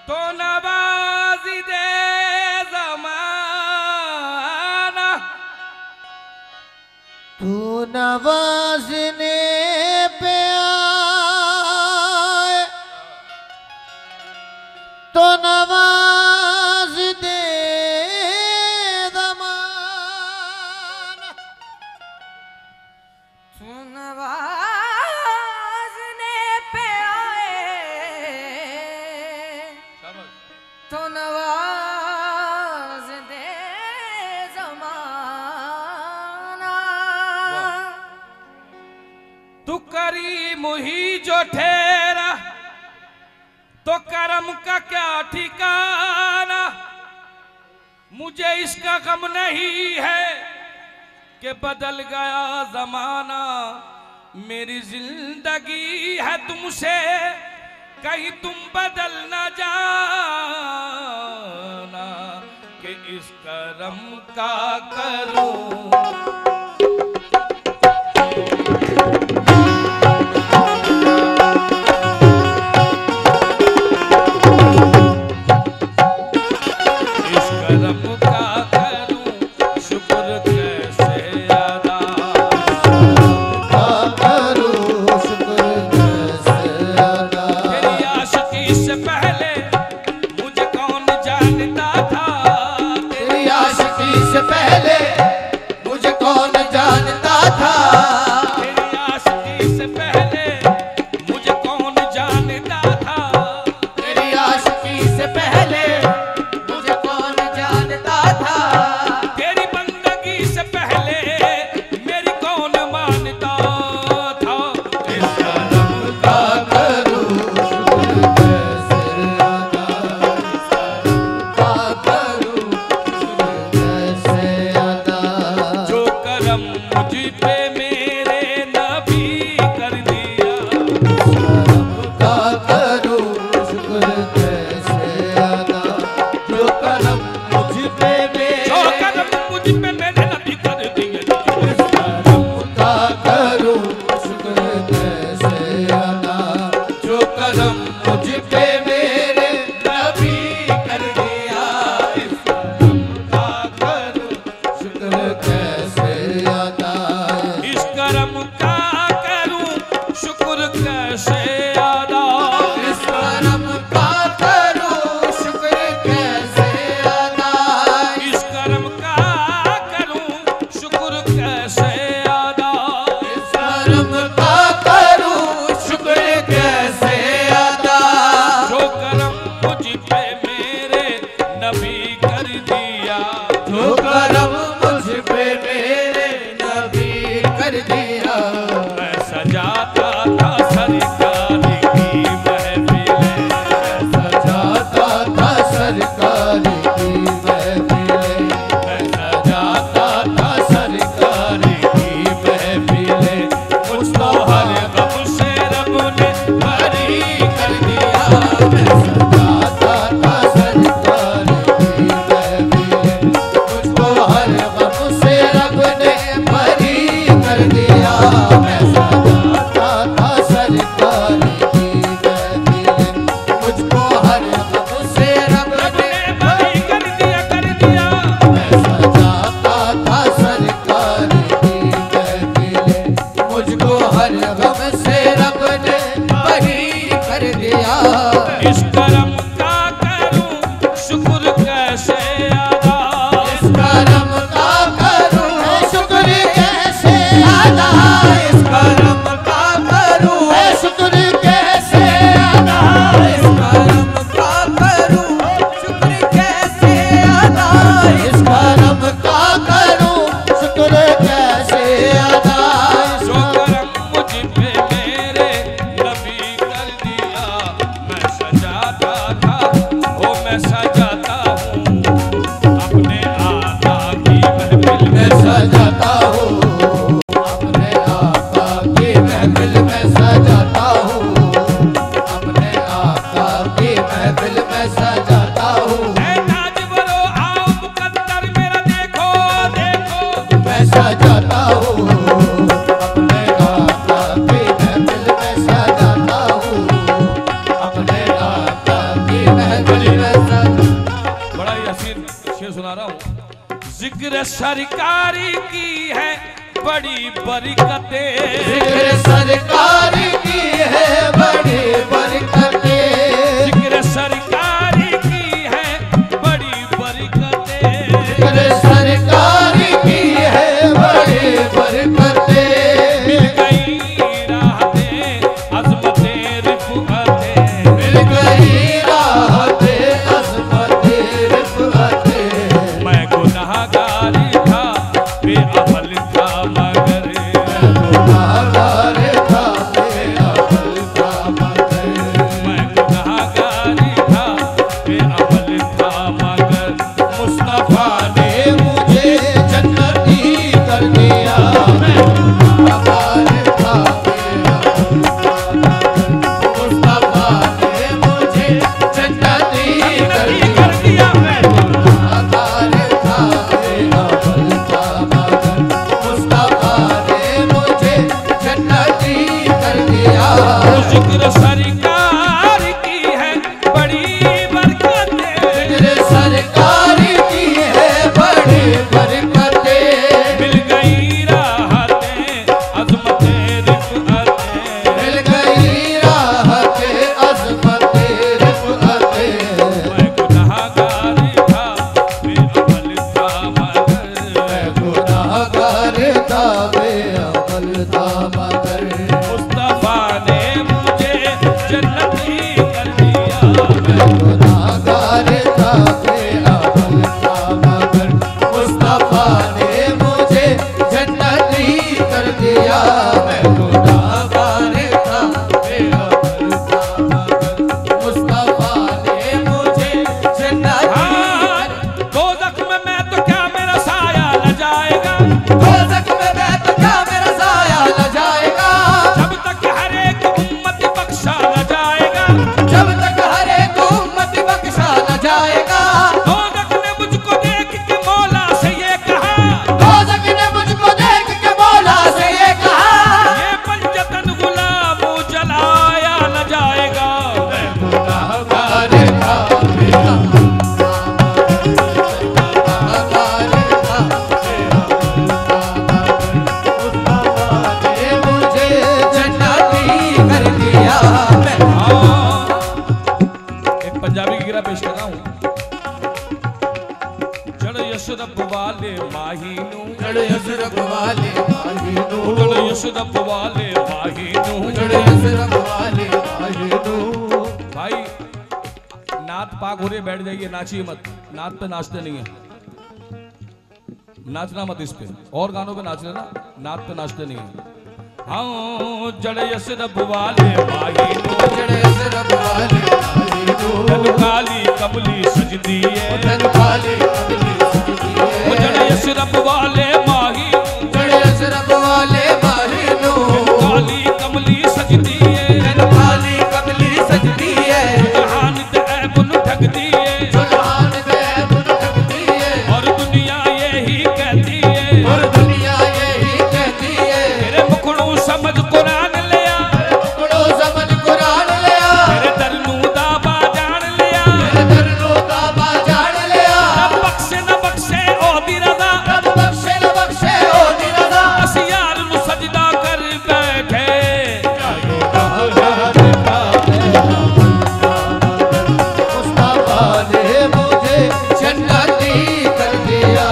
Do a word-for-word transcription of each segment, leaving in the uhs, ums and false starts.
तो नवाज़ी दे ज़माना, तू नवाज़ने पे आए तो नवाज़ दे ज़माना, तू नवाज़ने पे आए तो नवाज़ दे ज़माना। तू करीम ही जो ठहरा तो करम का क्या ठिकाना। मुझे इसका गम नहीं है कि बदल गया जमाना। मेरी जिंदगी है तुमसे, कहीं तुम बदल न जाना कि इस करम का करूं। फरमा रहा हूँ। जिक्र सरकारी की है बड़ी बरकतें, जिक्र सरकारी की है बड़ी बरकतें, जिक्र सरकारी की है बड़ी बरकतें, जिक्र सरकारी की है बड़ी बरकतें। मिल गई राहतें अज़मतें रिफ़अतें, मिल गई राहतें अज़मतें रिफ़अतें। मैं गुनाहगार था बेअमल था मगर, गुनाहगार था बेअमल था मगर, मैं गुनाहगार था बेअमल था मगर, मुस्तफा ने ने मुझे जन्नती कर दिया। मैं गुनाहगार था बेअमल था मगर, मुस्तफा ने मुझे जन्नती कर जन्नती दिया। कर दिया। मैं गुनाहगार था बेअमल था मगर, मुस्तफा ने मुझे जन्नती कर दिया। जिक्र सरकार की है बड़ी बरकतें, जिक्र सरकारी की है बड़ी बरकतें। मिल गई राहतें अज़मतें रिफ़अतें, मिल गई राहतें अज़मतें रिफ़अतें। मैं गुनाहगार था बेअमल था मगर, मैं गुनाहगार था बेअमल था मगर, मुस्तफा ने मुझे जन्नती कर दिया। मैं गुनाहगार था बेअमल था मगर, मुस्तफा ने मुझे जन्नती कर दिया। मैं गुनाहगार था बेअमल था मगर, मुस्तफा ने मुझे जन्नती हाँ, दोज़ख में मैं तो क्या मेरा साया न जाएगा, दोज़ख में मैं तो क्या मेरा साया न जाएगा। जब तक हर एक उम्मत बख्शा न जाएगा। जब तक हर एक उम्मत बख्शा न जाएगा। दोज़ख ने मुझको देख के मौला से ये कहा, दोज़ख ने मुझको देख के मौला से ये कहा, ये पंजतन गुलाम जलाया न जाएगा। गुनाहगार था बेअमल था मगर, गुनाहगार था बेअमल था मगर, मुस्तफा ने मुझे जन्नती कर दिया। मैं हाँ, एक पंजाबी गिरा पेश कर रहा हूँ। जड़ यशरफ वाले माहीनू, जड़ यशरफ वाले माहीनू, जड़ यशरफ वाले माहीनू। जड़ यशरफ वाले माहीनू। भाई नात पाक हो रही है, बैठ जाइए, नाचिए मत। नात पे नाचते नहीं है, नाचना मत इस पे। और गानों पे नाच लेना, नात पे नाचते नहीं है। हाँ, जड़ यशरफ वाले माहीनू, जड़ यशरफ वाले माहीनू, तन काली कमली सजदी है। तन काली कमली सजदी वो जड़ है। यशरफ वाले माहीनू, जड़ यशरफ वाले माहीनू, काली कमली सजदी है। तन काली कमली सजदी है। जहान ते ऐबुन ठगदी है, जुल्हान दे बुन ठगदी है। और दुनिया यही कहती है। और दुनिया यही कहती है। तेरे मुखड़ों समझ कुरान लिया, टुकड़ों समझ कुरान लिया, तेरे दरनू दाबा जान लिया। तेरे दरनों का बाजार लिया। न बख्शे न बख्शे ओ दी रज़ा, रब बख्शे न बख्शे ओ दी रज़ा। बस यार नु सजदा कर बैठे। गुनाहगार था बेअमल था मगर, मुस्तफा ने मुझे जन्नती कर दिया।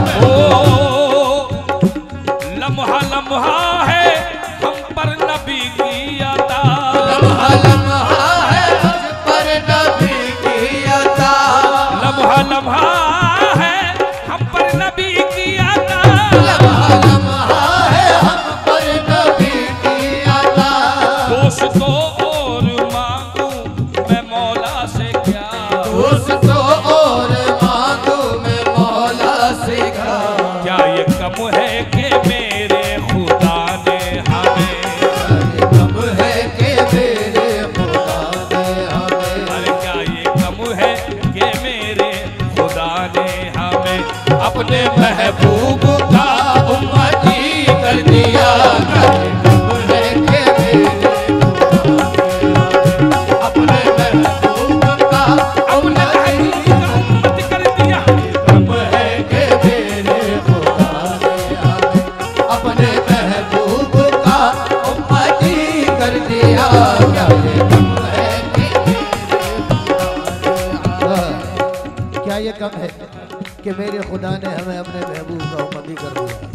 ओ लम्हा लम्हा है हम पर नबी की अता, लम्हा लम्हा है मुझ पर नबी की अता। लम्हा लम्हा है हम पर नबी की अता। लम्हा लम्हा है हम पर नबी की अता। दोस्तों और मांगू मैं मौला से क्या, दोस्तों और मांगू मैं मौला से क्या। क्या ये कम है कि मेरे खुदा ने हमें, कम है कि मेरे खुदा ने हमें। अरे क्या ये कम है कि मेरे खुदा ने हमें अपने महबूब का उम्मती कर दिया। कम है कि मेरे खुदा ने हमें अपने महबूब का अपने महबूब का उम्मत कर दिया। कम है क्या ये कम है कि मेरे खुदा ने हमें अपने महबूब का हुक्म कर दिया।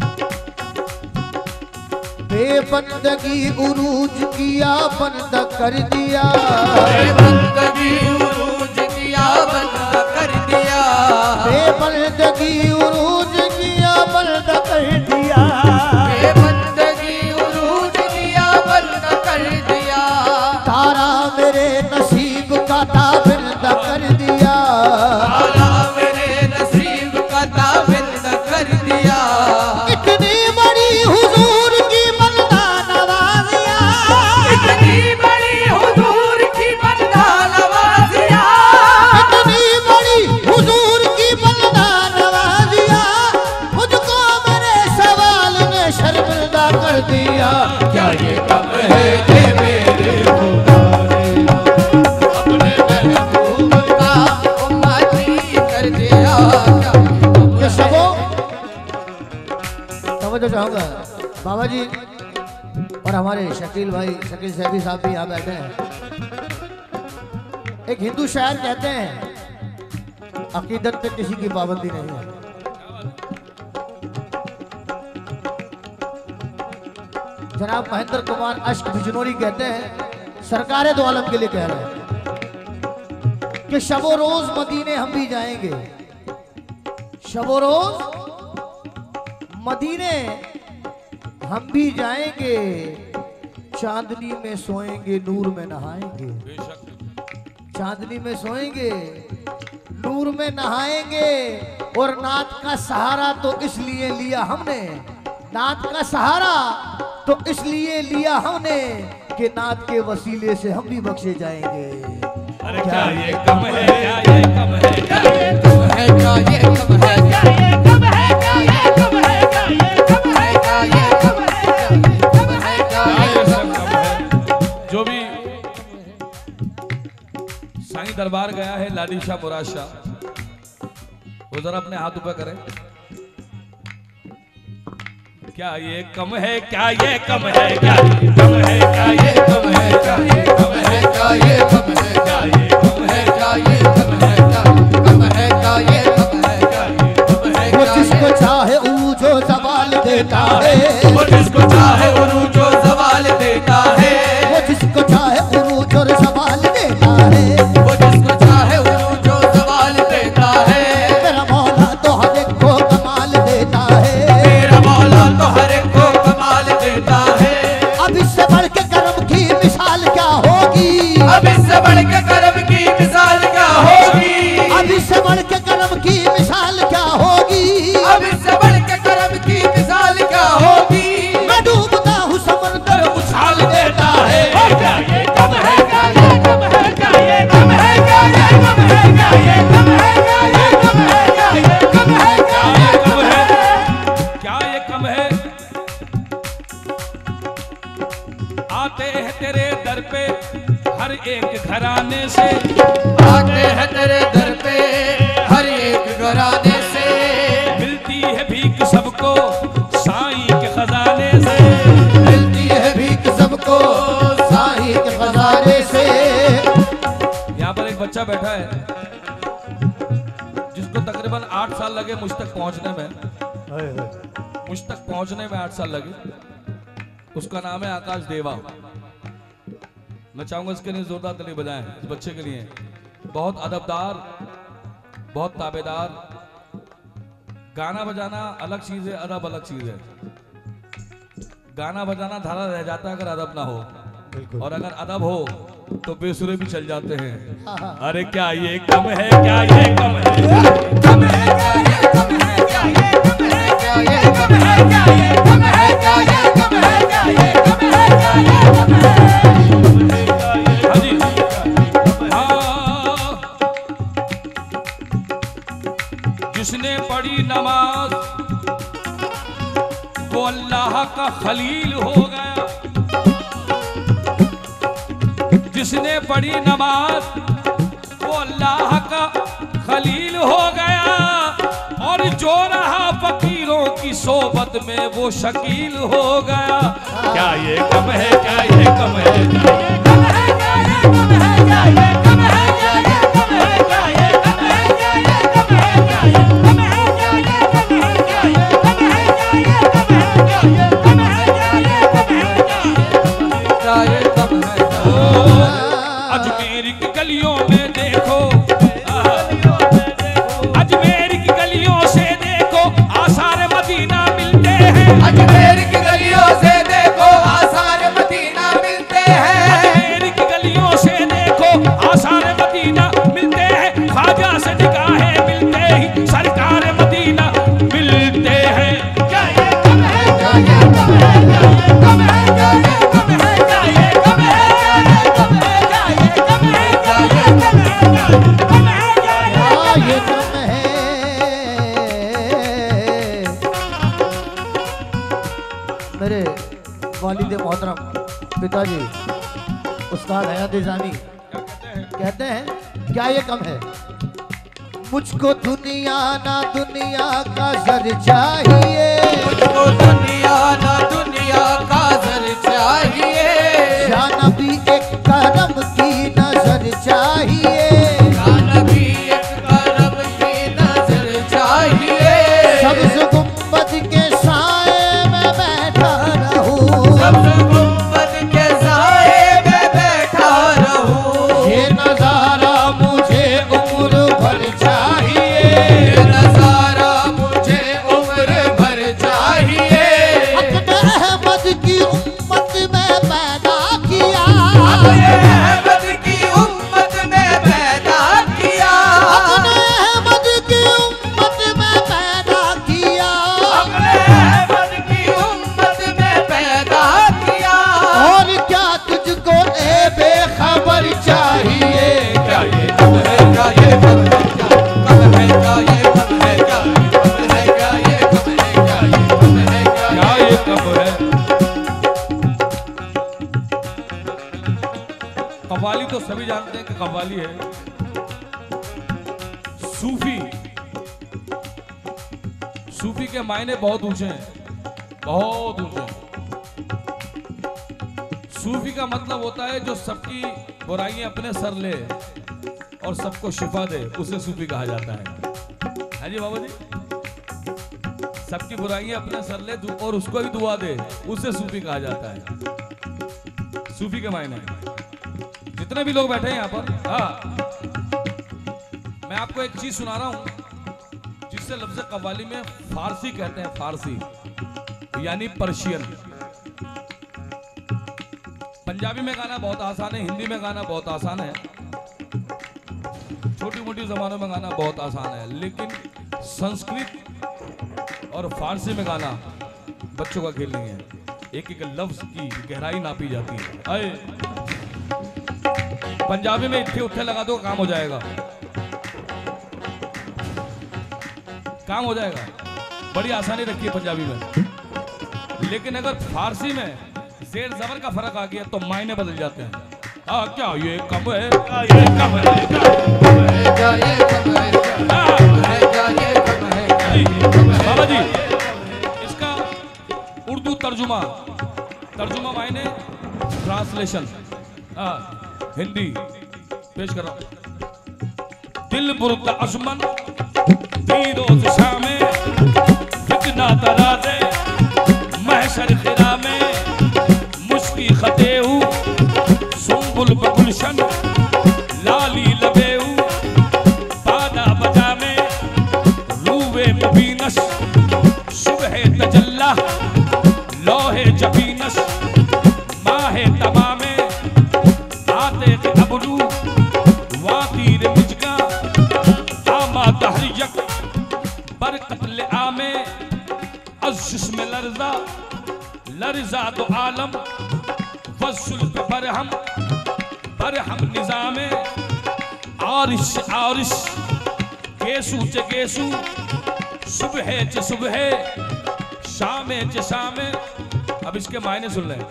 बेबंदगी उरूज किया बंद कर दिया, बेबंदगी उरूज किया बंद कर दिया, बेबंदगी उरूज किया बंद कर दिया, बेबंदगी उरूज किया बंद कर दिया, तारा मेरे नसीब का ताबिंद कर दिया, तारा मेरे नसीब का ताबिंद कर दिया। इतनी बड़ी हुजूर की बंदा नवाजिया, इतनी बड़ी हुजूर की बंदा नवाजिया, इतनी बड़ी हुजूर की बंदा नवाजिया, मुझको मेरे सवाल ने शर्मिंदा कर दिया। क्या ये कम है कि मेरे खुदा ने अपने महबूब का उम्मती कर दिया। क्या ये कम ये सबो समझो चाहूंगा बाबा जी और हमारे शकील भाई शकील सैफी साहब भी यहाँ बैठे हैं। एक हिंदू शायर कहते हैं अकीदत पे किसी की पाबंदी नहीं है। जनाब महेंद्र कुमार अश्क बिजनौरी कहते हैं सरकारे दो आलम के लिए कह रहे हैं कि शबो रोज मदीने हम भी जाएंगे, शबो रोज मदीने हम भी जाएंगे, चांदनी में सोएंगे नूर में नहाएंगे, चांदनी में सोएंगे नूर में नहाएंगे। और नात का सहारा तो इसलिए लिया हमने, नात का सहारा तो इसलिए लिया हमने कि नात के वसीले से हम भी बख्शे जाएंगे। अरे क्या ये कम है, क्या ये कम है, क्या ये कम है, क्या ये कम है, क्या ये कम है, क्या ये कम है, क्या ये कम है, क्या ये कम है, क्या ये कम है, क्या ये कम है। जो भी साईं दरबार गया है लाडी शाह मुराद शाह, वो जरा अपने हाथ ऊपर करें। क्या ये कम है, क्या ये कम है, क्या ये कम है, क्या ये कम है, क्या ये कम है, क्या ये कम है, क्या ये कम है, क्या ये कम है, क्या कम है, क्या ये कम है, क्या ये कम है। वो जिसको चाहे ऊ जो सवाल देता है, वो जिसको चाहे उरू जो सवाल देता है, वो जिसको चाहे ऊ जो सवाल देता है, वो जिसको चाहे उरू जो सवाल देता है। मेरा मौला तो हर एक को कमाल देता है, मेरा मौला तो हर एक को कमाल देता है। अब इससे बढ़ के कर्म की मिसाल क्या होगी, अब इससे बढ़ के कर्म की मिसाल क्या होगी, अब इससे बढ़ के कर्म की मिसाल क्या होगी, अब इससे बढ़ के कर्म की मिसाल क्या होगी। मैं डूबता हूँ समंदर उछाल देता है। क्या ये कम है, क्या ये कम है, क्या ये कम है, क्या ये कम है, क्या ये कम है, क्या ये कम है, क्या ये कम है, क्या ये कम है, क्या ये कम है। आते हैं तेरे दर पे हर एक घराने से, आते हैं तेरे दर पे हर एक घराने से, मिलती है भीख सबको साईं के खजाने से, मिलती है भीख सबको साईं के खजाने से। यहाँ पर एक बच्चा बैठा है जिसको तकरीबन आठ साल लगे मुझ तक पहुंचने में, मुझ तक पहुंचने में आठ साल लगे। उसका नाम है आकाश देवा। मैं चाहूंगा इसके लिए जोरदार ताली बजाएं इस बच्चे के लिए। बहुत अदबदार, बहुत ताबेदार। गाना बजाना अलग चीज है, अदब अलग चीज है। गाना बजाना धारा रह जाता है अगर अदब ना हो, और अगर अदब हो तो बेसुरे भी चल जाते हैं। अरे क्या ये कम है, क्या ये कम है, कम है, क्या ये कम है, क्या ये कम है, क्या ये कम है, क्या ये कम है, क्या ये कम है, क्या ये कम है, क्या ये कम है। हाँ जी, हाँ। जिसने पढ़ी नमाज वो अल्लाह का खलील हो गया, जिसने पढ़ी नमाज वो अल्लाह का खलील हो गया, और जो रहा फकीरों की सोबत में वो शकील हो गया। क्या ये कम है, क्या ये कम है, क्या ये कम है, क्या ये कम है, क्या ये कम है, क्या ये कम है, क्या ये कम है, क्या ये कम है, देखो, अजमेर की गलियों से देखो आसार मदीना मिलते हैं। अजमेर की गलियों से देखो आसार मदीना मिलते हैं। अजमेर की गलियों से देखो आसार मदीना मिलते हैं। ख्वाजा से निगाहें मिलते ही सरकार मदीना मिलते हैं। क्या ये कम है, क्या ये कम है, क्या ये कम है, क्या ये कम है, क्या ये कम है, क्या ये कम है, क्या ये कम है, क्या ये कम है, क्या ये कम है, क्या ये हाँ, ये कम है। मेरे वालिद मोहतरम पिताजी उस्ताद हयात निज़ामी कहते हैं क्या ये कम है। मुझको दुनिया ना दुनिया का सर चाहिए, मुझको दुनिया ना दुनिया का सर चाहिए। या नबी एक करम की नजर चाहिए, या नबी एक करम की नजर चाहिए। सब्ज़ गुंबद के साए में बैठा रहूं, सब्ज़ गुंबद के साए में बैठा रहूं। ये नजारा मुझे उम्र भर चाहिए, ये नजारा मुझे उम्र भर चाहिए। अपने अहमद की उम्मत में पैदा किया, अपने अहमद की उम्मत में पैदा किया। अपने अहमद की उम्मत में पैदा किया। अपने अहमद की उम्मत में पैदा किया। और क्या तुझको ए बेखबर चाहिए। क्या ये कम है, क्या ये कम है, क्या कम है, क्या ये कम है, क्या कम है, क्या ये कम है, क्या ये कम है, क्या क्या ये कब है। कव्वाली तो सभी जानते हैं कि कव्वाली है। सूफी, सूफी के मायने बहुत ऊंचे हैं, बहुत ऊंचे हैं। सूफी का मतलब होता है जो सबकी बुराइयां अपने सर ले और सबको शिफा दे, उसे सूफी कहा जाता है। हाँ जी बाबा जी, सबकी बुराइयां अपने सर ले दु- और उसको भी दुआ दे, उसे सूफी कहा जाता है। सूफी के मायने जितने भी लोग बैठे हैं यहाँ पर, हाँ, मैं आपको एक चीज सुना रहा हूं जिससे लफ्ज कव्वाली में फारसी कहते हैं, फारसी यानी पर्शियन। पंजाबी में गाना बहुत आसान है, हिंदी में गाना बहुत आसान है, छोटी मोटी जबानों में गाना बहुत आसान है, लेकिन संस्कृत और फारसी में गाना बच्चों का खेल नहीं है। एक एक लफ्ज की गहराई नापी जाती है। आए पंजाबी में इत्थे उत्थे लगा दो, काम हो जाएगा, काम हो जाएगा, बड़ी आसानी रखी है पंजाबी में। लेकिन अगर फारसी में जेर जबर का फर्क आ गया तो मायने बदल जाते हैं। हाँ, क्या ये कम है, क्या ये कम है, क्या क्या ये कम है, क्या कम है, क्या ये कम है, क्या ये कम है। बाबा जी, इसका उर्दू तर्जुमा, तर्जुमा मायने ट्रांसलेशन, हाँ, हिंदी पेश कर रहा हूं। दिल बुर्द अजमन दीरोज शामे फितना तराजे महशर खिरा में मुश्की खतेऊ सुम्बुल बगुलशन लाली लबेऊ बादा बजा में रूवे मुबीनस सुबह तजल्ला लोहे जबीनस माहे तमामे आते अबरू वातीर मिजगा आमा तहरियक बरकत ले आमे अज़्ज़ में लर्जा लर्जा तो आलम वज़ुल्फ बरहम बरहम निज़ामे आरिश आरिश केसू च केसू सुबह च सुबह शामे च शामे। अब इसके मायने सुन लें।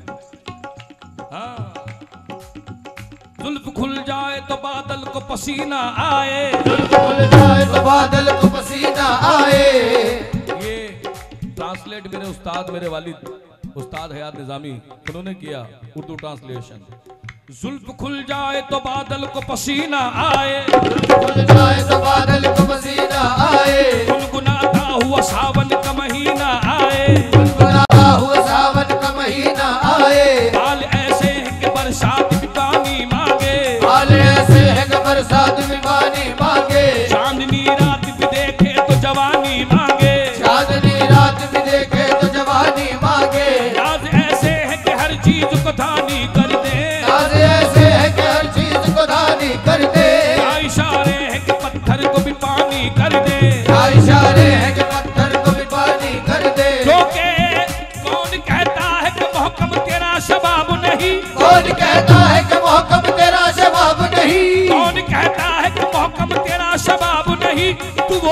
हाँ, जुल्फ खुल जाए तो बादल को पसीना आए, जुल्फ खुल जाए तो बादल को पसीना आए। ये ट्रांसलेट मेरे उस्ताद, मेरे वालिद उस्ताद हयात निज़ामी, उन्होंने किया उर्दू ट्रांसलेशन। जुल्फ खुल जाए तो बादल को पसीना आए, जुल्फ खुल जाए तो बादल को पसीना आए। गुनगुनाता हुआ सावन का महीना आए, गुनगुनाता हुआ सावन का महीना आए। हाल ऐसे है कि बरसात भी पानी मांगे, हाल ऐसे है कि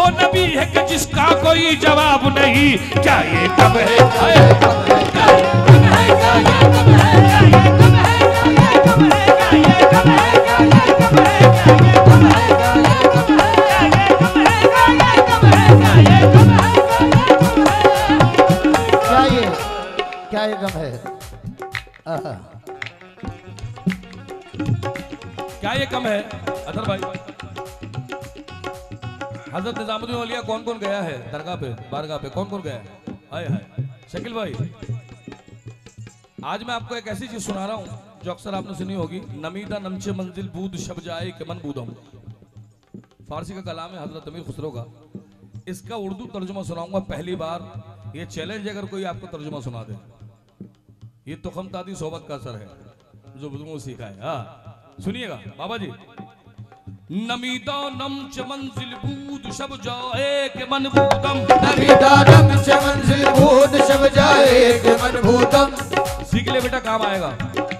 नबी है कि जिसका कोई जवाब नहीं। क्या ये कम है, क्या ये कम है, क्या ये कम है, क्या ये कम है, क्या ये कम है, क्या ये कम है, क्या ये कम है, क्या ये कम है, क्या ये कम है, क्या ये कम है, क्या ये कम है, क्या ये कम है, क्या ये कम है, क्या ये क्या ये गम है? आहा। क्या ये कम है? अदर भाई, हजरत निजामुद्दीन औलिया कौन कौन गया है दरगाह पे, बारगाह पे, कौन कौन गया है? हाय हाय शकील भाई, आज मैं आपको एक ऐसी चीज सुना रहा हूं जो अक्सर आपने सुनी होगी। नमीदा नमचे मंजिल बूद शब जाए के मन बूदम, फारसी का कलाम है हजरत अमीर खुसरो का। इसका उर्दू तर्जुमा सुनाऊंगा पहली बार। ये चैलेंज अगर कोई आपको तर्जुमा सुना दे। ये तुखमतादी सोबत का असर है जो बुजुर्गों सीखा है। हाँ सुनिएगा बाबा जी। नमीदा नमच मंजिल बूद शब जाए के मन बूदम, नमीदा नमच मंजिल बूद शब जाए के मन बूदम। सीख ले बेटा, काम आएगा।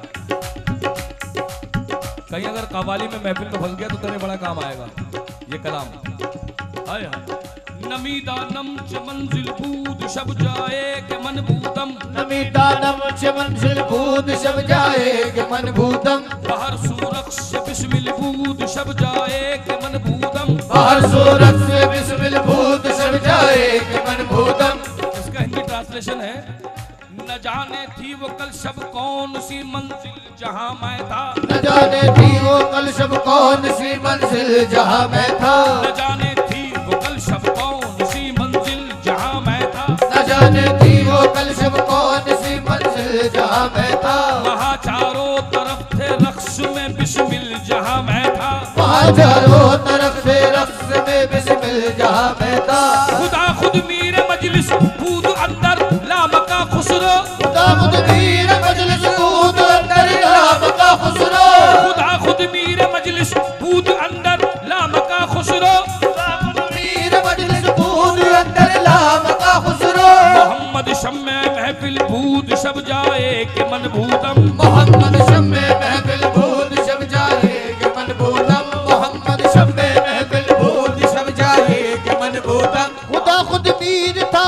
कहीं अगर कव्वाली में महफिल में फंस गया तो तेरे बड़ा काम आएगा ये कलाम। हाय हाय नमीदा नमच मंजिल बूद शब जाए के मन बूदम, नमीदा नमच मंजिल बूद शब जाए के मन बूदम। बाहर सूरख से बिस्मिल बूद शब जाए के मन बूदम, बाहर सूरत से बिस्मिल बूद शब जाए के मन बूदम। इसका हिंदी ट्रांसलेशन है, न जाने थी वो कल शब कौन सी मंजिल जहां मैं था, न जाने थी वो कल शब कौन सी मंजिल जहां मैं था, न जाने थी वो कल शब कौन सी मंजिल जहां मैं था, न जाने थी वो कल शब कौन सी मंजिल जहां मैं था। वहाँ चारों तरफ थे रक्स में बिस्मिल जहां मैं था, वहाँ चारों तरफ से रक्स में बिस्मिल जहां मैं था। खुदा खुद मीर मजलिस बूद अंदर लामका खुसरो, खुदा खुद मीर मजलिस बूद अंदर लामका खुसरो, खुदा खुद मीर मजलिस बूद अंदर लामका खुसरो, खुदा खुद मीर मजलिस बूद अंदर लामका खुसरो। मोहम्मद शम्मे महफिल बूद शब जाए के मन बूदम, मोहम्मद शम्मे महफिल बूद शब जाए के मन बूदम, मोहम्मद शम्मे महफिल बूद शब जाए के मन बूदम। खुदा खुद मीर था,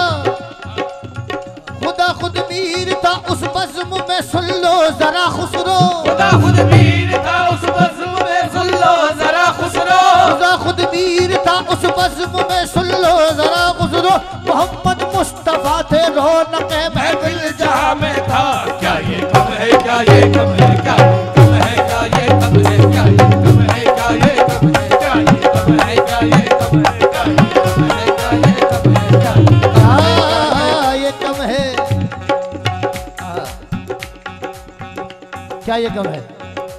खुदा खुद मीर था उस बज़्म में सुन लो जरा खुसरो, खुदा खुद मीर था उस बज़्म में सुन लो जरा खुसरो, खुदा खुद मीर था उस बज़्म में सुन लो जरा खुसरो। मोहम्मद मुस्तफा थे रौनक महफिल जहां में था। क्या ये कम है, क्या ये कम है, क्या ये कम है, क्या ये कम है, क्या ये कम है, क्या ये कम है, क्या ये कम है, क्या ये कम है, क्या ये कम है, क्या ये कम है, क्या ये कम है। हाँ, ये कम है। हाँ। क्या ये कम है?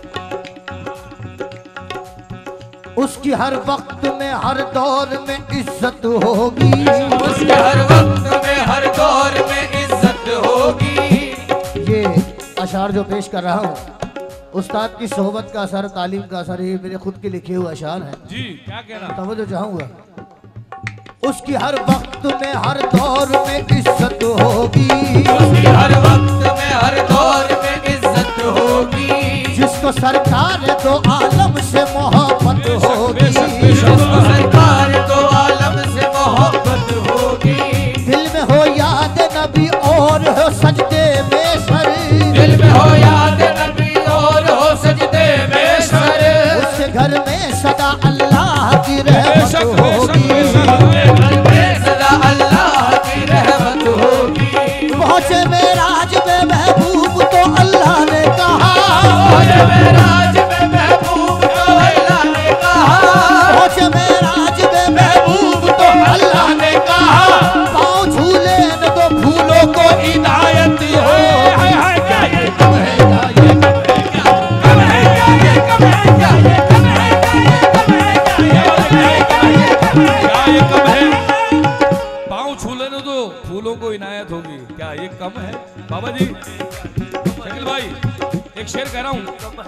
उसकी हर वक्त में हर दौर में इज्जत होगी, उसके हर वक्त में हर दौर में इज्जत होगी। ये अशार जो पेश कर रहा हूँ उस्ताद की सोहबत का असर, तालीम का असर, ये मेरे खुद के लिखे हुए अशार हैं। जी क्या कहना? तवज्जो चाहूंगा। उसकी हर वक्त में हर दौर में इज्जत होगी, उसकी हर वक्त में हर दौर में इज्जत होगी। जिसको सरकार दो आलम से मोहब्बत होगी, जिसको सरकार दो आलम से मोहब्बत होगी। दिल में हो याद नबी और हो सजदे में सर, दिल में हो याद नबी और हो सजदे में सर। उसके घर में सदा अल्लाह की रहमत होगी, घर में सदा अल्लाह की रहमत होगी। पहुंचे मेराज में महबूब तो अल्लाह ने कहा, पहुंचे मेराज में महबूब तो अल्लाह ने कहा, पहुंचे मेराज में महबूब तो अल्लाह ने कहा। पाँव झूले न दो फूलों को हिदायत हो। हाय हाय क्या ये कम है, क्या ये कम है, क्या कम है, क्या ये कम है, क्या ये कम है, क्या ये कम है, क्या ये कम है, क्या ये कम है, क्या ये कम है? पाँव छू लेने दो फूलों को इनायत होगी। क्या ये कम है? बाबा जी शकील भाई एक शेर कह रहा हूं,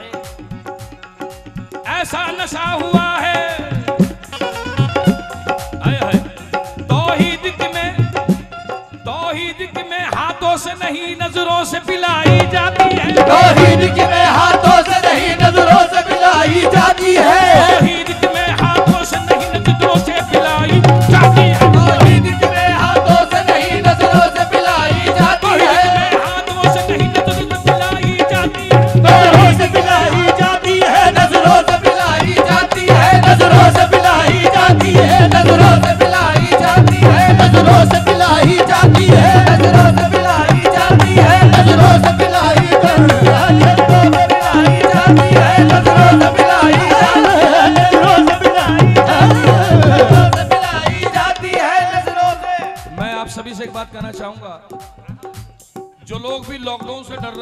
ऐसा नशा हुआ है आए हाय तौहीद में, तौहीद में हाथों से नहीं नजरों से पिलाई जाती है, तौहीद की में हाथों से नहीं नजरों से पिलाई जाती है, तौहीद में हाथों से नहीं नजरों से पिलाई जाती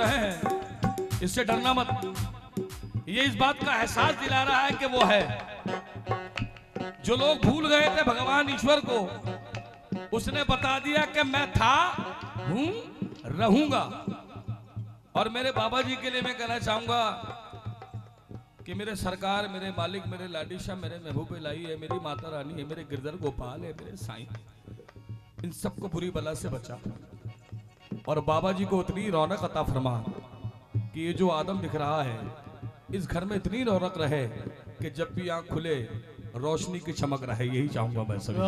रहे हैं, इससे डरना मत। ये इस बात का एहसास दिला रहा है कि वो है। जो लोग भूल गए थे भगवान ईश्वर को, उसने बता दिया कि मैं था, हूं, रहूंगा। और मेरे बाबा जी के लिए मैं कहना चाहूंगा कि मेरे सरकार, मेरे मालिक, मेरे लाडीशाह, मेरे महबूब इलाही है, मेरी माता रानी है, मेरे गिरधर गोपाल है, मेरे साईं, इन सबको बुरी बला से बचा। और बाबा जी को इतनी रौनक अता फरमा कि ये जो आदम दिख रहा है, इस घर में इतनी रौनक रहे कि जब भी आंख खुले रोशनी की चमक रहे। यही चाहूंगा मैं सभी।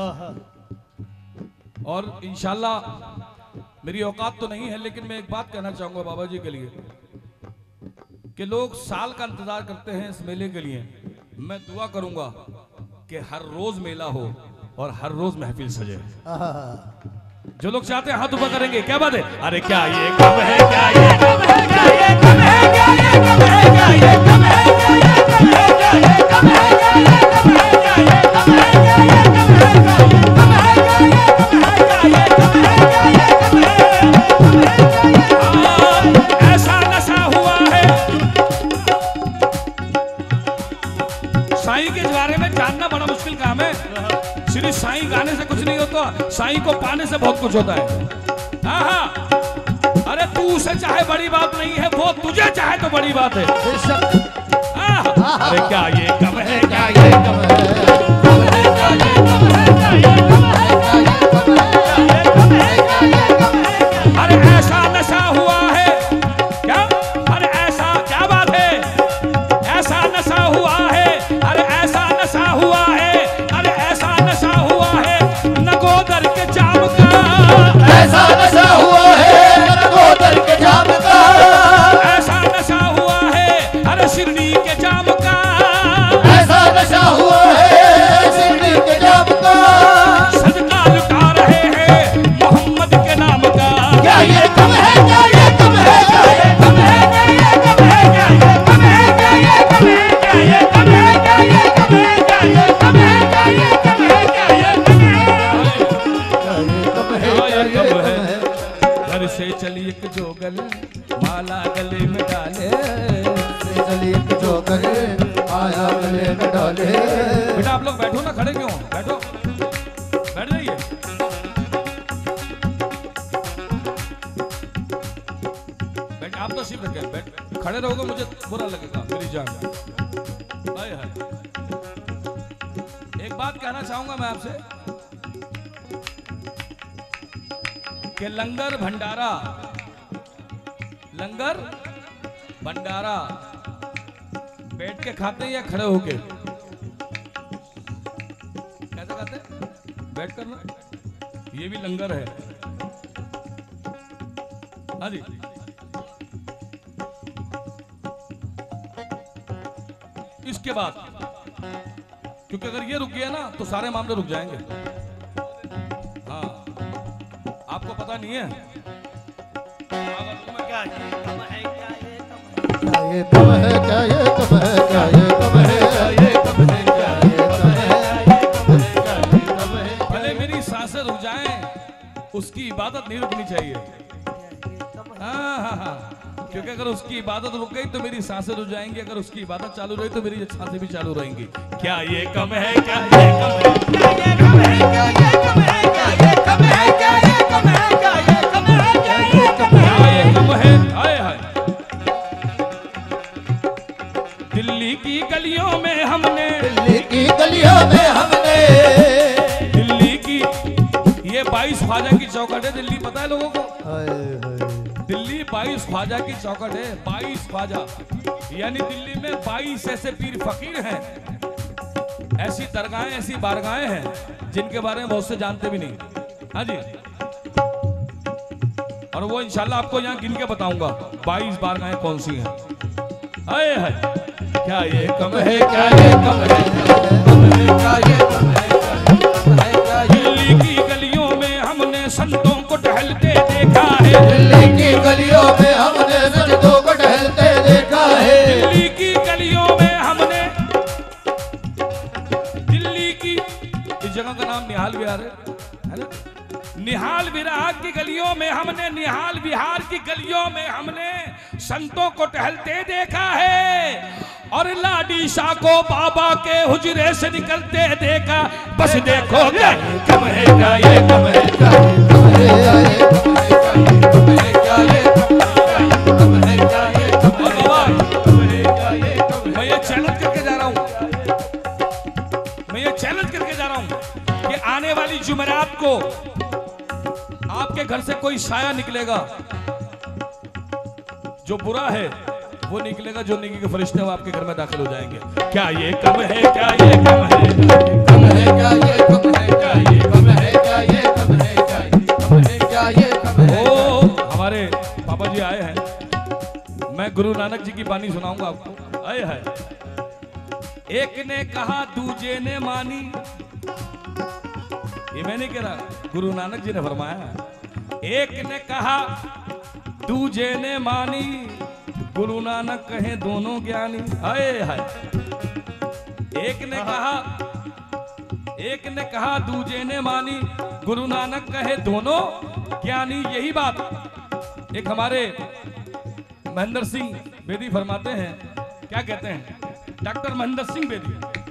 और इंशाल्लाह मेरी औकात तो नहीं है, लेकिन मैं एक बात कहना चाहूंगा बाबा जी के लिए कि लोग साल का इंतजार करते हैं इस मेले के लिए। मैं दुआ करूंगा कि हर रोज मेला हो और हर रोज महफिल सजे। जो लोग चाहते हैं हाथ ऊपर करेंगे। क्या बात है? अरे क्या ये कम है, क्या ये कम है, क्या ये कम है, क्या ये कम है, क्या ये कम है, क्या ये कम है, क्या ये कम है, क्या ये कम है, क्या ये कम है, क्या ये कम है, क्या ये कम है, क्या ये कम है, क्या ये कम है, क्या ये कम है। ऐसा नशा हुआ है। साईं के बारे में जानना बड़ा मुश्किल काम है। श्री साईं गाने से कुछ नहीं होता, साईं को पाने से बहुत कुछ होता है। हाँ हाँ, अरे तू उसे चाहे बड़ी बात नहीं है, वो तुझे चाहे तो बड़ी बात है। अरे क्या ये कम है, क्या ये कम है, कम है, क्या ये कम है, क्या ये कम है, क्या ये कम है, क्या ये कम है, क्या ये कम है। अरे ऐसा नशा हुआ है क्या? अरे ऐसा, क्या बात है? ऐसा नशा हुआ है, अरे ऐसा नशा हुआ है, अरे ऐसा नशा हुआ है नगोदर के जाम का। ऐसा नशा हुआ है नगोदर के जाम का। ऐसा नशा हुआ है अरे शिरडी के जाम का। ऐसा नशा हुआ है शिरडी के जाम का। सदका लुटा रहे हैं मोहम्मद के नाम का। क्या ये कम है, क्या ये कम है, क्या ये कम है, क्या ये कम है, क्या ये कम है, क्या ये कम है, क्या ये कम है, क्या ये कम है, क्या ये कम है, क्या ये कम है, क्या ये कम है, क्या ये कम है। घर से चली एक जोगल माला गले में डाले। चली एक जोकर आया गले में डाले। बेटा आप लोग बैठो ना, खड़े क्यों? बैठो, बैठ जाइए। बैठ, आप तो सिर्फ रखें, बैठ, खड़े रहोगे मुझे बुरा लगेगा, मेरी जान। हाय हाय। एक बात कहना चाहूंगा मैं आपसे कि लंगर भंडारा, लंगर भंडारा बैठ के खाते हैं या खड़े होके? कैसे खाते हैं? बैठ कर ना, ये भी लंगर है। हाँ जी। इसके बाद, क्योंकि अगर ये रुक गया ना तो सारे मामले रुक जाएंगे। हाँ, आपको पता नहीं है क्या ये कम है, क्या ये कम है, क्या ये कम है, क्या ये कम है, क्या ये कम है, क्या ये कम है, क्या ये कम है, क्या ये कम है। भले मेरी सांसें रुक जाएं, उसकी इबादत नहीं रुकनी चाहिए। हाँ हाँ हाँ, क्योंकि अगर उसकी इबादत रुक गई तो मेरी सांसें रुक जाएंगी, अगर उसकी इबादत चालू रही तो मेरी सांसें भी चालू रहेंगी। क्या ये कम है, क्या ये कम है, क्या ये कम है, क्या ये कम है, क्या ये कम है, क्या ये कम है, क्या ये कम है, क्या ये कम है, क्या ये कम है। हाय हाय। दिल्ली की गलियों में हमने, दिल्ली की गलियों में हमने, दिल्ली की ये बाईस ख्वाजा की चौखट है। दिल्ली पता है लोगों को? हाय हाय। दिल्ली बाईस ख्वाजा की चौखट है। बाईस ख्वाजा यानी दिल्ली में बाईस ऐसे पीर फकीर हैं, ऐसी दरगाहें, ऐसी बारगाहें हैं जिनके बारे में बहुत से जानते भी नहीं। हाँ जी। और वो इंशाल्लाह आपको यहाँ गिन के बताऊंगा बाईस बारगाहें कौन सी हैं। हाय हाय। क्या ये कम है, क्या ये कम है, क्या ये कम है, क्या ये। दिल्ली की गलियों में हमने संतों को टहलते देखा है। दिल्ली की गलियों में हमने संतों को टहलते देखा है। दिल्ली की गलियों में हमने, दिल्ली की इस जगह का नाम निहाल विहार है, है ना? निहाल विहार की गलियों में हमने, निहाल विहार की गलियों में हमने संतों को टहलते देखा है और लाडी शाह को बाबा के हुजरे से निकलते देखा। बस देखो क्या ये कम है, क्या ये कम है, क्या ये कम है, क्या ये कम है, क्या ये कम है, क्या ये कम है, क्या ये कम है। मैं ये चैलेंज करके जा रहा हूँ, मैं ये चैलेंज करके जा रहा हूँ कि आने वाली जुमेरात को आपके घर से कोई साया निकलेगा, जो बुरा है वो निकलेगा, जो नेकी के फरिश्ते वो आपके घर में दाखिल हो जाएंगे। क्या ये कम है, क्या ये कम है, कम है, क्या ये कम है, क्या ये कम है, क्या ये कम है, क्या ये कम है, क्या ये कम है। ओ हमारे पापा जी आए हैं, मैं गुरु नानक जी की बानी सुनाऊंगा आपको। आए है, एक ने कहा दूजे ने मानी, ये मैं नहीं कह रहा, गुरु नानक जी ने फरमाया। एक ने कहा दूजे ने मानी, गुरु नानक कहे दोनों ज्ञानी। हाय हाय, एक ने कहा एक ने कहा दूजे ने मानी, गुरु नानक कहे दोनों ज्ञानी। यही बात एक हमारे महेंद्र सिंह बेदी फरमाते हैं। क्या कहते हैं डॉक्टर महेंद्र सिंह बेदी?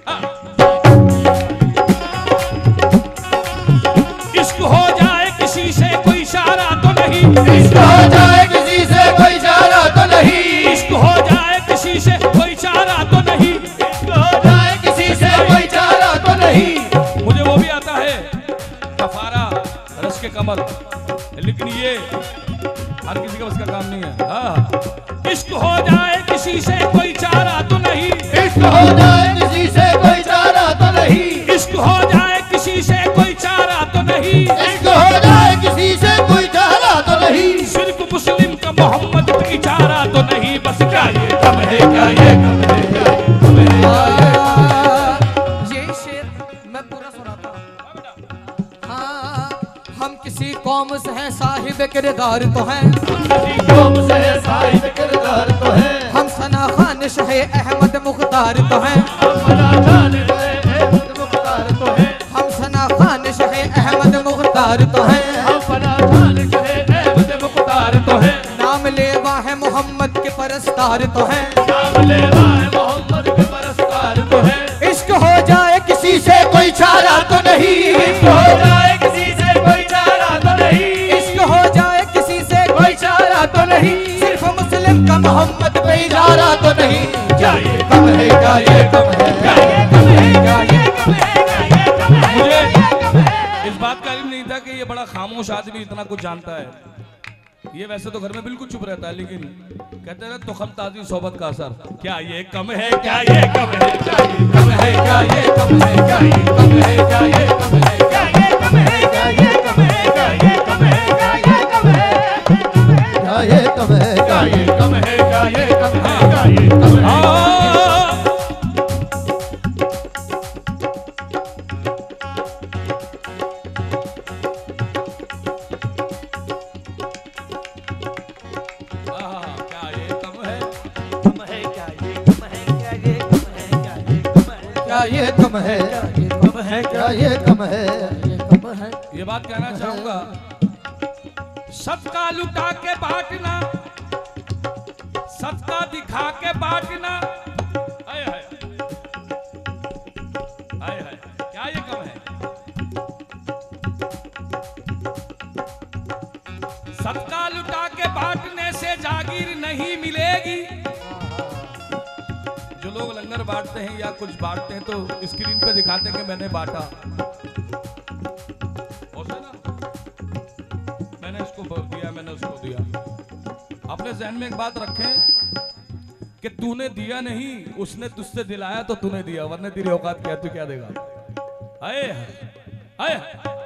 इश्क हो जाए किसी से कोई इशारा तो नहीं, इश्क हो जाए किसी से कोई इशारा तो नहीं, इश्क हो जाए किसी से कोई इशारा तो नहीं, इश्क हो जाए किसी से कोई इशारा तो नहीं। मुझे वो भी आता है कफारा रस के कमर, लेकिन ये हर किसी का उसका काम नहीं है। हाँ, इश्क हो जाए किसी से कोई चारा तो नहीं, इश्क हो जाए किसी से कोई चारा तो नहीं, इश्क हो जाए किसी से कोई चारा तो नहीं, इश्क हो जाए किसी से कोई चारा तो नहीं। सिर्फ मुस्लिम का मोहम्मद की चारा तो नहीं। बस क्या ये कम है, क्या ये कम है, क्या ये कम है, क्या ये ये शेर मैं पूरा सुनाता हूँ। हाँ, हम किसी कौम से हैं साहिब किरदार तो हैं, किसी कौम से साहिब किरदार तो है, हम सना खान शाह अहमद मुख्तार तो हैं, हम सना खान शाह अहमद मुख्तार तो है, हम सना खान शाह अहमद मुख्तार तो हैं, हम सना खान शाह अहमद मुख्तार तो है, नाम लेवा है मोहम्मद के परस्तार तो हैं, नाम लेवा है मोहम्मद के परस्तार तो है। इश्क हो जाए किसी से कोई चारा तो नहीं, इश्क हो जाए किसी से कोई चारा तो नहीं, इश्क हो जाए किसी से कोई चारा तो नहीं, सिर्फ मुस्लिम का मोहम्मद पे इजारा तो नहीं। क्या ये कम है, क्या ये कम है, क्या ये कम है, क्या ये कम है, क्या ये कम है, मुझे क्या ये कम है। इस बात का इल्म नहीं था कि ये बड़ा खामोश आदमी इतना कुछ जानता है। ये वैसे तो घर में बिल्कुल चुप रहता है, लेकिन कहते हैं तुखम ताजी सोबत का असर। क्या ये कम है, क्या ये कम है, क्या ये कम है, क्या ये कम है, क्या ये कम है, क्या ये कम है, क्या ये कम है, क्या ये कम है, क्या ये कम है, क्या ये कम है, क्या ये कम है, क्या ये कम है, क्या ये कम है, क्या ये कम है। क्या ये कम है, कम है, क्या ये कम है, कम है। ये बात कहना चाहूंगा, सदका लुटा के बांटना, सदका दिखा के बांटना, हाय हाय हाय हाय, क्या ये कम है? सदका लुटा के बांटने से जागीर नहीं मिलेगी। जो लोग लंगर बांटते हैं या कुछ बांटते हैं तो स्क्रीन पे दिखाते हैं कि मैंने बांटा, होता है ना, मैंने इसको दिया, मैंने उसको दिया। अपने जहन में एक बात रखें कि तूने दिया नहीं, उसने तुझसे दिलाया तो तूने दिया, वरना तेरी औकात क्या, तू क्या देगा? आए आए,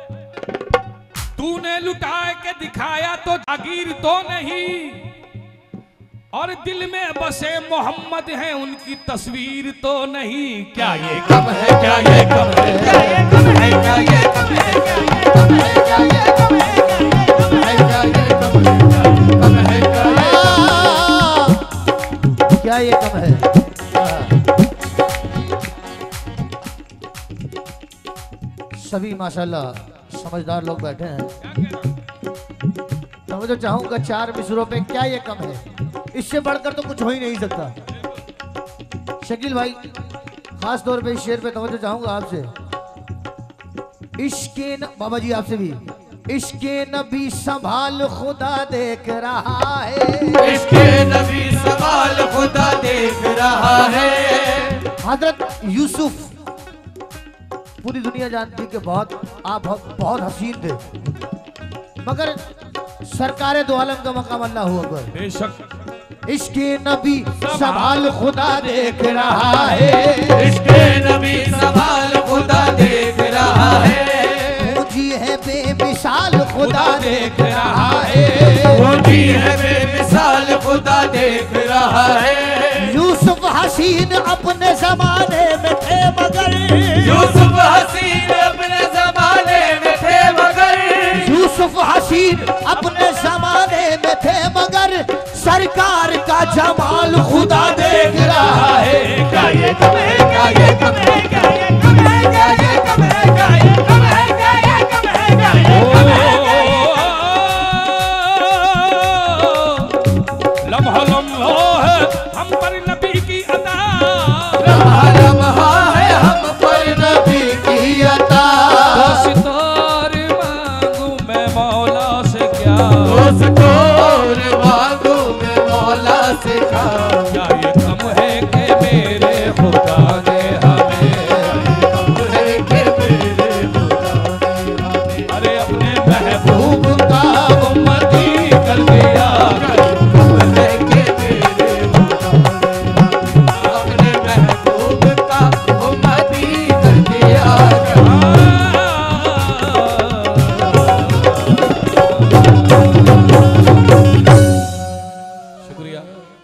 तूने लुटा के दिखाया तो जागीर तो नहीं, और दिल में बसे मोहम्मद हैं उनकी तस्वीर तो नहीं। क्या ये कम है, क्या ये कम है, क्या ये कम है, क्या ये कम है, क्या ये कम है, क्या ये कम है, क्या ये कम है, क्या ये कम है, क्या ये कम है। सभी माशाल्लाह समझदार लोग बैठे हैं। तो मैं तो चाहूंगा चार मिसरों पे क्या ये कम है, इससे बढ़कर तो कुछ हो ही नहीं सकता। शकील भाई खास तौर पे इस शेर पे तवज्जो चाहूंगा आपसे। इश्के न बाबा जी आपसे भी, इश्के नबी संभाल खुदा देख रहा है, इश्के नबी संभाल खुदा देख रहा है। हजरत यूसुफ पूरी दुनिया जानती कि बहुत आप बहुत, बहुत हसीन थे, मगर सरकारे दो आलम का मकाम अल्लाह हुआ अकबर। बेशक इश्के नबी संभाल खुदा देख रहा है, इश्के नबी संभाल खुदा देख रहा है। पूंजी है बेमिसाल खुदा देख रहा है, पूंजी है बेमिसाल खुदा देख रहा है। यूसुफ हसीन अपने जमाने में थे मगर, यूसुफ हसीन अपने जमाने में थे मगर, यूसुफ हसीन अपने जमाने में थे मगर सरकार का जमाल खुदा देख रहा है। क्या ये कम है, क्या ये कम है, क्या ये कम है, क्या ये कम है, क्या ये कम है, क्या ये कम है, क्या ये कम है। लम्हा लम्हा है हम पर नबी की अता, लम्हा लम्हा है हम पर नबी की अता। सितार मांगू मैं मौला से क्या, दोस्तों मांगू मैं मौला से क्या। क्या ये कम है कि मेरे खुदा ने हमें, अरे अपने महबूब का उम्मती कर दिया। अपने महबूब का उम्मती कर दिया। शुक्रिया।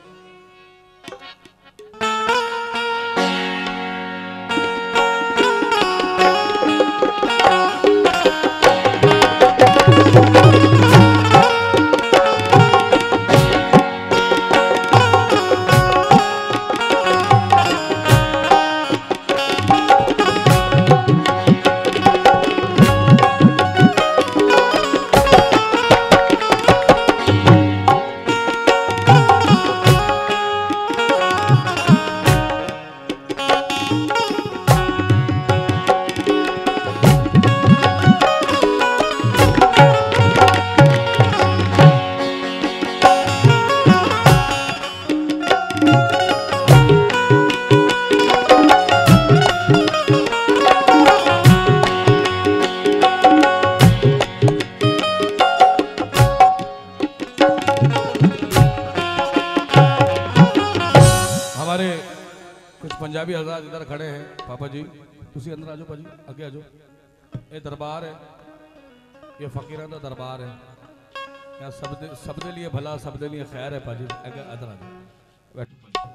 हमारे कुछ पंजाबी हजरात इधर खड़े हैं। पापा जी तुसी अंदर आ जाओ, पाजी आगे आ जाओ। ये दरबार है, ये फकीरां दा दरबार है। यहाँ सब दे सब दे लिए भला, सब दे लिए खैर है। पाजी आगे इधर आ जाओ, बैठो।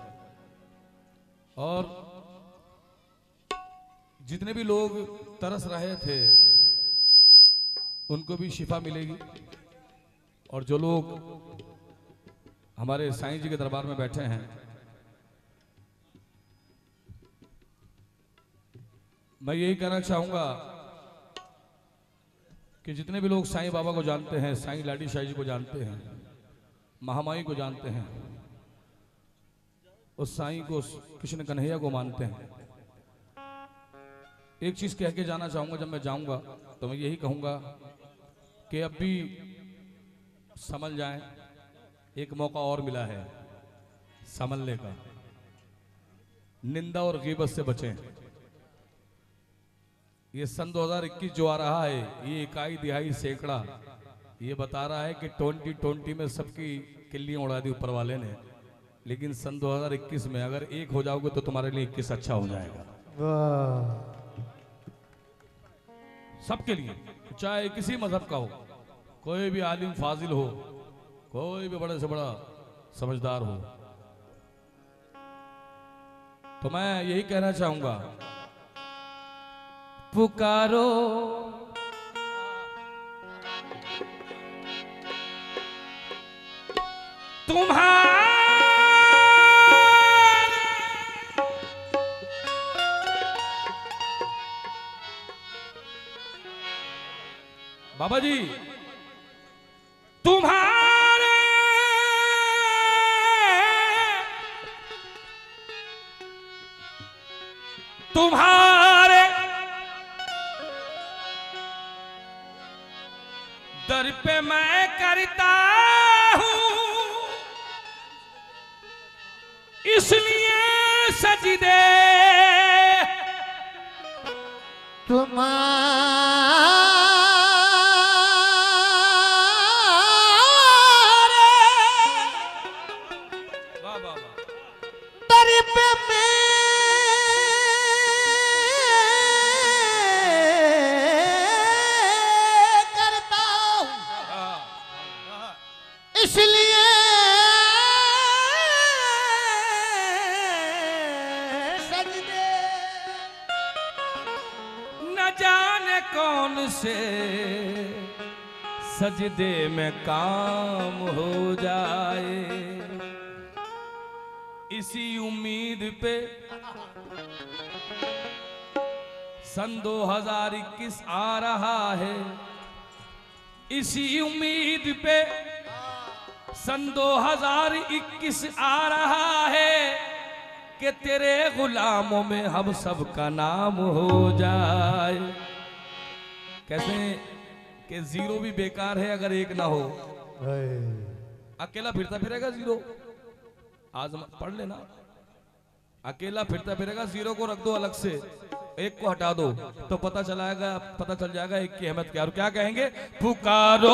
और जितने भी लोग तरस रहे थे उनको भी शिफा मिलेगी, और जो लोग हमारे साईं जी के दरबार में बैठे हैं, मैं यही कहना चाहूंगा कि जितने भी लोग साईं बाबा को जानते हैं, साईं लाडी शाह जी को जानते हैं, महामाई को जानते हैं, उस साईं को, कृष्ण कन्हैया को मानते हैं, एक चीज कह के जाना चाहूंगा। जब मैं जाऊंगा तो मैं यही कहूंगा कि अब भी समझ जाएं, एक मौका और मिला है संभलने का। निंदा और गीबत से बचें। ये सन दो हज़ार इक्कीस जो आ रहा है, ये इकाई दिहाई सैकड़ा, ये बता रहा है कि ट्वेंटी ट्वेंटी में सबकी किल्लियां उड़ा दी ऊपर वाले ने, लेकिन सन दो हज़ार इक्कीस में अगर एक हो जाओगे तो तुम्हारे लिए इक्कीस अच्छा हो जाएगा। सबके लिए, चाहे किसी मजहब का हो, कोई भी आलिम फाजिल हो, कोई भी बड़े से बड़ा समझदार हो, तो मैं यही कहना चाहूंगा, पुकारो तुम्हारे बाबा जी, तुम्हारे तुम्हारे दर पे मैं करता हूं, इसलिए सजदे तुम्हारे वाह वाह वाह दर पे मैं करता हूं, इसलिए सजदे न जाने कौन से सजदे में काम हो जाए, इसी उम्मीद पे सन दो हजार इक्कीस आ रहा है, इसी उम्मीद पे सन दो हजार इक्कीस आ रहा है कि तेरे गुलामों में हम सब का नाम हो जाए। कैसे कि जीरो भी बेकार है अगर एक ना हो, अकेला फिरता फिरेगा जीरो। आज पढ़ लेना, अकेला फिरता फिरेगा, जीरो को रख दो अलग से, एक को हटा दो तो पता चलाएगा पता चल जाएगा एक की अहमियत क्या। और क्या कहेंगे? पुकारो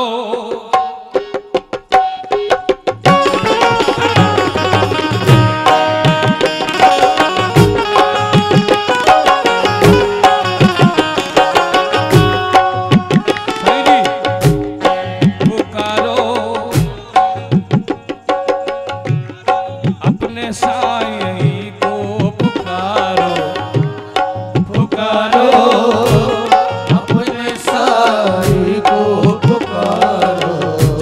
साईं को, पुकारो पुकारो अपने साईं को पुकारो।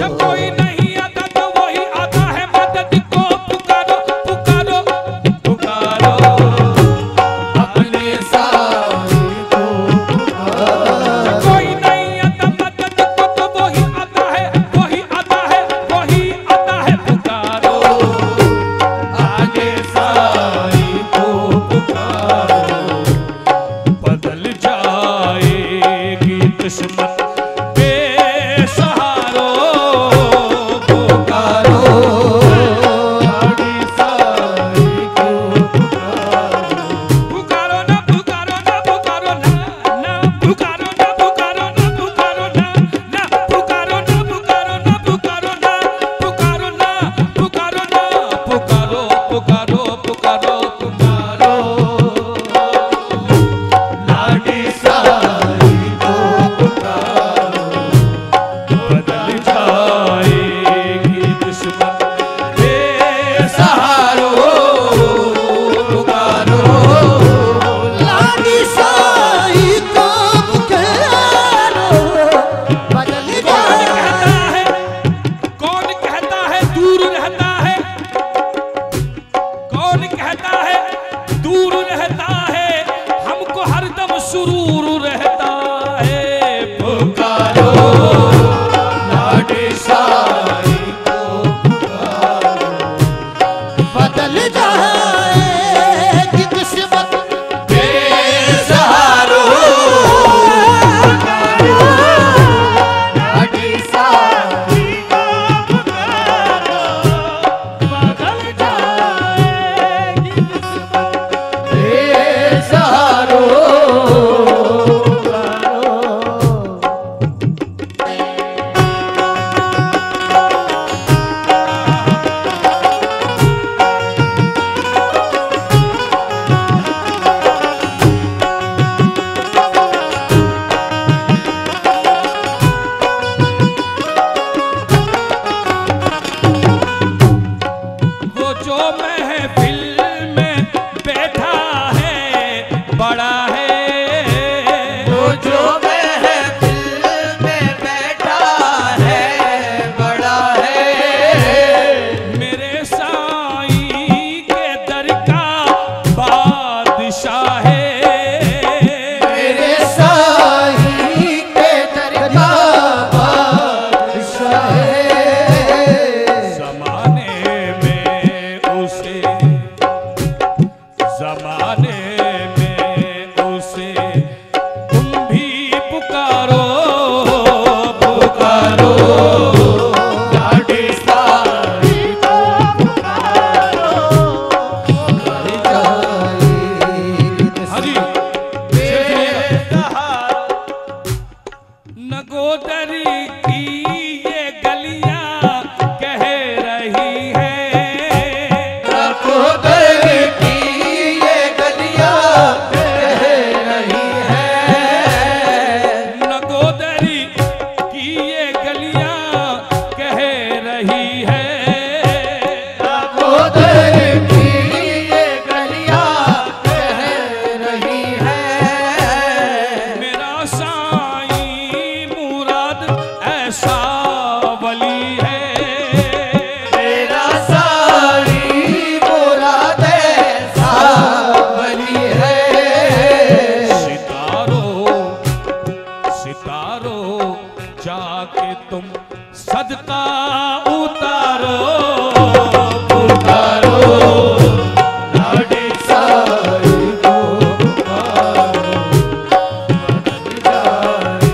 का उतारो पुकारो लाडी साई को पुकारो बदल जाए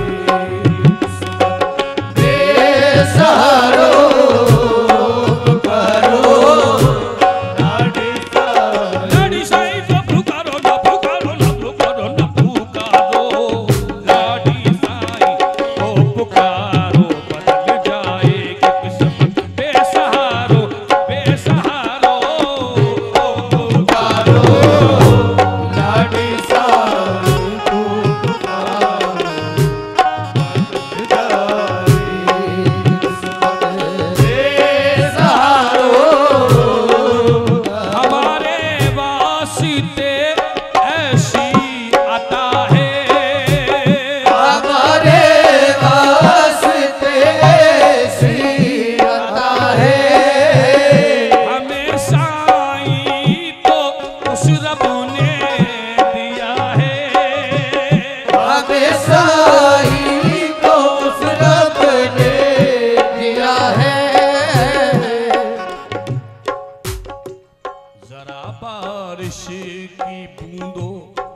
बेसहारो पुकारो लाडी साई लाडी साई को पुकारो ना पुकारो ना पुकारो ना पुकारो लाडी साई को पुकारो बदल जाएगी किस्मत बेसहारो बेसहारो पुकारो लाडी साई को पुकारो बदल जाए किस्मत बेसहारो हमारे वास्ते ऐसी आता है हमारे वास्ते ऐसी आता है हमें साईं तो उस रब ने दिया है हमें साई को उस रब ने दिया है जरा बारिश की बूंदो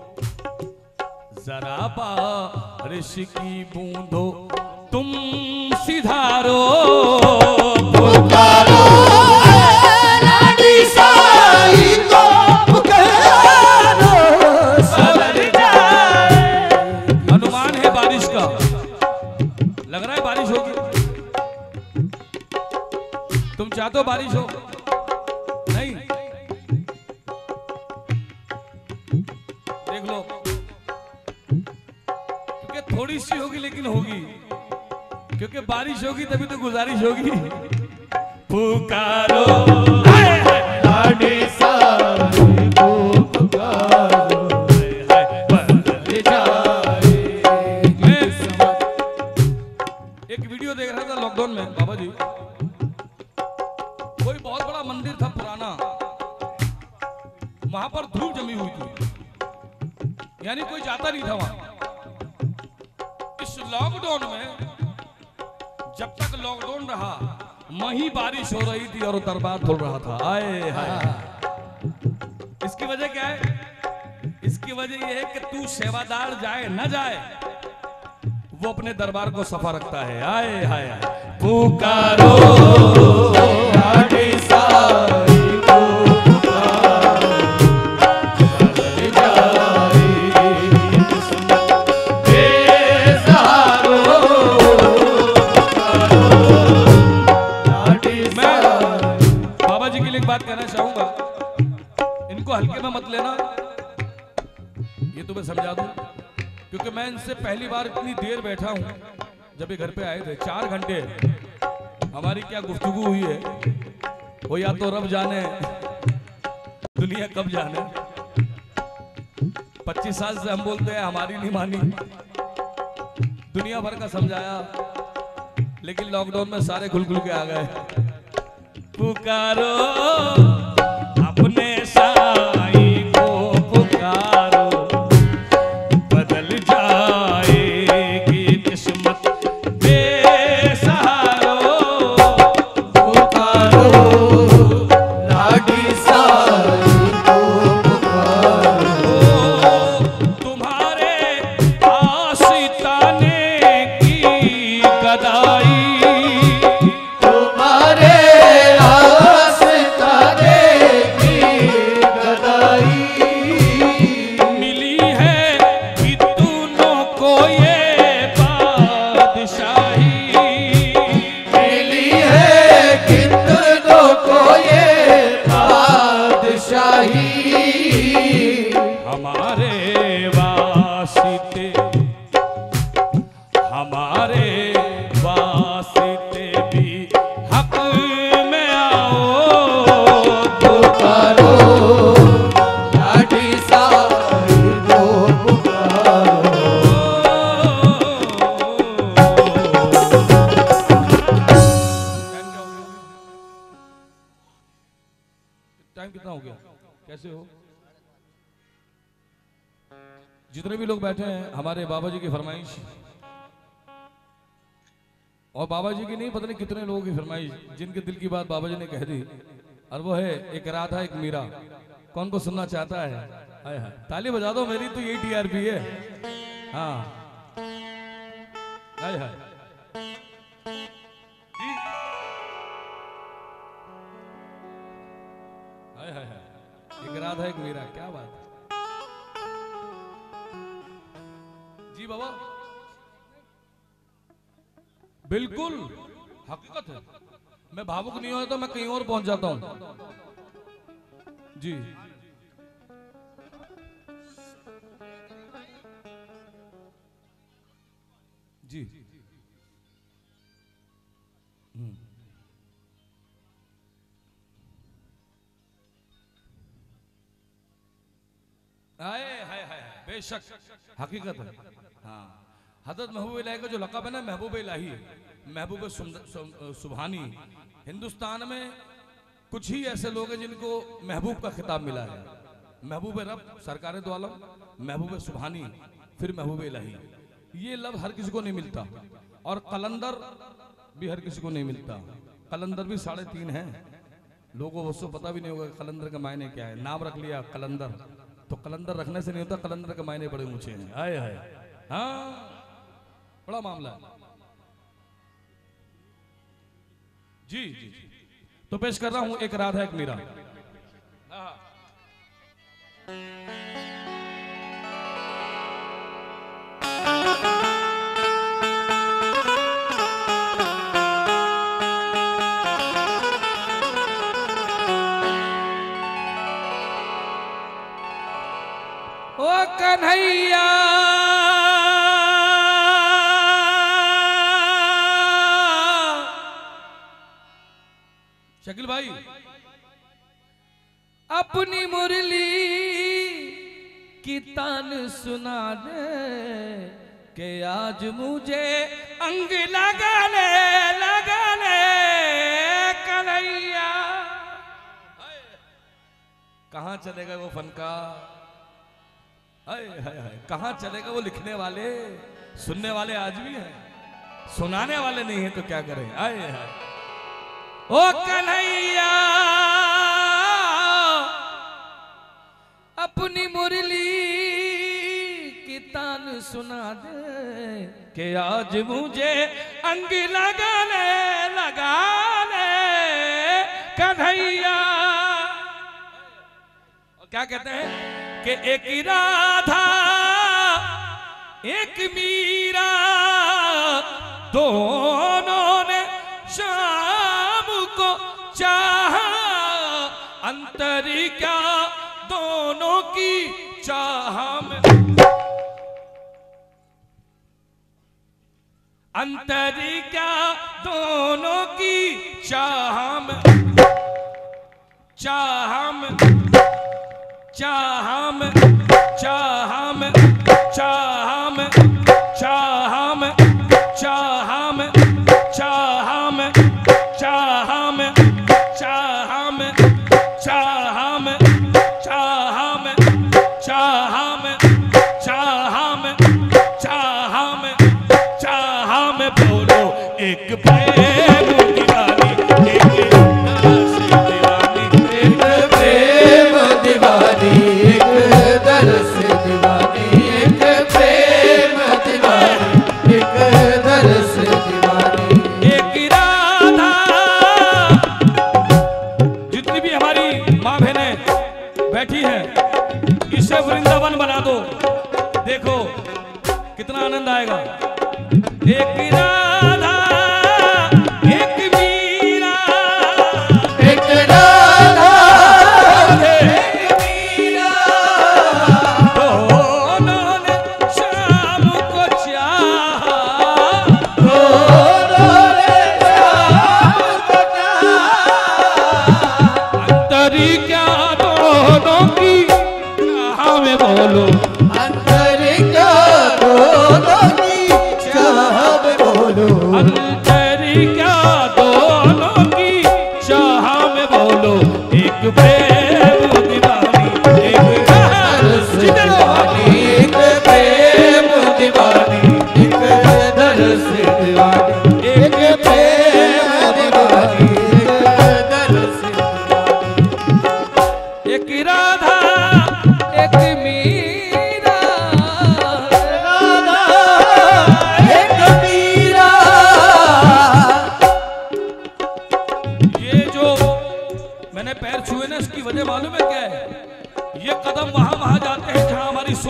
जरा बारिश की बूंदो तुम सिधारो पुकारो लाडी साई को पुकारो बदल जाए अनुमान है बारिश का लग रहा है बारिश होगी तुम चाहते हो बारिश हो नहीं देख लो क्योंकि थोड़ी सी होगी लेकिन होगी क्योंकि बारिश होगी तभी तो गुजारिश होगी पुकारो हाय, हाय, लाडी साई को पुकारो हाय, बदल जाए मैं एक वीडियो देख रहा था लॉकडाउन में बाबा जी कोई बहुत बड़ा मंदिर था पुराना वहां पर धूल जमी हुई थी यानी कोई जाता नहीं था वहां इस लॉकडाउन में जब तक लॉकडाउन रहा वहीं बारिश हो रही थी और दरबार धुल रहा था आए हाय इसकी वजह क्या है इसकी वजह यह है कि तू सेवादार जाए न जाए वो अपने दरबार को सफा रखता है आए हाय हाय पुकारो लाडी साई को पुकारो बदल जाए किस्मत बेसहारो लाडी मैं साई बाबा जी के लिए एक बात कहना चाहूंगा इनको हल्के में मत लेना ये तो मैं समझा दूं क्योंकि मैं इनसे पहली बार इतनी देर बैठा हूं जब ये घर पे आए थे चार घंटे हमारी क्या गुफ्तगू हुई है वो या तो रब जाने दुनिया कब जाने पच्चीस साल से हम बोलते हैं हमारी नहीं मानी दुनिया भर का समझाया लेकिन लॉकडाउन में सारे खुल खुल के आ गए पुकारो अपने साई को पुकारो बदल जाएगी किस्मत बेसहारो पुकारो लाडी साई को पुकारो तुम्हारे आशिताने की गदाई तुम्हारे आस्ताने की गदाई मिली है कि दोनों को ये बादशाही मिली है कितनों को ये बादशाही हमारे वास्ते हमारे वास्ते भी हक में आओ पुकारो लाडी साई को पुकारो टाइम कितना हो गया कैसे हो जितने भी लोग बैठे हैं हमारे बाबा जी की फरमाइश और बाबा जी की नहीं, पता नहीं कितने लोगों की फरमाइश, जिनके दिल की बात बाबा जी ने कह दी, और वो है एक राधा एक मीरा। कौन को सुनना चाहता है? हाय हाय, ताली बजा दो, मेरी तो यही टीआरपी है। हाँ, हाय हाय जी, हाय हाय हाय, एक राधा एक मीरा, क्या बात है जी बाबा, बिल्कुल हकीकत है। मैं भावुक नहीं होता तो मैं कहीं और पहुंच जाता हूं जी। जी हम्म आए हाय हाय, बेशक हकीकत है। हाँ, हजरत महबूब इलाही का जो लक़ब है ना, महबूब इलाही, महबूब सुभानी, हिंदुस्तान में कुछ ही ऐसे लोग हैं जिनको महबूब का खिताब मिला है। महबूब रब, सरकार दो आलम, महबूब सुभानी, फिर महबूब इलाही। ये लफ्ज़ हर किसी को नहीं मिलता। और कलंदर भी हर किसी को नहीं मिलता। कलंदर भी साढ़े तीन है, लोगों को उसको पता भी नहीं होगा कलंदर का मायने क्या है। नाम रख लिया कलंदर, तो कलंदर रखने से नहीं होता, कलंदर के मायने बड़े ऊंचे हैं। हाय हाय, हाँ, बड़ा मामला है जी जी जी। तो पेश कर रहा हूं एक राधा एक मीरा। ओ कन्हैया शकील भाई, अपनी मुरली की तान सुना दे कि आज मुझे अंग लगा ले, लगा ले कन्हैया। कहां चलेगा वो फनकार? हाय हाय हाय, कहां चलेगा वो लिखने वाले? सुनने वाले आज भी हैं, सुनाने वाले नहीं है तो क्या करें? हाय हाय, ओ कन्हैया अपनी मुरली की तान सुना दे कि आज मुझे अंग लगा ले, लगा ले कन्हैया। क्या कहते हैं कि एक राधा एक मीरा, दोनों ने शाम को चाहा, अंतर क्या दोनों की चाह में, अंतर क्या दोनों की चाह में, चाह में, चाह में, चाह में, चाह में, चाह में, चाह में, चाह में, चाह में, चाह में, चाह में, चाह में, चाह में, चाह में, चाह में, चाह में बोलो एक प्रेम दीवानी, एक दरस दीवानी, एक प्रेम दीवानी, एक दरस दीवानी, एक प्रेम दीवानी, एक दरस दीवानी, एक राधा। जितनी भी हमारी माँ बहनें बैठी हैं, इसे वृंदावन बना दो, देखो कितना आनंद आएगा। एक राधा एक मीरा, एक राधा एक मीरा, दोनों ने शाम को चाहा, दोनों ने शाम को चाहा, अंतर क्या दोनों की चाह में बोलो, अंतर क्या दोनों की चाह में बोलो,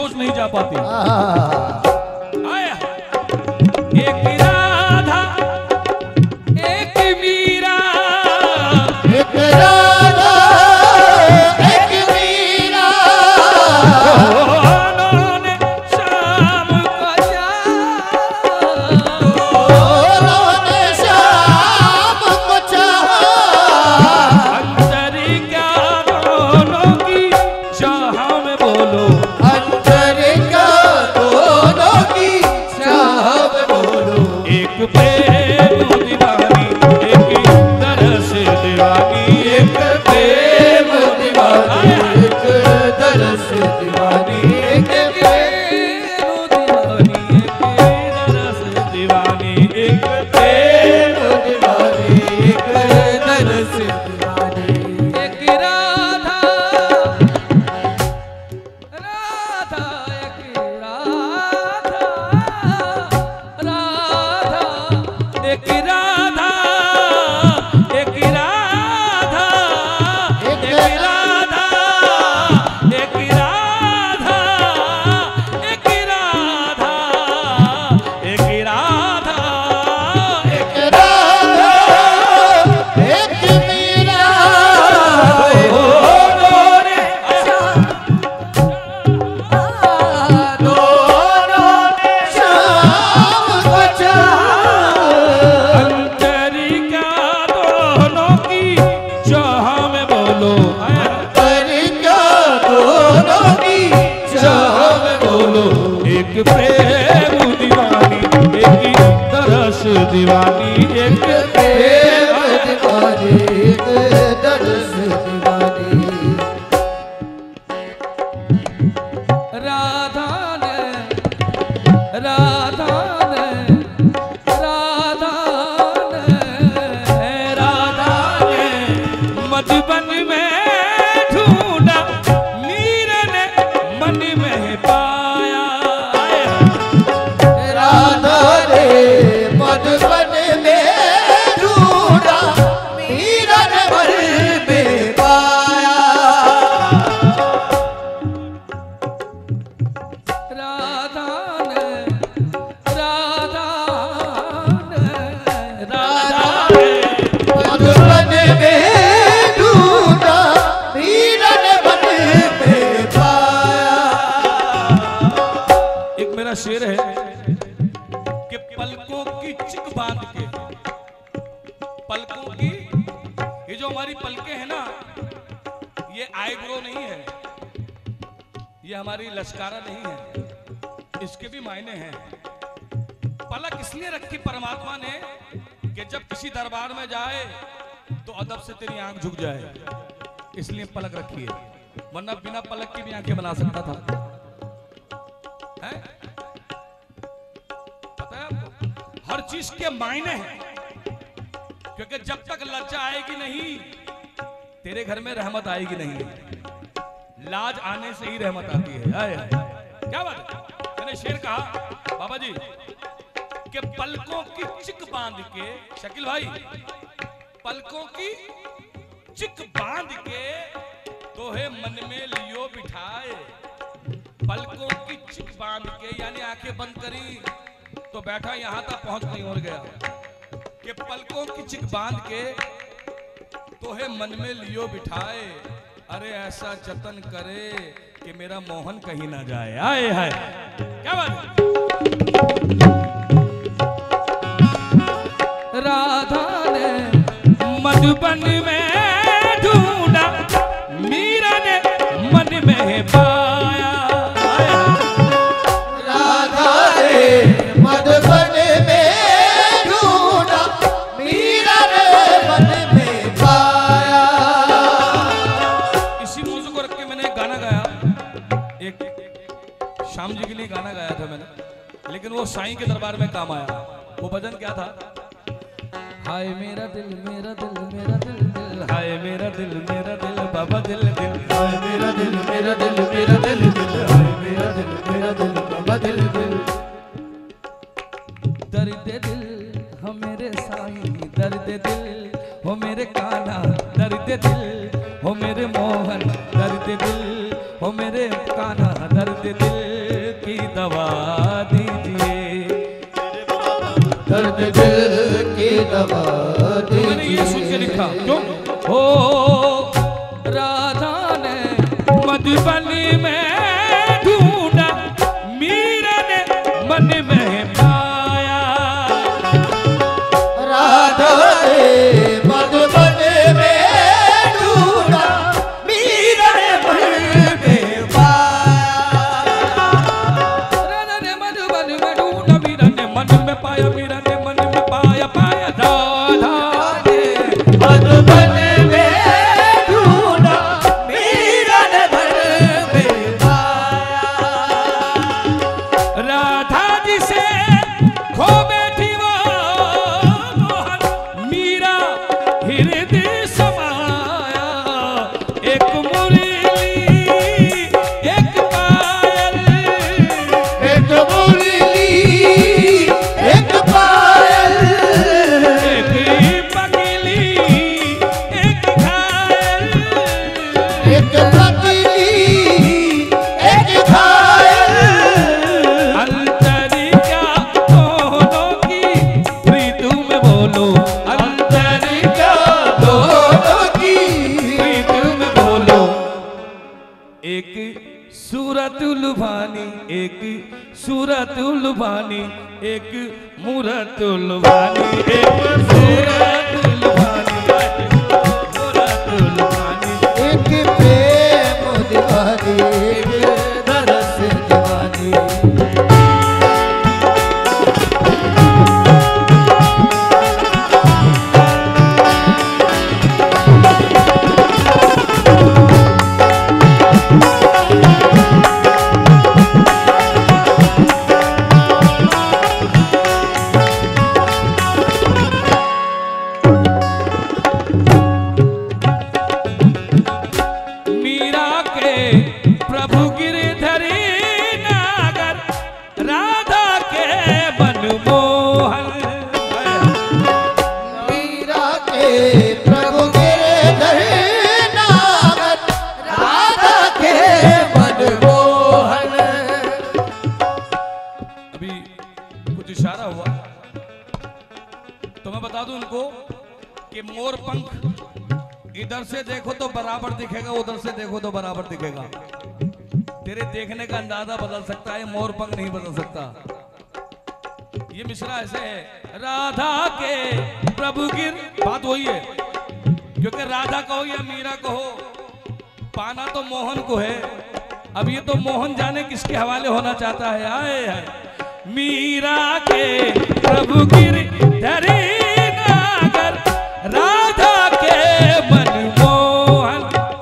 सोच नहीं जा पाती। आहा। आया एक राधा एक मीरा, एक राधा एक मीरा, दोनों ने शाम को चाहा, दोनों ने शाम को चाहा, अंतरी क्या दोनों की चाह में बोलो, अंतर का दोनों की चाह में बोलो। एक प्रेम दीवानी एक तरस दीवानी, एक प्रेम दीवानी एक दरस दीवानी, एक प्रेम दीवानी एक तरस दीवानी, एक प्रेम दीवानी एक दरस दीवानी। एक राधा राधा एक राधा राधा एक राधा एक राधा एक राधा एक राधा एक राधा एक राधा एक राधा एक मीरा, दोनों ने दोनों ने शाम को चाहा, अंतरी क्या दोनों की चाह में बोलो, अंतर का दोनों की चाह में बोलो। एक प्रेम दीवानी एक तरस दीवानी, एक प्रेम दीवानी एक दरस दीवानी। राधा ने राधा ने राधा ने राधा ने मधुबन में ढूंढा, मीरा ने मन में पाया, राधा ने मधुबन में ढूंढा, मीरा ने मन में पाया। राधा ने राधा ने राधा ने मधुबन में ढूंढा, मीरा ने मन में पाया। एक मेरा शेर है कि पलकों की चिक बांध के, पलकों की, ये जो हमारी पलकें हैं ना, ये आईब्रो नहीं है, ये हमारी लश्कारा नहीं है, इसके भी मायने हैं। पलक इसलिए रखी परमात्मा ने कि जब किसी दरबार में जाए तो अदब से तेरी आंख झुक जाए, इसलिए पलक रखी है, वरना बिना पलक की भी आंखें बना सकता था। है? पता है आपको? हर चीज के मायने हैं, क्योंकि जब तक लज्जा आएगी नहीं, तेरे घर में रहमत आएगी नहीं। लाज आने से ही रहमत आती है। आए, आए। क्या बात है? मैंने शेर कहा बाबा जी कि पलकों की चिक बांध के, शकील भाई, पलकों की चिक बांध के तोहे मन में लियो बिठाए, पलकों की चिक बांध के यानी आंखें बंद करी तो बैठा यहां तक पहुंच नहीं और गया, कि पलकों की चिक बांध के तोहे मन में लियो बिठाए, अरे ऐसा जतन करे कि मेरा मोहन कहीं ना जाए। आए हाय, क्या बात है? राधा ने मधुबन में ढूंढा, मीरा ने मन में पाया, राधा ने मधुबन में ढूंढा, मीरा ने मन में पाया। इसी मौजू को रख के मैंने एक गाना गाया, एक श्याम जी के लिए गाना गाया था मैंने, लेकिन वो साईं के दरबार में काम आया। वो भजन क्या था? हाय मेरा दिल मेरा दिल मेरा दिल दिल, हाय मेरा दिल मेरा दिल बाबा दिल दिल, हाय मेरा दिल मेरा दिल मेरा दिल दिल, हाय मेरा दिल मेरा दिल बाबा दिल दिल। दर्द दिल हो मेरे साईं, दर्द दिल हो मेरे कान्हा, दर्द दिल हो मेरे मोहन, दर्द दिल हो मेरे कान्हा, दर्द दिल की दवा दीजिए, दर्द दिल की दवा मैंने ये सुन के लिखा क्यों हो राधा ने मधुबनी में ढूंढा, मीरा ने मन में पाया, राधा ने मधुबनी में ढूंढा, मीरा ने मन में पाया, राधा ने मधुबनी में ढूंढा, मीरा ने मन में पाया, मीरा ने मन में पाया, पाया राधा ने मधुबनी में ढूंढा, मीरा ने मन में पाया, राधा जी से खो बैठी वो मोहन, मीरा हृदय समाया, एक मुरली एक पायल, एक मुरली एक पायल, एक पगली एक घायल, एक पगली एक घायल, अंतरिका दोनों की प्रीत में बोलो, अंतरिका दोनों की प्रीत में बोलो, एक सूरत लुभानी, एक सूरत लुभानी, एक मूरत लुभानी, एक सूरत लुभानी, मूरत लुभानी, एक प्रेम दीवानी, एक दरस दीवानी, मीरा के प्रभु गिरधरी नागर, राधा के मनमोहन, मीरा के प्रभु गिरधर नागर, राधा के मनमोहन, अभी कुछ इशारा हुआ तो मैं बता दूं उनको कि मोर पंख इधर से देखो तो बराबर दिखेगा, उधर से देखो तो बराबर दिखेगा। तेरे देखने का अंदाजा बदल सकता है, मोर पंख नहीं बदल सकता। ये मिश्रा ऐसे है, राधा के प्रभु गिर, बात वही है, क्योंकि राधा कहो या मीरा कहो, पाना तो मोहन को है। अब ये तो मोहन जाने किसके हवाले होना चाहता है। आए है मीरा के प्रभु गिर धरी नागर, राधा के मनमोहन,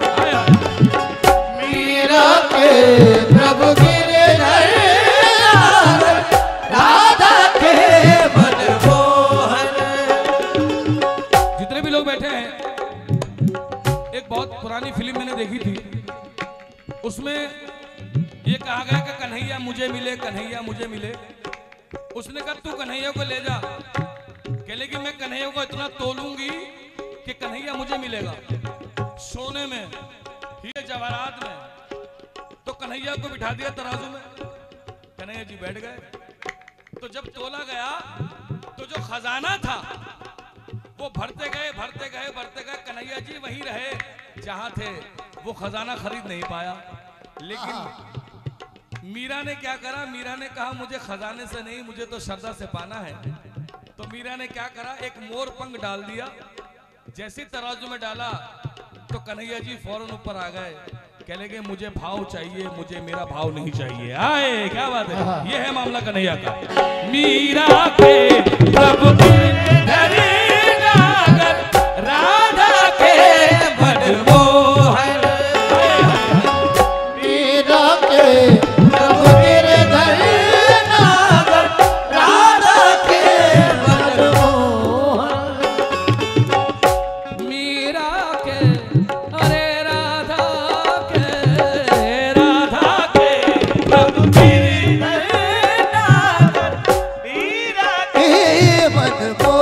मीरा के प्रभु गिरधर नागर, राधा के मनमोहन। जितने भी लोग बैठे हैं, एक बहुत पुरानी फिल्म मैंने देखी थी, उसमें ये कहा गया कि कन्हैया मुझे मिले, कन्हैया मुझे मिले। उसने कहा तू कन्हैया को ले जा, कह लेगी मैं कन्हैया को इतना तोलूंगी कि कन्हैया मुझे मिलेगा सोने में, हीरे जवाहरात में। तो कन्हैया को बिठा दिया तराजू में, कन्हैया जी बैठ गए। तो जब तोला गया तो जो खजाना था वो भरते गए भरते गए भरते गए, कन्हैया जी वहीं रहे जहां थे, वो खजाना खरीद नहीं पाया। लेकिन मीरा ने क्या करा, मीरा ने कहा मुझे खजाने से नहीं, मुझे तो श्रद्धा से पाना है। तो मीरा ने क्या करा, एक मोर पंख डाल दिया। जैसे तराजू में डाला तो कन्हैया जी फौरन ऊपर आ गए, कह लगे मुझे भाव चाहिए, मुझे मेरा भाव नहीं चाहिए। आए क्या बात है, ये है मामला कन्हैया का। मीरा के प्रभु गिरधरी नागर, राधा के मनमोहन, मीरा के प्रभु गिरधर नागर, राधा के मनमोहन। मीरा के अरे राधा के, राधा के प्रभु गिरधर नागर, मीरा हे मनमोहन।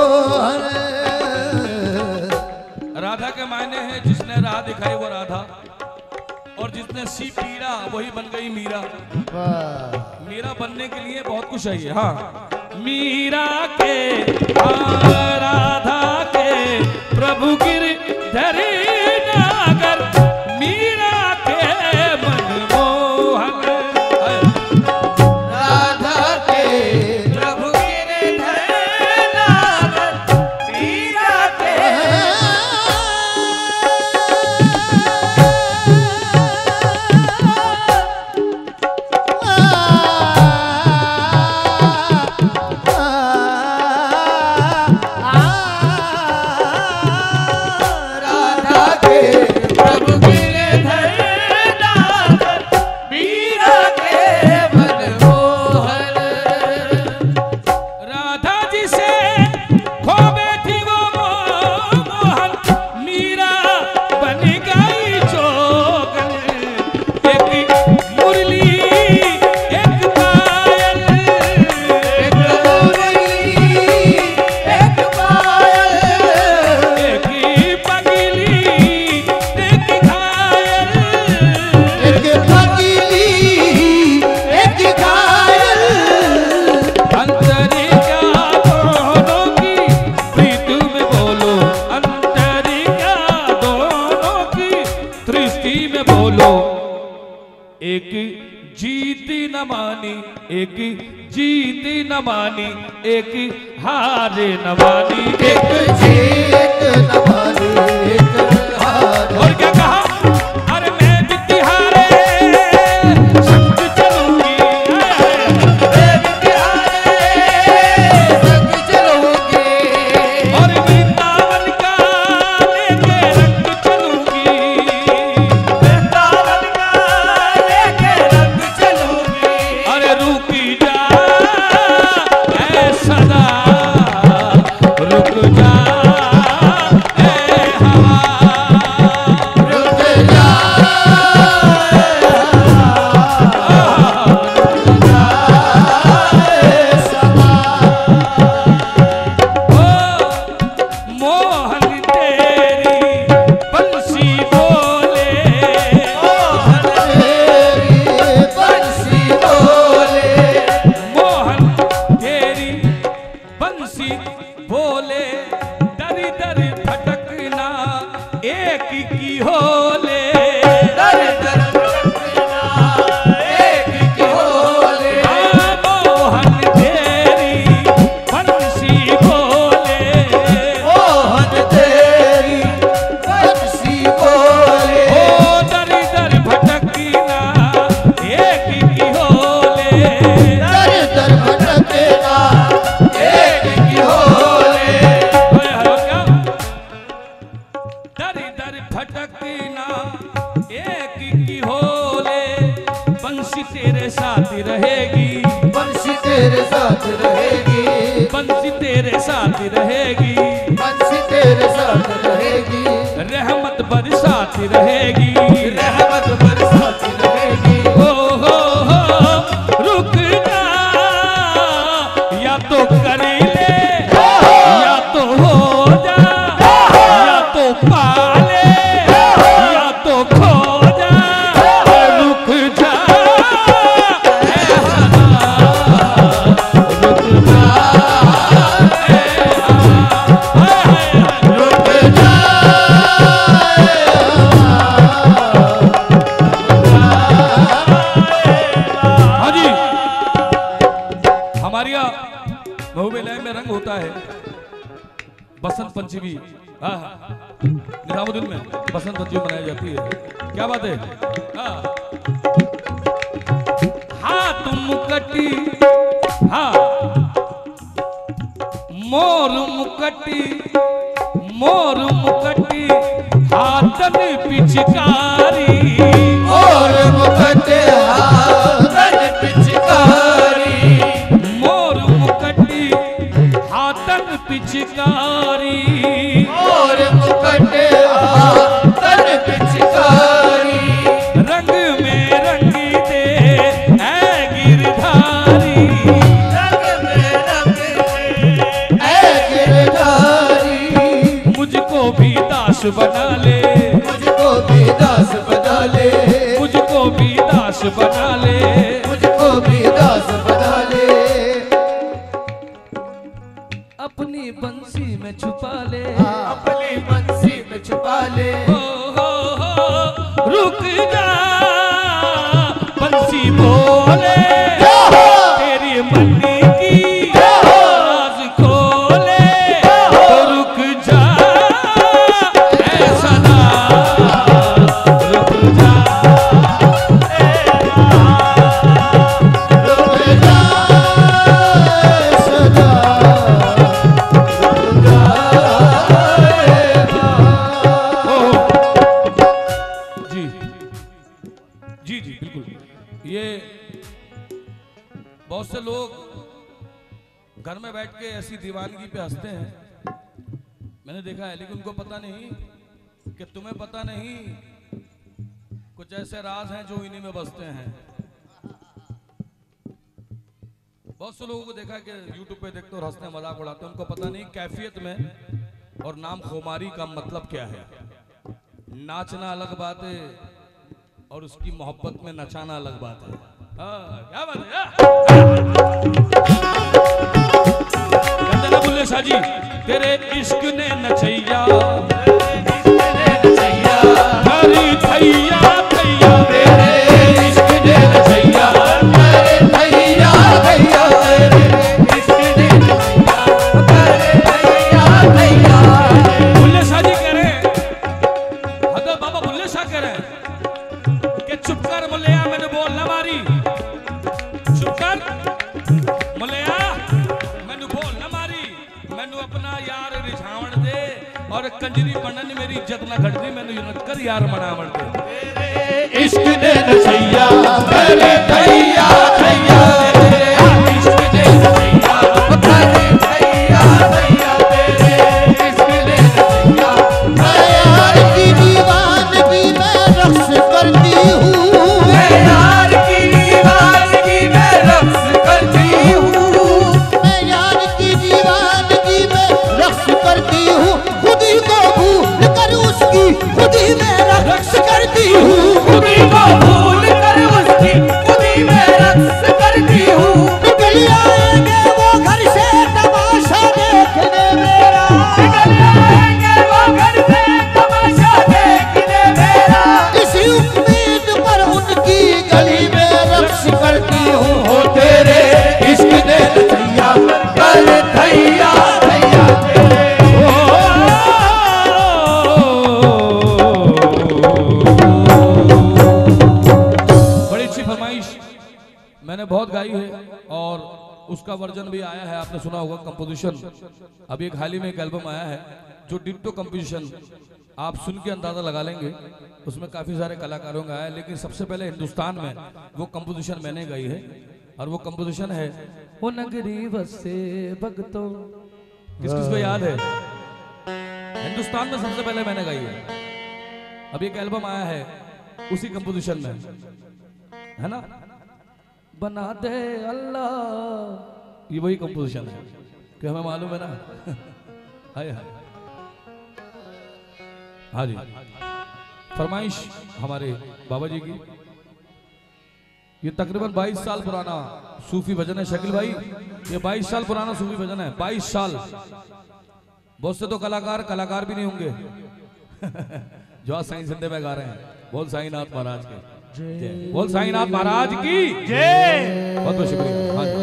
उसने सी पीड़ा वही बन गई मीरा। वाह मीरा बनने के लिए बहुत कुछ चाहिए। हाँ, मीरा के हाँ, राधा के प्रभु गिरधर नागर, मीरा के मनमोहन, राधा के प्रभु गिरधर नागर, मीरा के राधा के प्रभु गिरधर नागर, मीरा के मनमोहन। राधा जी से खो बैठी वो मोहन, मीरा बन गई जोगन। एक मुरली एक पायल, एक मुरली एक पायल, एक पगली एक घायल, एक पगली एक घायल, अंतरिका दोनों की प्रीत में बोलो, अंतरिका दोनों की दृष्टि में बोलो। एक जीत न मानी, एक जीत न मानी, एक हार न मानी, एक एक न मानी एक हार। और क्या कहा? अरे मैं बित्ती हारे संग चलूंगी, मैं बिहारे संग चलूंगी, और वृंदावन का लेके रंग चलूंगी। वृंदावन का लेके रंग चलूंगी। अरे रुकी जा ऐ सदा, रुक जा ऐ हवा, रुक जा ओ मोहन तेरी बंसी बोले, मोहन तेरी बंसी बोले, मोहन तेरी बंसी बोले, दर दर भटकना एक की होले। दर दर भटकना एक की होले। आ मोहन तेरी बंसी बोले, मोहन तेरी बंसी बोले, ओ दर दर भटकना एक की होले। दर दर भटकना एक की होले। ओए हो क्या? दर दर भटकना एक की होले, बंसी तेरे साथ रहेगी, बंसी तेरे साथ रहेगी, बंसी तेरे साथ रहेगी, बंसी तेरे साथ रहेगी, रहमत बरसाती रहेगी, रहमत बरसाती रहेगी। हो हो हो रुक जा, या तो कर ले या तो हो जा, या तो पाले या तो खो जा, रुक जा ऐ हवा, रुक जा ऐ हवा, रुक जा हाँ जी, हमारे यहाँ बहुविलय में रंग होता है बसंत पंचमी। हाँ हाँ, निजामुद्दीन में बसंत पंचमी मनाई जाती है। क्या बात है? हाँ हाँ तुम मुकटी, हाँ मोर मुकटी, मोर मुकटी हाथन पिचकारी, और मुकटे हाथन पिचकारी, मोर मुकटी हाथन पिचकारी, और मुकटे हाथन पिचकारी, रंग में रंग दे ऐ गिरधारी, रंग में रंग दे ऐ गिरधारी, मुझको भी दास बना ले, मुझको भी दास बना ले, मुझको अपनी बंसी में छुपा ले, अपनी बंसी में छुपा ले। हो हो हो रुक जा बंसी बोले, तेरी मन्नी की राज खोले, तो रुक जा ऐसा ना रुक जा, रुक जा सदा, रुक जा। जी जी जी बिल्कुल। ये बहुत से लोग घर में बैठ के ऐसी दीवानगी पे हंसते हैं, मैंने देखा है, लेकिन उनको पता नहीं कि तुम्हें पता नहीं कुछ ऐसे राज हैं जो इन्हीं में बसते हैं। बहुत से लोगों को देखा कि यूट्यूब पे देखते और हंसते मजाक उड़ाते हैं, उनको पता नहीं कैफियत में और नाम खुमारी का मतलब क्या है। नाचना अलग बात है और उसकी मोहब्बत में नचाना अलग बात है। हाँ, क्या बात है? कहते ना बुल्ले शाह जी, तेरे इश्क ने नचैया हरी थैया थैया, तेरे इश्क ने नचैया करे थैया थैया, तेरे इश्क ने नचैया करे थैया थैया। बुल्ले शाह जी कह रहे हैं, हजरत बाबा बुल्ले शाह कह रहे हैं कि चुप कर मुल्लिया मैंने बोल ना मारी, चुप कर मुल्लिया मैंने बोल ना मारी, मैंने अपना यार रिझावण दे और कंजरी बनन मेरी इज्जत ना घट दी, मैंने यूनत कर यार मनावण दे। तेरे इश्क ने नचैया करे थैया थैया, तेरे इश्क ने नचैया करे थैया थैया, तेरे इश्क ने नचैया। मैं यार की दीवानगी में रक्स करती हूँ, मैं यार की दीवानगी में रक्स करती हूँ, मैं यार की दीवानगी में रक्स करती हूँ, खुद ही को भूल कर उसकी खुद ही मैं रक्स करती हूँ। खुदी को भूल कर उसकी खुदी में रक्स करती हूँ। निकल आएंगे वो घर से तमाशा देखने मेरा, निकल आएंगे वो घर से तमाशा देखने मेरा, इसी उम्मीद पर उनकी गली में रक्स करती हूँ। हो तेरे इश्क ने नचैया कर थैया थैया, तेरे बड़ी अच्छी फरमाइश मैंने बहुत गाई है और उसका वर्जन भी आया है, आपने सुना होगा कंपोजिशन। अभी एक हाल ही में एक एल्बम आया है जो डिट्टो कंपोजिशन, आप सुन के अंदाजा लगा लेंगे, उसमें काफी सारे कलाकारों का आया है, लेकिन सबसे पहले हिंदुस्तान में वो कंपोजिशन मैंने गाई है और वो कंपोजिशन है वो नगरी बसे भगतों। किस किस को याद है? हिंदुस्तान में सबसे पहले मैंने गाई है। अभी एक एल्बम आया है उसी कंपोजिशन में, है ना, बना दे अल्लाह, ये वही कंपोजिशन है कि हमें मालूम है ना। हाय हाय, हाँ जी, फरमाइश हमारे बाबा जी की। ये तकरीबन बाईस साल पुराना सूफी भजन है शकील भाई, ये बाईस साल पुराना सूफी भजन है, बाईस साल। बहुत से तो कलाकार कलाकार भी नहीं होंगे जो आज साईं जिंदे में गा रहे हैं। बोल साईनाथ महाराज के जय, बोल साईनाथ महाराज की जय। बहुत बहुत शुक्रिया। हाँ जी।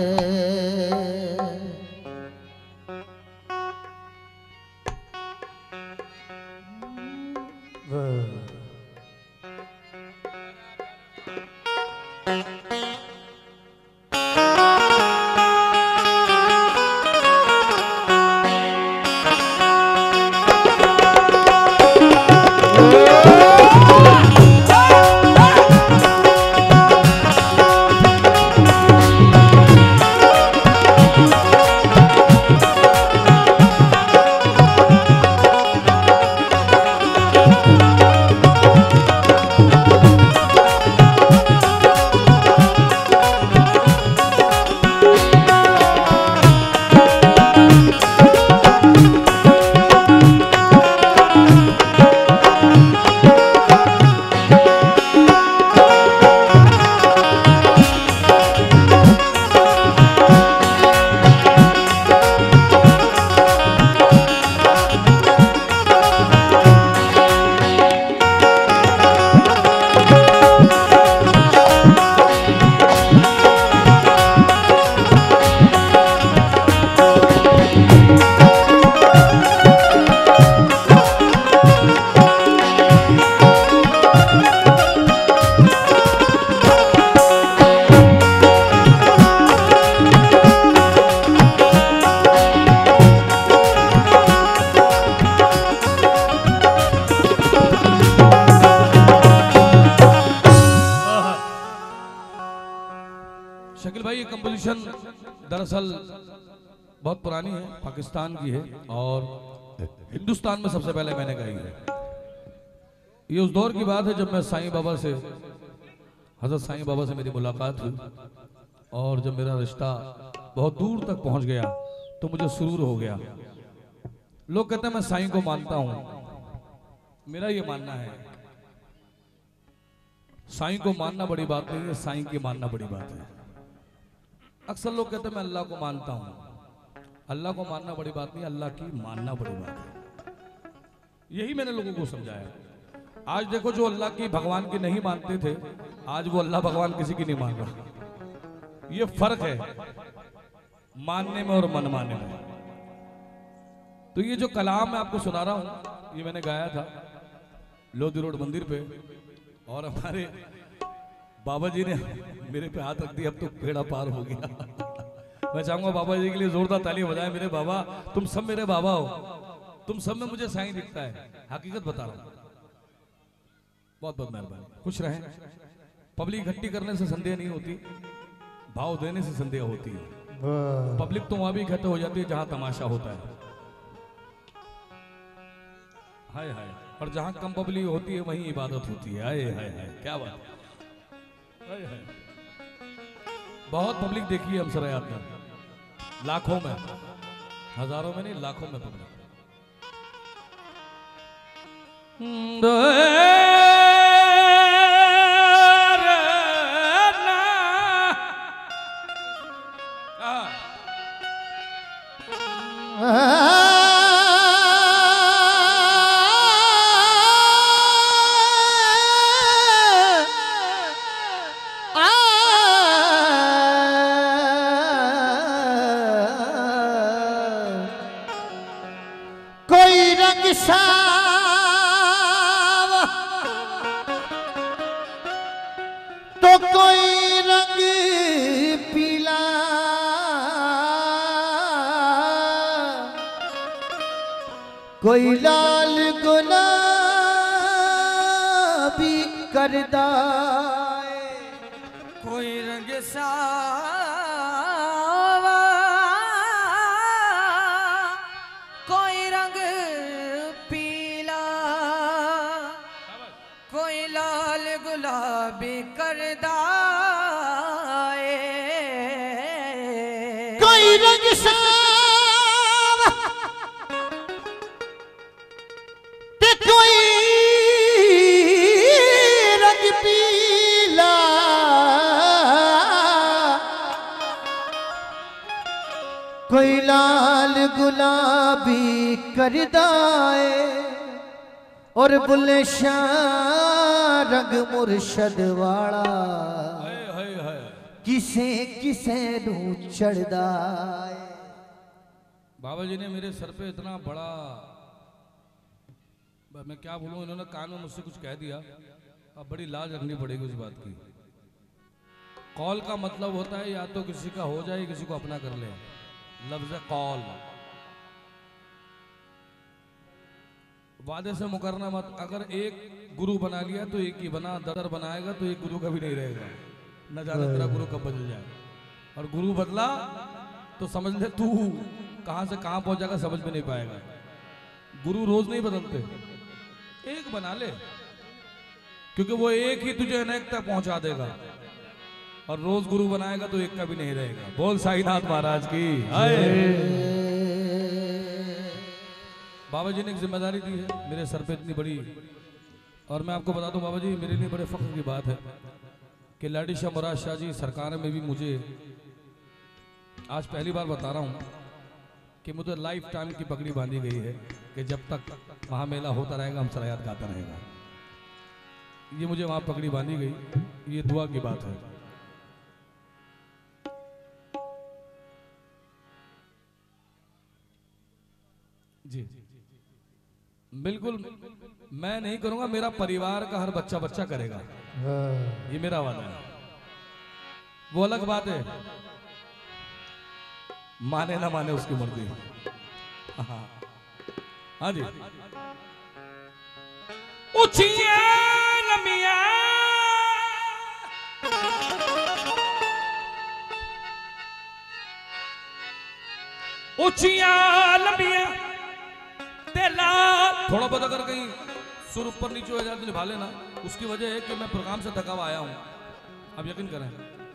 कंपोजिशन दरअसल बहुत पुरानी है, पाकिस्तान की है और हिंदुस्तान में सबसे पहले मैंने गाई है। ये उस दौर की बात है जब मैं साईं बाबा से, हजरत साईं बाबा से मेरी मुलाकात हुई और जब मेरा रिश्ता बहुत दूर तक पहुंच गया तो मुझे सुरूर हो गया। लोग कहते हैं मैं साईं को मानता हूं, मेरा ये मानना है साईं को मानना बड़ी बात नहीं है, साईं की मानना बड़ी बात है। अक्सर लोग कहते हैं मैं अल्लाह को मानता हूं, अल्लाह को मानना बड़ी बात नहीं, अल्लाह की मानना बड़ी बात है। यही मैंने लोगों को समझाया। आज देखो जो अल्लाह की भगवान की नहीं मानते थे, आज वो अल्लाह भगवान किसी की नहीं मान रहा। ये फर्क है मानने में और मन मानने में। तो ये जो कलाम मैं आपको सुना रहा हूं, ये मैंने गाया था लोधी रोड मंदिर पे और हमारे बाबा जी ने मेरे पे हाथ रख दिया, अब तो बेड़ा पार हो गया। मैं चाहूंगा बाबा जी के लिए जोरदार ताली बजाएं। मेरे बाबा, तुम सब मेरे बाबा हो, तुम सब में मुझे साईं दिखता है, हकीकत बता रहा हूं। बहुत बहुत मेहरबानी, खुश रहें। पब्लिक इकट्ठी करने से संदेह नहीं होती, भाव देने से संदेह होती है। पब्लिक तो वहां भी इकट्ठा हो जाती है जहां तमाशा होता है, हाय हाय, और जहां कम पब्लिक होती है वहीं इबादत होती है। हाय हाय हाय, क्या बात, हाय हाय। बहुत पब्लिक देखी है हम सरायात में, लाखों में, हजारों में नहीं, लाखों में पब्लिक। कोई रंग सावा तो कोई रंग पीला, कोई लाल गुलाबी करदा है, कोई रंग सा कोई रंग पीला, कोई लाल गुलाबी करदा है, कोई रंग सावा ते कोई रंग पीला, कोई लाल गुलाबी करदा है, और बुले शाह रंग मुर्शद वाला हाय हाय हाय। किसे किसे नू चढ़दा है। बाबा जी ने मेरे सर पे इतना बड़ा, मैं क्या बोलूं, इन्होंने कान में मुझसे कुछ कह दिया, अब बड़ी लाज रखनी पड़ेगी उस बात की। कॉल का मतलब होता है या तो किसी का हो जाए, किसी को अपना कर ले, लफ्ज कॉल। वादे से मुकरना मत। अगर एक गुरु बना लिया तो एक ही बना, दर बनाएगा तो एक गुरु का भी नहीं रहेगा, न जाने तेरा गुरु कब बदल जाए। और गुरु बदला तो समझ ले तू कहां से कहां पहुंच जाएगा, समझ में नहीं पाएगा। गुरु रोज नहीं बदलते, एक बना ले, क्योंकि वो एक ही तुझे अनेक तक पहुंचा देगा। और रोज गुरु बनाएगा तो एक का भी नहीं रहेगा। बोल साईनाथ महाराज की। बाबा जी ने एक जिम्मेदारी दी है मेरे सर पे इतनी बड़ी, और मैं आपको बता दूं बाबा जी, मेरे लिए बड़े फख्र की बात है कि लाडी शाह मुराद शाह जी सरकार में भी मुझे आज पहली बार बता रहा हूं कि मुझे लाइफ टाइम की पगड़ी बांधी गई है कि जब तक वहां मेला होता रहेगा हम सरायात गाता रहेगा। ये मुझे वहां पगड़ी बांधी गई, ये दुआ की बात है। जी बिल्कुल, मैं नहीं करूंगा, मेरा परिवार का हर बच्चा बच्चा करेगा, ये मेरा वादा है। वो अलग बात है, माने ना माने उसकी मर्जी। हाँ हाँ जी। उचिया लमिया ऊंचिया लंबिया तेला। थोड़ा बहुत अगर कहीं सुर ऊपर नीचे हो जाए तो निभा लेना। उसकी वजह है कि मैं प्रोग्राम से थका हुआ आया हूं, अब यकीन करें।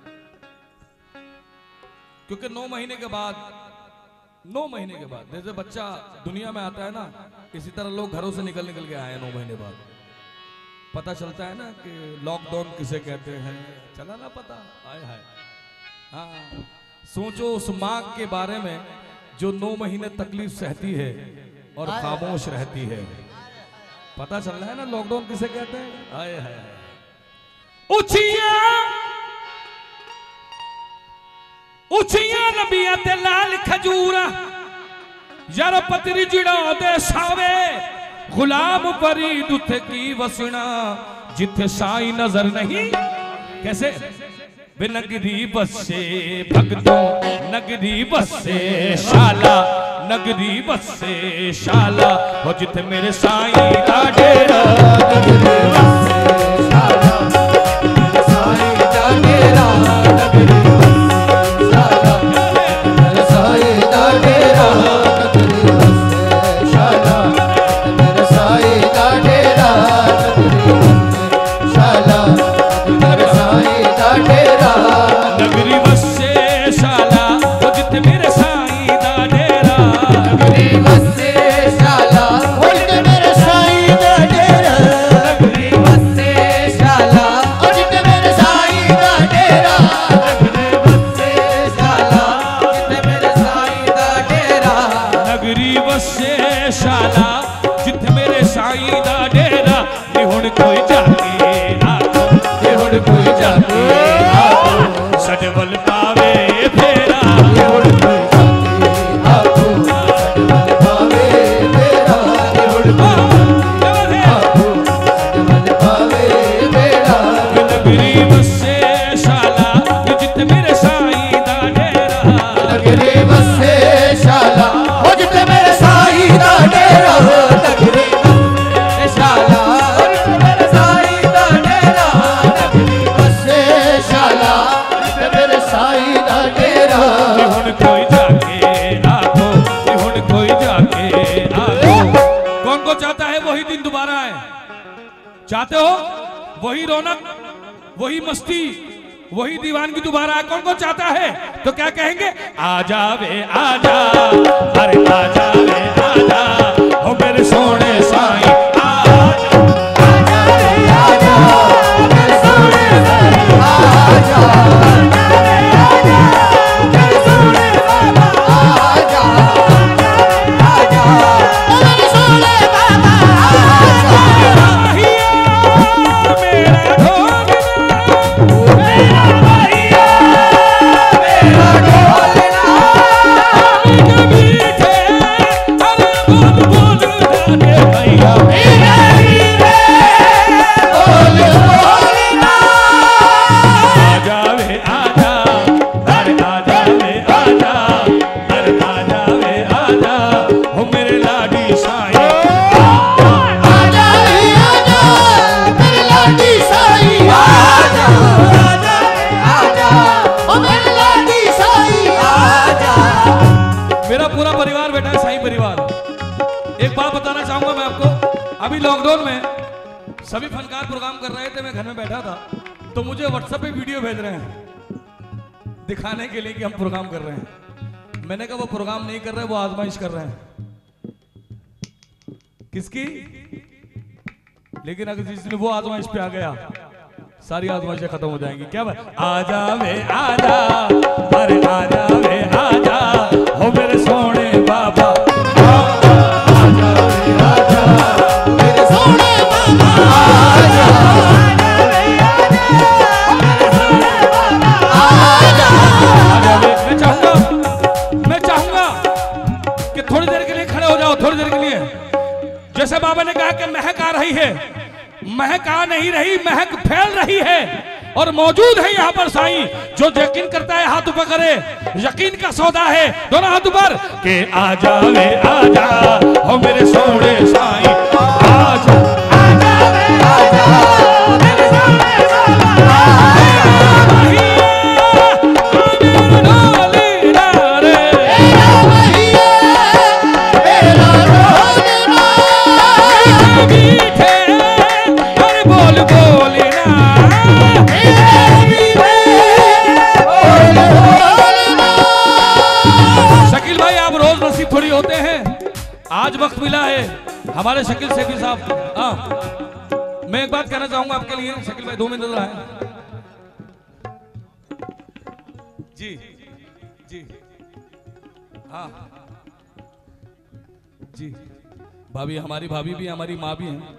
क्योंकि नौ महीने के बाद नौ महीने के बाद जैसे बच्चा दुनिया में आता है ना, इसी तरह लोग घरों से निकल निकल के आए हैं। नौ महीने बाद पता चलता है ना कि लॉकडाउन किसे कहते हैं, चला ना पता। आए हाय, हाँ सोचो उस माँ के बारे में जो नौ महीने तकलीफ सहती है और खामोश रहती है। पता चल रहा है ना लॉकडाउन किसे कहते हैं। आए हाय, ऊंचिया ऊंचिया नबिया ते लाल खजूरा यार पतरी जिड़ा दे सावे। गुलाम फरीद उथे की वसना जिथे साई नजर नहीं। कैसे वे नगरी बसे भगतों नगरी बसे शाला, नगरी बसे शाला हो जिथे मेरे साई दा डेरा। नगरी बसे शाला साई दा डेरा, नगरी बसे शाला मेरे साई दा डेरा। नगरी बसे शाला मेरे साई दा डेरा। नगरी बसे शाला मेरे साई दा डेरा। नगरी बसे शाला हो जिथे मेरे साई दा डेरा। नगरी बसे शाला हो जिथे मेरे साई दा डेरा। नगरी बसे शाला हो जिथे मेरे साई दा डेरा। नगरी बसे शाला जिथे मेरे साई दा डेरा। नगरी बसे शाला जिथे मेरे साई दा डेरा। नी हुण कोई जाके आखो, नी हुण कोई जाके आखो सजवल पावे फेरा। नी हुण कोई जाके आखो सजवल पावे फेरा। नी हुण कोई आखो सजवल पावे फेरा। नगरी बसे शाला जिथे मेरे साई दा डेरा। नगरी बसे शाला हो जिथे मेरे साई दा डेरा। नगरी बसे शाला हो जिथे मेरे साई दा डेरा। नगरी बसे शाला जिथे मेरे साई दा डेरा। हुण कोई जाके आखो, हुण कोई जाके आखो। कौन को चाहता है वही दिन दोबारा आए? चाहते हो वही रौनक, वही मस्ती, वही दीवानगी दोबारा आए? कौन कौन चाहता है? तो क्या कहेंगे? आजा वे आजा, अरे आजा वे आजा हो मेरे सोने साईं। आजा आजा वे आजा मेरे सोने साईं। आजा आजा वे आजा मेरे सोने बाबा। आजा आजा मेरे सोने बाबा। आजा मेरा ढोलना, मेरा भैया मेरा ढोलना। मीठे अरे बोल बोल जाने भैया मेरे हीरे बोल बोलना। आजा वे आजा, अरे आजा वे आजा, अरे आजा वे आजा हो मेरे लाडी साईं। आजा वे आजा मेरे लाडी साईं। आजा आजा वे आजा हो मेरे लाडी साईं। आजा। मेरा पूरा परिवार बैठा है, साईं परिवार। एक बात बताना चाहूंगा मैं आपको, अभी लॉकडाउन में सभी फनकार प्रोग्राम कर रहे थे, मैं घर में बैठा था तो मुझे व्हाट्सएप पे वीडियो भेज रहे हैं दिखाने के लिए कि हम प्रोग्राम कर रहे हैं। मैंने कहा वो प्रोग्राम नहीं कर रहे, वो आजमाइश कर रहे हैं। किसकी? लेकिन अगर जिस दिन वो आजमाइश पे आ गया सारी आजमाइशें खत्म हो जाएंगी। क्या बात? आजा वे आजा, अरे आजा वे आजा हो मेरे सोने बाबा। आजा वे आजा मेरे सोने बाबा। आजा आजा वे आजा हो मेरे सोने बाबा। आजा आजा वे। मैं चाहूंगा मैं चाहूंगा कि थोड़ी देर के लिए खड़े हो जाओ, थोड़ी देर के लिए। जैसे बाबा ने कहा कि महक आ रही है, महक आ नहीं रही, महक फैल रही है। और मौजूद है यहाँ पर साईं। जो यकीन करता है हाथ ऊपर करे, यकीन का सौदा है। दोनों हाथ ऊपर के आजा वे आजा हो मेरे सोने साईं। आजा आजा वे आजा मेरे सोने साईं। आजा भैया होते हैं, आज वक्त मिला है हमारे शकील सेठी साहब। हाँ, मैं एक बात कहना चाहूंगा आपके लिए, शकील भाई दो मिनट नजर आए। जी जी हाँ जी, भाभी, हमारी भाभी भी हमारी माँ भी हैं।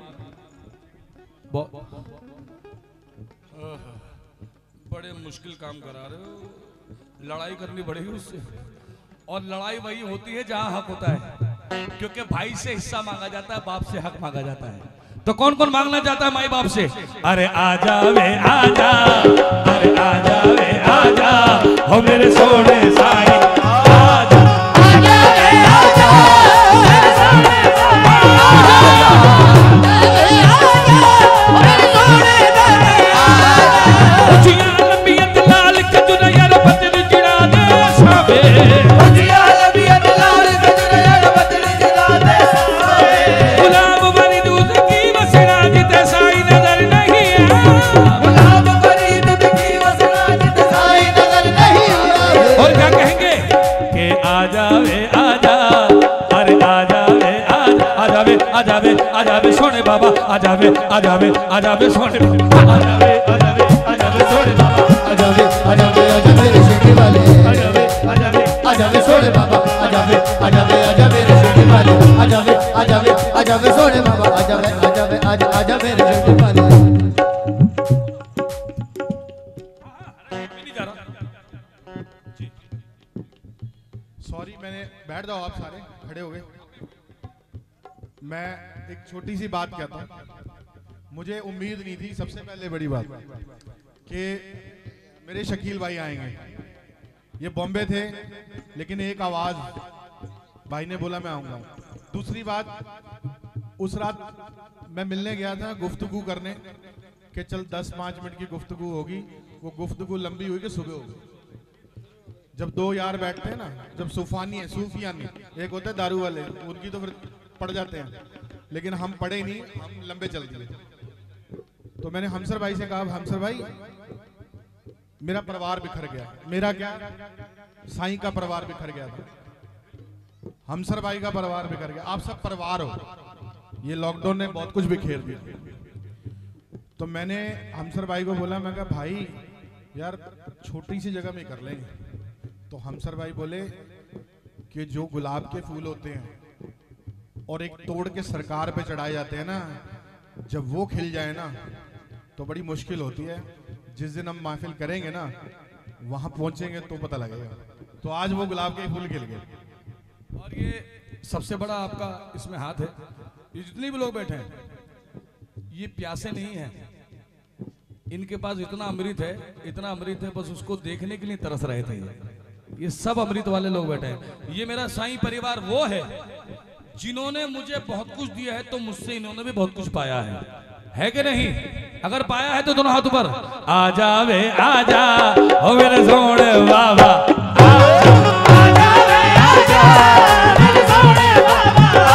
बड़े मुश्किल काम करा रहे हो, लड़ाई करनी पड़ेगी उससे, और लड़ाई वही होती है जहां हक होता है, क्योंकि भाई से हिस्सा मांगा जाता है, बाप से हक मांगा जाता है। तो कौन कौन मांगना चाहता है माई बाप से? अरे आजा वे आजा, अरे आजा वे आजा, हो मेरे सोने साई आजा, आजा वे आजा, मेरे सोने साई आजा, उजिया लंबियत लाल कजुरा यार बदल जिड़ा दे साबे, उजिया लंबियत लाल कजुरा यार बदल जिड़ा दे साबे, गुलाब वाली दूध की वसना जिते साई नजर नहीं है, गुलाब वाली दूध की वसना जिते साई नजर नहीं है। और क्या कहेंगे कि आजा वे आजा, अरे आजा वे आजा, आजा वे आजा वे आजा वे सोने बाबा, आजा वे आजा वे आजा वे सोने बाबा, आजा वे आजा वे आजा वे सोने बाबा, आजा वे आजा वे आजा मेरे शेटी वाले, आजा वे आजा वे आजा वे सोने बाबा, आजा वे आजा वे आजा मेरे शेटी वाले, आजा वे आजा वे आजा वे सोने बाबा, आजा वे आजा वे आजा आजा मेरे शेटी वाले। सॉरी, मैंने बैठ जाओ, आप सारे खड़े हो गए। मैं एक छोटी सी बात कहता हूँ। मुझे उम्मीद नहीं थी, सबसे पहले बड़ी बात, कि मेरे शकील भाई आएंगे। ये बॉम्बे थे, लेकिन एक आवाज भाई ने बोला मैं आऊंगा। दूसरी बात, उस रात मैं मिलने गया था गुफ्तगू करने, कि चल दस पाँच मिनट की गुफ्तगू होगी। वो गुफ्तगू लंबी हुई कि सुबह होगी। जब दो यार बैठते हैं ना, जब सूफानी है, सूफियानी, एक होते हैं दारू वाले, उनकी तो फिर पड़ जाते हैं, लेकिन हम पढ़े नहीं, हम लंबे चल दिए। तो मैंने हमसर भाई से कहा, हमसर भाई मेरा परिवार बिखर गया। मेरा क्या, साईं का परिवार बिखर गया था, हमसर भाई का परिवार बिखर गया, आप सब परिवार हो। ये लॉकडाउन ने बहुत कुछ बिखेर दिया। तो मैंने हमसर भाई को बोला, मैं कहा भाई यार छोटी सी जगह में कर लेंगे। तो हमसर भाई बोले कि जो गुलाब के फूल होते हैं और एक तोड़ के सरकार पे चढ़ाए जाते हैं ना, जब वो खिल जाए ना तो बड़ी मुश्किल होती है। जिस दिन हम महफिल करेंगे ना, वहां पहुंचेंगे तो पता लगेगा। तो आज वो गुलाब के फूल खिल गए। और ये सबसे बड़ा आपका इसमें हाथ है। ये जितने भी लोग बैठे हैं, ये प्यासे नहीं हैं, इनके पास इतना अमृत है, इतना अमृत है, बस उसको देखने के लिए तरस रहे थे। ये सब अमृत वाले लोग बैठे हैं। ये मेरा साईं परिवार वो है जिन्होंने मुझे बहुत कुछ दिया है, तो मुझसे इन्होंने भी बहुत कुछ पाया है, है कि नहीं? अगर पाया है तो दोनों हाथ ऊपर। आजा वे आजा, ओ मेरे सोने बाबा, आजा वे आजा, मेरे सोने बाबा,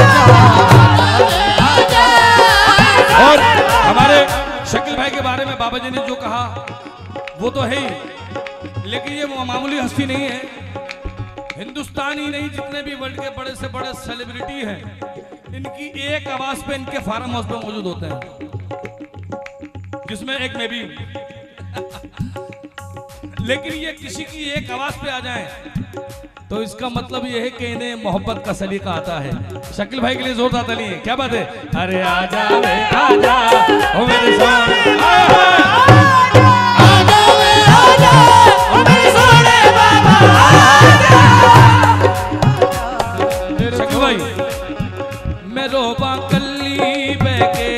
आजा। और हमारे शकील भाई के बारे में बाबा जी ने जो कहा वो तो है ही, लेकिन ये मामूली हस्ती नहीं है। हिंदुस्तान ही नहीं, जितने भी वर्ल्ड के बड़े से बड़े सेलिब्रिटी हैं, इनकी एक आवाज पे इनके फार्म हाउस पे मौजूद होते हैं, जिसमें एक में भी लेकिन ये किसी की एक आवाज पे आ जाए तो इसका मतलब ये है कि इन्हें मोहब्बत का सलीका आता है। शकील भाई के लिए जोरदार ताली है। क्या बात है? अरे आजा वे आजा, ओ मेरे सोने, आजा वे आजा, ओ मेरे सोने बाबा, शकील भाई, मैं रोबा कल्ली बैके,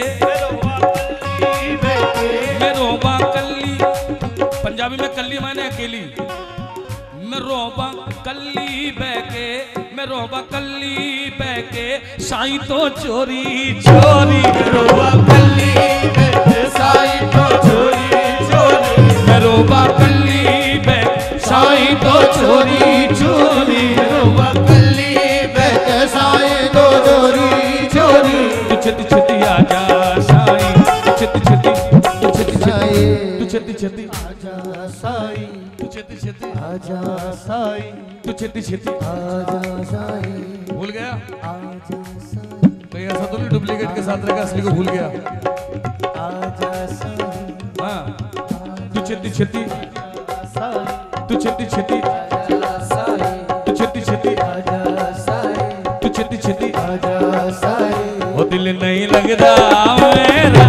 मैं रोबा कल्ली, पंजाबी में कल्ली माने अकेली, मैं रोबा कल्ली बैके, मैं रोबा कल्ली बैके, साईं तो चोरी चोरी, रोबा कल्ली बैके, साईं तो चोरी चोरी, मैं रोबा कल्ली बैके, साईं तो चोरी चोरी, रोबा कल्ली बैके, साईं तो चोरी चोरी, तू छती छती आजा साईं, तू छती छती, तू छती छती, तू छती छती आजा साईं, तू छती छती आजा साईं, तू छती छती आजा साईं, भूल गया आजा साईं, कहीं ऐसा तो नहीं डुप्लीकेट के साथ रहेगा असली को भूल गया। आजा साईं, हाँ तू छेती छेती साईं, तू छेती छेती आजा साईं, तू छेती छेती आजा साईं, तू छेती छेती आजा साईं, वो दिल नहीं लगता मेरा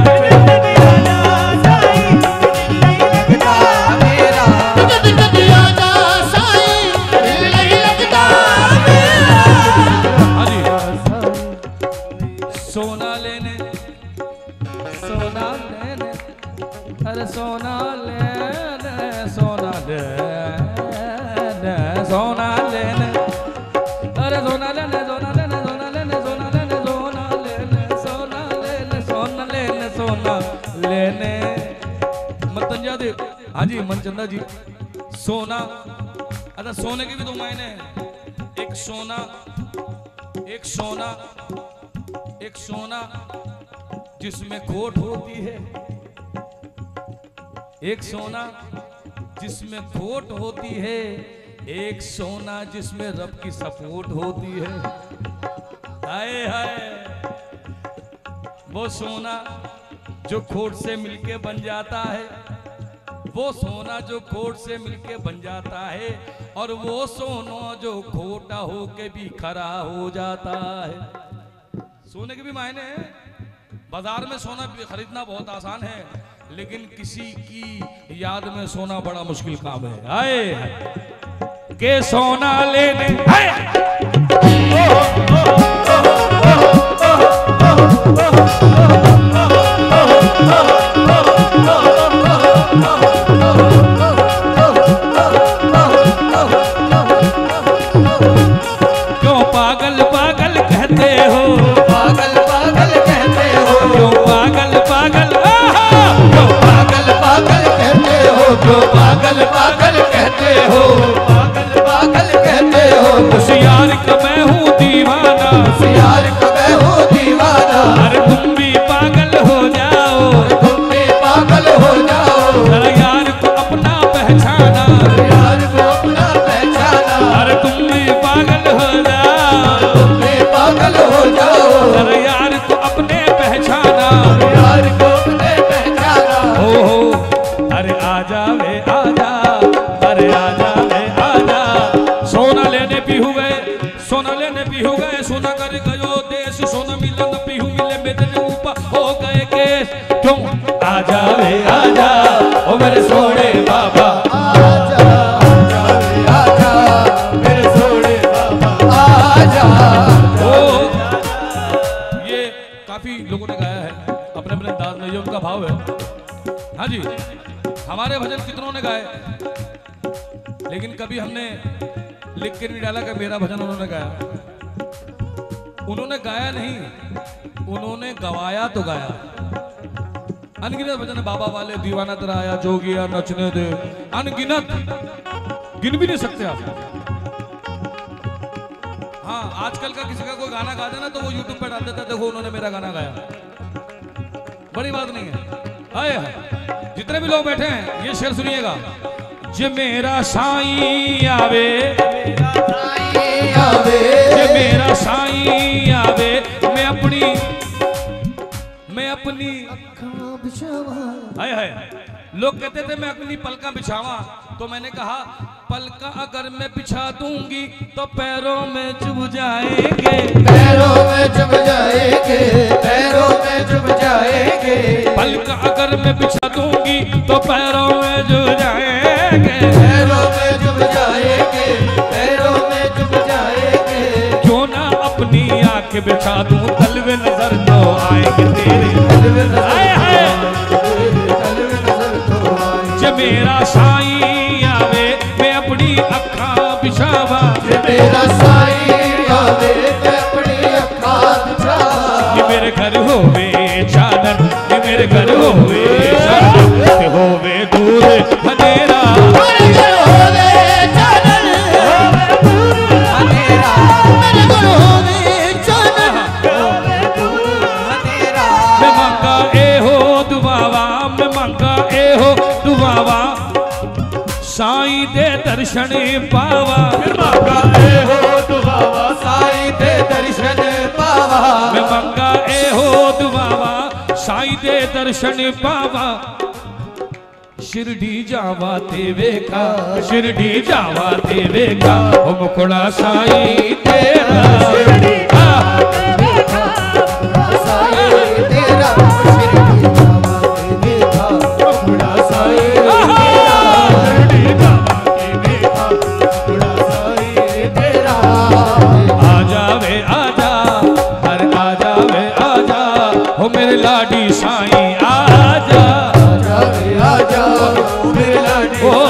हाँ जी। सोना लेने सोना लेने अरे सोना लेने सोना लेने सोना लेने अरे सोना लेने सोना लेने सोना लेने सोना लेने सोना लेने सोना लेने सोना लेने सोना लेने मतंजा दे। हाँ जी मनचंदा जी सोना अच्छा सोने के भी दो मायने हैं। एक सोना एक सोना एक सोना जिसमें खोट होती है, एक सोना जिसमें खोट होती है, एक सोना जिसमें रब की सपोर्ट होती है। हाय हाय वो सोना जो खोट से मिलके बन जाता है, वो सोना जो खोट से मिलके बन जाता है, और वो सोना जो खोटा होके भी खरा हो जाता है। सोने के भी मायने हैं। बाजार में सोना खरीदना बहुत आसान है, लेकिन किसी की याद में सोना बड़ा मुश्किल काम है। आए के सोना लेने क्यों पागल पागल कहते हो, पागल पागल कहते हो, क्यों पागल पागल क्यों पागल पागल कहते हो, क्यों पागल पागल कहते हो, पागल पागल कहते हो। उस यार का मैं हूँ दीवाना, उस यार का मैं हूँ दीवाना, अरे तुम भी पागल हो जाओ, तुम भी पागल हो जाओ। जरा यार को अपना पहचाना, यार को अपना पहचाना, अरे तुम भी पागल हो जाओ, तुम भी पागल हो जाओ। जरा यार को अपने पहचाना, यार को अपने पहचाना। हो हो अरे आजा वे आजा, अरे आजा वे आजा। सोना लेने भी हुए, सोना लेने भी हो गए, सोना कर गयो देश, सोना मिलन पीहू मिले मेरे ऊपर हो गए केस। क्यों आजा वे आजा ओ मेरे सोने बाबा, आजा आजा रे आजा मेरे सोने बाबा, आजा। ओ ये काफी लोगों ने गाया है अपने अपने अंदाज में, ये उनका भाव है। हाँ जी हमारे भजन कितनों ने गाए, लेकिन कभी हमने लिख के नहीं डाला कि मेरा भजन उन्होंने गाया। उन्होंने गाया नहीं, उन्होंने गवाया तो गाया। अनगिनत भजन है, बाबा वाले दीवाना तेरा आया, जोगिया नचने दे, अनगिनत, गिन भी नहीं सकते आप। हाँ आजकल का किसी का कोई गाना गा देना तो वो यूट्यूब पे डाल देता है, देखो उन्होंने मेरा गाना गाया। बड़ी बात नहीं है। आए हाय जितने भी लोग बैठे हैं ये शेर सुनिएगा। जे मेरा साईं आवे, आवे जे मेरा साईं आवे, मैं अपनी मैं अपनी खां बिछावा, हाय हाय लोग कहते थे मैं अपनी पलका बिछावा, तो मैंने कहा पलका अगर मैं बिछा दूंगी तो पैरों में चुभ जाएंगे, पैरों में चुभ जाएंगे, पैरों में चुभ जाएंगे। पलका अगर मैं बिछा दूंगी तो पैरों में चुभ जाएंगे, पैरों में चुभ जाएंगे, पैरों में चुभ जाएंगे। क्यों ना अपनी आंख बिछा दूं, तलवे नजर तो आएंगे तेरे, तलवे नजर हाय हाय तलवे नजर तो आए। जे मेरा साईं आवे, मैं अपनी अखा बिछावा, जे मेरा साईं आवे, मैं अपनी अखां बिछावा। ये मेरे घर होवे चादर, ये मेरे घर होवे चादर, ते होवे दूर अंधेरा, मेरे घर होवे चादर, होवे दूर अंधेरा, मेरे घर होवे चादर, होवे दूर अंधेरा। मैं मांगा ए हो दुआवा, मैं मांगा ए हो दुआवा, साईं दे दर्शन पावा, फिर मांगा ए हो दुआवा, साईं दे दे दर्शन पावा शिरडी जावा तेवे का शिरडी जावा तेवे का ओ मुखड़ा साईं तेरा शिरडी लाडी साईं आजा आजा आजा मेरे लाडी ओ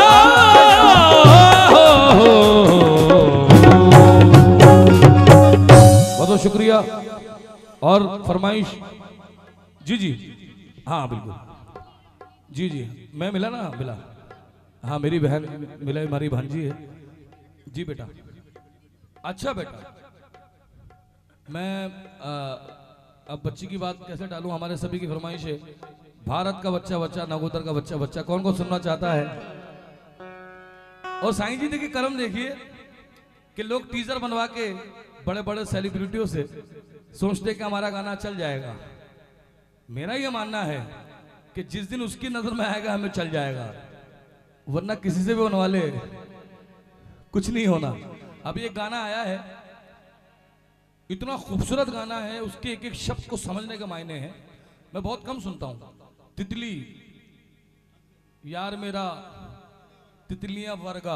बहुत बहुत शुक्रिया। और फरमाइश जी जी हाँ बिल्कुल जी जी मैं मिला ना मिला हाँ मेरी बहन मिला हमारी भांजी है जी बेटा। अच्छा बेटा मैं आ, अब बच्ची की बात कैसे डालूं, हमारे सभी की फरमाइश है भारत का बच्चा बच्चा नगोदर का बच्चा बच्चा कौन कौन सुनना चाहता है। और साईं जी देखिए कर्म देखिए कि लोग टीजर बनवा के बड़े बड़े सेलिब्रिटियों से सोचते कि हमारा गाना चल जाएगा। मेरा ये मानना है कि जिस दिन उसकी नजर में आएगा हमें चल जाएगा, वरना किसी से भी बनवा ले कुछ नहीं होना। अभी एक गाना आया है, इतना खूबसूरत गाना है, उसके एक एक शब्द को समझने के मायने हैं। मैं बहुत कम सुनता हूं। तितली यार मेरा तितलियां वर्गा,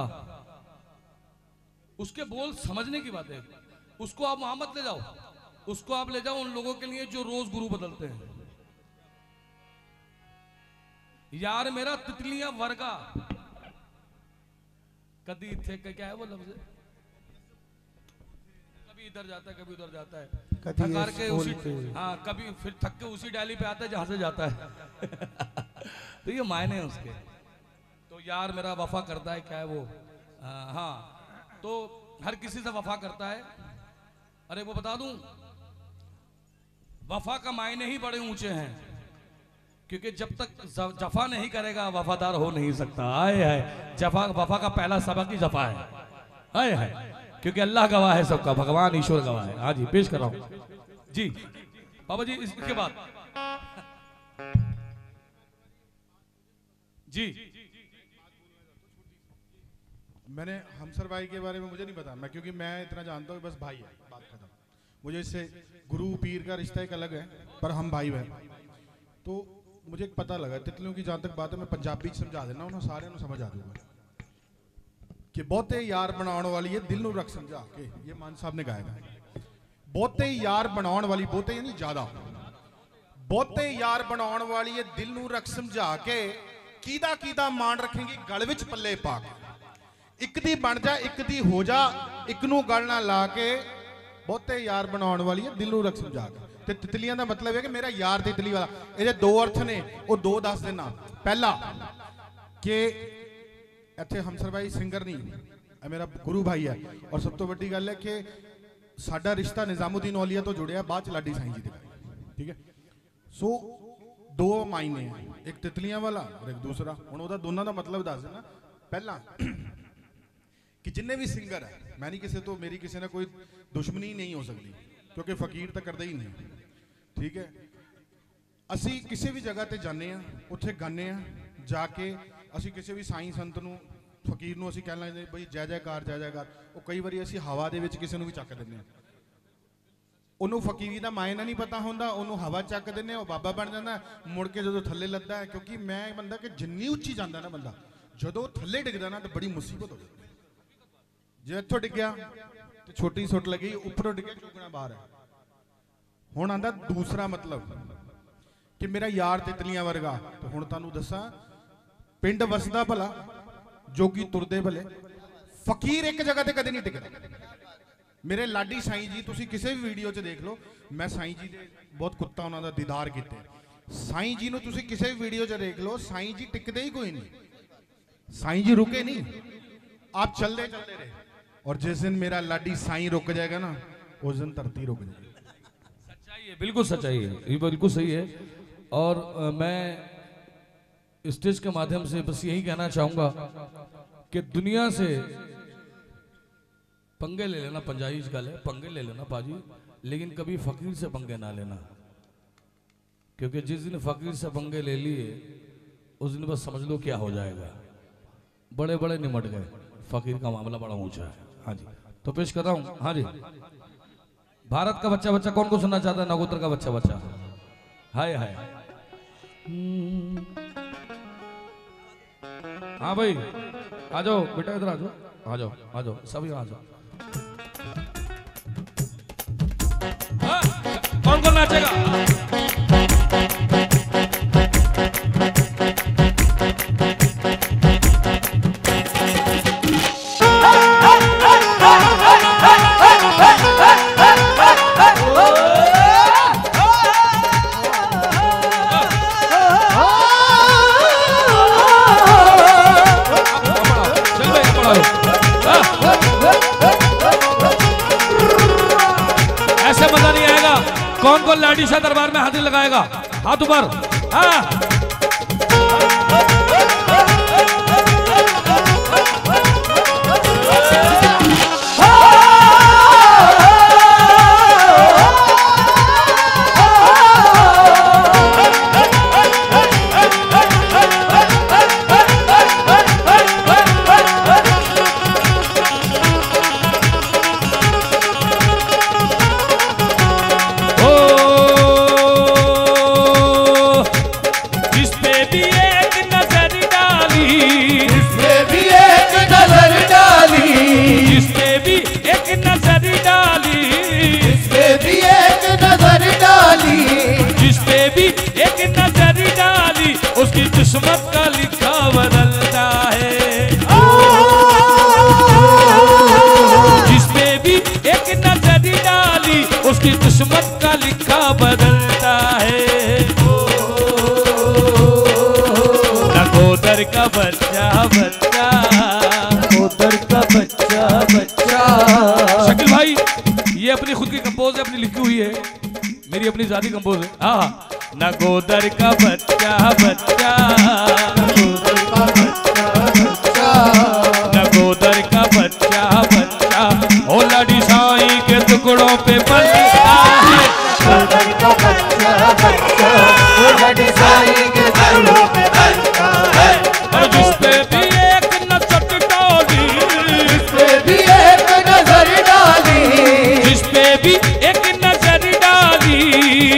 उसके बोल समझने की बात है। उसको आप वहां मत ले जाओ, उसको आप ले जाओ उन लोगों के लिए जो रोज गुरु बदलते हैं। यार मेरा तितलियां वर्गा, कदी थे क्या है वो लफ्ज, कभी इधर जाता है कभी उधर जाता है, थकार के उसी हाँ कभी फिर थक के उसी डाली पे आता है जहां से जाता है। तो ये मायने हैं उसके। तो यार मेरा वफा करता है क्या है वो आ, हाँ तो हर किसी से वफा करता है। अरे वो बता दूं वफा का मायने ही बड़े ऊंचे हैं, क्योंकि जब तक जफा नहीं करेगा वफादार हो नहीं सकता। आए है जफा वफा का पहला सबक ही जफा है। आए है क्योंकि अल्लाह गवाह है सबका, भगवान ईश्वर गवाह है। हाँ जी पेश कर रहा हूं जी बाबा जी। इसके बाद जी मैंने हमसर भाई के बारे में मुझे नहीं पता, मैं क्योंकि मैं इतना जानता हूँ बस भाई है, बात खत्म। मुझे इससे गुरु पीर का रिश्ता एक अलग है, पर हम भाई हैं। तो मुझे एक पता लगा तितलियों की जहां तक बात है, मैं पंजाबी समझा देना उन्होंने सारे समझ आ जाऊंगा कि बहुते यार बनाने वाली है दिल नू रख समझा के, ये मान साहब ने गाया था। बहुते यार बनाने वाली, बहुते यानी ज्यादा, बहुते यार बनाने वाली है दिल नू रख समझा के, कीदा कीदा मान रखेंगी गल विच पल्ले पा के, एक दी बन जा एक दी हो जा, एक नू गल ना ला के, बहुते यार बनाने वाली है दिल नू रख समझा के। ते तितलियां दा मतलब है कि मेरा यार तितली वाला, ये दो अर्थ ने वो दो दस देना। पहला कि इत्थे हमसर भाई सिंगर नहीं मेरा गुरु भाई है, और सब तो बड़ी गल है कि साडा रिश्ता निजामुद्दीन औलिया तो जुड़िया बाद लाडी साईं जी दे, ठीक है। सो दो मायने हैं, एक तितलियां वाला और एक दूसरा। हुण ओहदा दोनों का मतलब दस देना। पहला कि जिन्ने भी सिंगर है, मैं नहीं किसी तो मेरी किसी ने कोई दुश्मनी नहीं हो सकती, क्योंकि फकीर तो करते ही नहीं, ठीक है। असी किसी भी जगह ते जाने हैं, उत्थे गाने हैं, जाके असी किसी भी साईं संत नूं फकीर नूं असी कह लैंदे बई जय जयकार जय जयकार। वो कई बारी असी हवा दे विच किसी नूं भी चक दिंदे हैं, उन्होंने फकीरी का मायना नहीं पता होंदा, उन्होंने हवा चक देने वो बाबा बन जाता, मुड़ के जो थले लगता है। क्योंकि मैं बंदा कि जिन्नी उच्ची जाता ना बंदा, जो थले डिगदा ना तो बड़ी मुसीबत हो जाती है। जो इत्थों डिग्या तो छोटी सुट लगी, उपरों डिग्या चुगना बाहर है। हुण आंदा दूसरा मतलब कि मेरा यार तितलियां वर्गा। तो हुण तुहानूं दसां पिंड वसदा भला जोगी तुरदे भले, फकीर एक जगह ते कदे नहीं टिकदा। मेरे लाडी साईं जी तुसी किसी भी वीडियो च देख लो, मैं साईं जी दे बहुत कुत्ता उन्होंने दीदार किते। साईं जी नूं तुसी किसी भी वीडियो च देख लो, साईं जी टिकदे ही कोई नहीं, साईं जी रुके नहीं, आप चलते चलते रहे। और जिस दिन मेरा लाडी साईं रुक जाएगा ना, उस दिन धरती रुक जाएगी। सच्चाई है, बिल्कुल सच्चाई है, ये बिल्कुल सही है। और आ, मैं स्टेज के माध्यम से बस यही कहना चाहूंगा कि दुनिया से पंगे ले लेना, पंजाबी गल है, पंगे ले लेना पाजी, लेकिन कभी फकीर से पंगे ना लेना। क्योंकि जिस दिन फकीर से पंगे ले लिए उस दिन बस समझ लो क्या हो जाएगा। बड़े बड़े निमट गए, फकीर का मामला बड़ा ऊंचा है। हाँ जी, तो पेश कर रहा हूँ। हाँ जी, भारत का बच्चा बच्चा कौन को सुनना चाहता है? नगोत्र का बच्चा बच्चा। हाय हाय। हाँ भाई आ जाओ बेटा, इधर आ जाओ, आ जाओ आ जाओ सभी आ जाओ। हाँ, कौन कौन नाचेगा? ऐसे मजा नहीं आएगा। कौन कौन लाडी शाह दरबार में हाजिर लगाएगा? हाथ ऊपर। हाँ उसकी किस्मत का लिखा बदलता है। जिस पे भी एक नजर डाली उसकी किस्मत का लिखा बदलता है। नगोदर का बच्चा बच्चा, नगोदर का बच्चा बच्चा। शकील भाई ये अपनी खुद की कंपोज है, अपनी लिखी हुई है, मेरी अपनी जाती कंपोज है। हाँ, नगोदर का बच्चा बच्चा, नगोदर का बच्चा बच्चा, नगोदर का बच्चा बच्चा, ओ लाडी साईं के टुकड़ों पे बनता है। नगोदर का बच्चा बच्चा, ओ लाडी साईं के टुकड़ों पे बनता है। और जिस पे भी एक नजर डाली, जिस पे भी एक नजर डाली, जिस पे भी एक नजर डाली,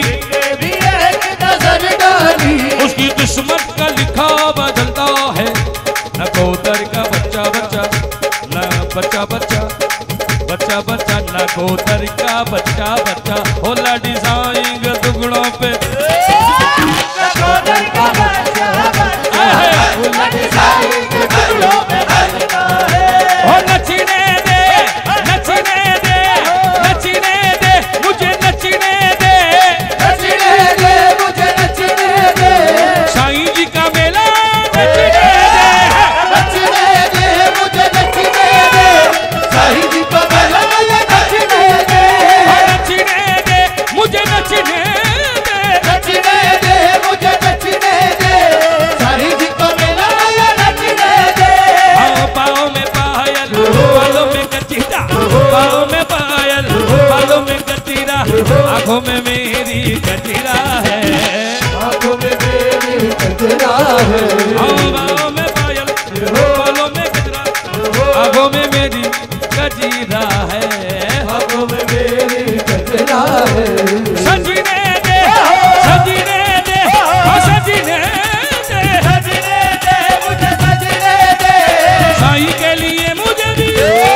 उसकी किस्मत का लिखा बदलता है। नगोदर का बच्चा बच्चा, न बच्चा बच्चा, बच्चा बच्चा, नगोदर का बच्चा बच्चा, हो लाडी साईं के टुकड़ों पे। नगोदर का बच्चा बच्चा, ओ लाडी साईं के टुकड़ों पे बनता है। हो नचने दे, नचने दे, नचने दे, मुझे नचने दे, नचने दे, मुझे नचने दे, साईं जी का मेला नचने दे, नचने दे, मुझे नचने दे, साईं जी का मेला नचने दे, नचने दे, मुझे नचने दे, नचने दे, मुझे नचने दे, साईं जी का मेला नचने दे। आओ पाँव में पायल, बालों में कचीरा, पाँव में पायल, बालों में कचीरा, आंखों में मेरी कचीरा है, आंखों में मेरी कचरा है। आओ पाँव में पायल, बालों में कचीरा, आंखों में मेरी कचीरा है, आंखों में मेरी कचरा है। सजने दे, सजने दे, हाँ सजने दे, सजने दे, मुझे सजने दे, साईं के लिए मुझे भी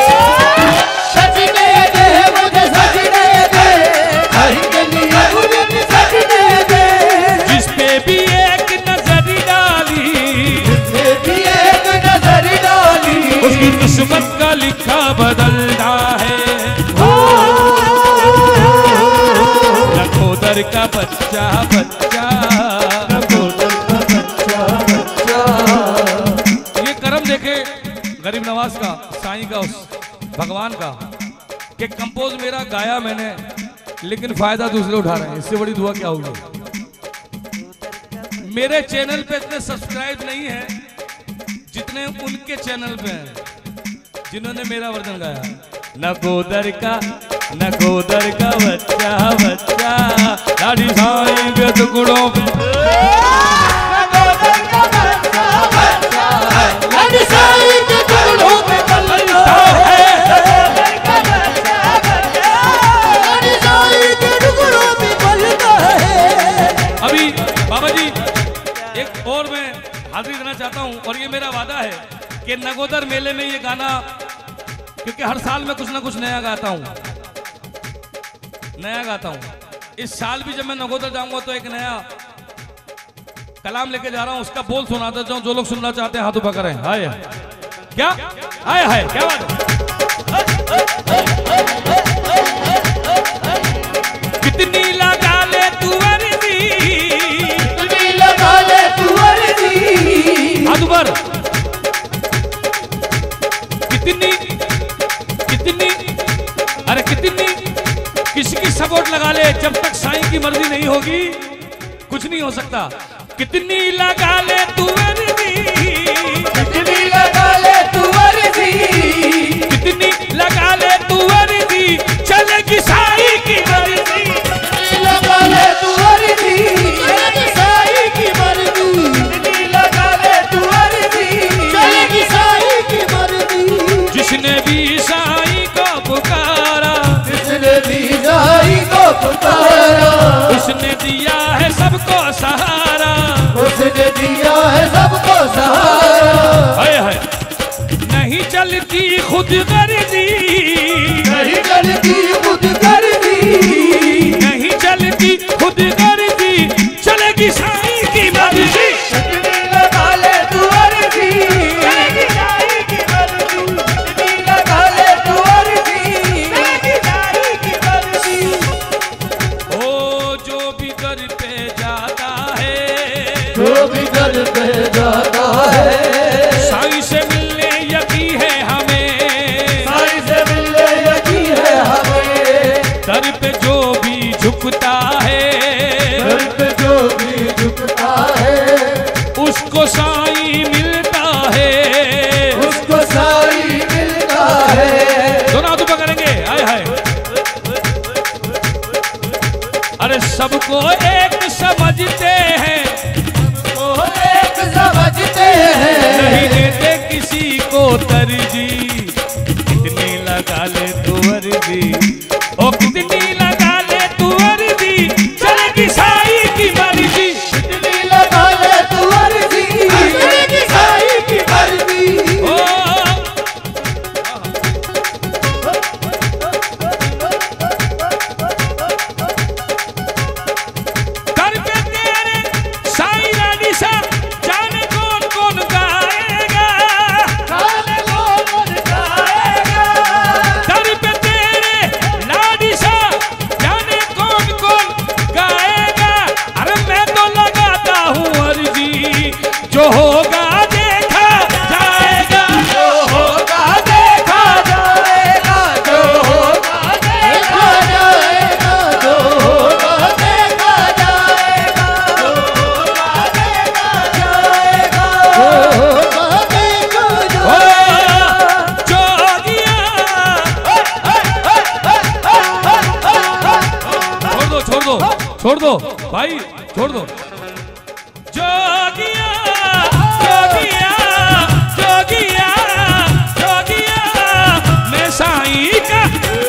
सजने दे, मुझे सजने दे, साईं के लिए मुझे भी सजने दे। जिस पे भी एक नजर डाली, जिसने भी एक नजर डाली, उसकी किस्मत का लिखा बदलता है। नगोदर का बच्चा बच्चा, नगोदर का बच्चा बच्चा। ये करम देखे गरीब नवाज का, साईं का, उस भगवान का, कि कंपोज मेरा गाया मैंने, लेकिन फायदा दूसरे उठा रहे हैं। इससे बड़ी दुआ क्या होगी? मेरे चैनल पे इतने सब्सक्राइब नहीं है जितने उनके चैनल पे हैं जिन्होंने मेरा वर्जन गाया। नगोदर का, नगोदर का बच्चा बच्चा, लाडी साईं के टुकड़ों हाजिरी देना चाहता हूँ और ये मेरा वादा है कि नगोदर मेले में ये गाना, क्योंकि हर साल मैं कुछ ना कुछ नया गाता हूँ नया गाता हूँ इस साल भी जब मैं नगोदर जाऊंगा तो एक नया कलाम लेके जा रहा हूँ, उसका बोल सुनाता जाऊँ। जो लोग सुनना चाहते हैं हाथ ऊपर करें। हाय क्या हाय हाय क्या बात है। कितनी लगा ले तू अर्जी, कितनी लगा ले तू अर्जी, हाथ ऊपर। कितनी कितनी अरे कितनी किसकी सपोर्ट लगा ले, जब तक साईं की मर्जी नहीं होगी कुछ नहीं हो सकता। कितनी लगा ले तू अर्जी, कितनी लगा ले तू अर्जी, कितनी लगा ले तू अर्जी, चलेगी साईं की मर्जी। लगा ले तू अर्जी, चलेगी साईं की मर्जी, कितनी लगा ले तू अर्जी, चलेगी साईं की मर्जी। जिसने भी साईं को पुकारा, जिसने भी साईं को पुकारा, उसने दिया है सबको सहारा, उसने दिया है सबको सहारा। हाय हाय। नहीं चलती खुद गर्जी, नहीं चलती खुद गर्जी, नहीं चलती खुद गर्जी, चलेगी साईं की मर्जी। कितनी लगा ले तू अर्जी, चलेगी साईं की मर्जी, कितनी लगा ले तू अर्जी, चलेगी साईं की मर्जी। ओ जो भी दर पे जाता है, जो भी दर पे जाता है, साईं से मिलने यकी है हमें, साईं से मिलने यकी है हमें। दर पे जो भी झुकता है, दर पे जो भी झुकता है, उसको साईं मिलता है, उसको साईं मिलता है। दोनों हाथ ऊपर करेंगे। हाय हाय। अरे सबको एक समझते हैं, वो एक समझते हैं, नहीं देते किसी को तरजीह। कितनी लगा ले तू अर्जी, ओ कितनी लगा ले तू अर्जी, चलेगी साईं की मर्जी। कितनी लगा ले तू अर्जी, चलेगी साईं की मर्जी। ओ दर पे तेरे साईं रानी सा, जाने कौन कौन गाएगा, गाने कौन गाएगा, दर पे तेरे लाडी सा, जाने कौन कौन गाएगा। अरे मैं तो लगाता हूँ अर्जी, जो होगा देखा जाएगा, जो होगा देखा जाएगा, जो होगा देखा जाएगा, जो होगा देखा जाएगा, जो होगा देखा जाएगा, जो होगा देखा ओ जोगिया। छोड़ दो छोड़ दो छोड़ दो भाई, छोड़ दो। जोगिया जोगिया जोगिया जोगिया, मैं साईं का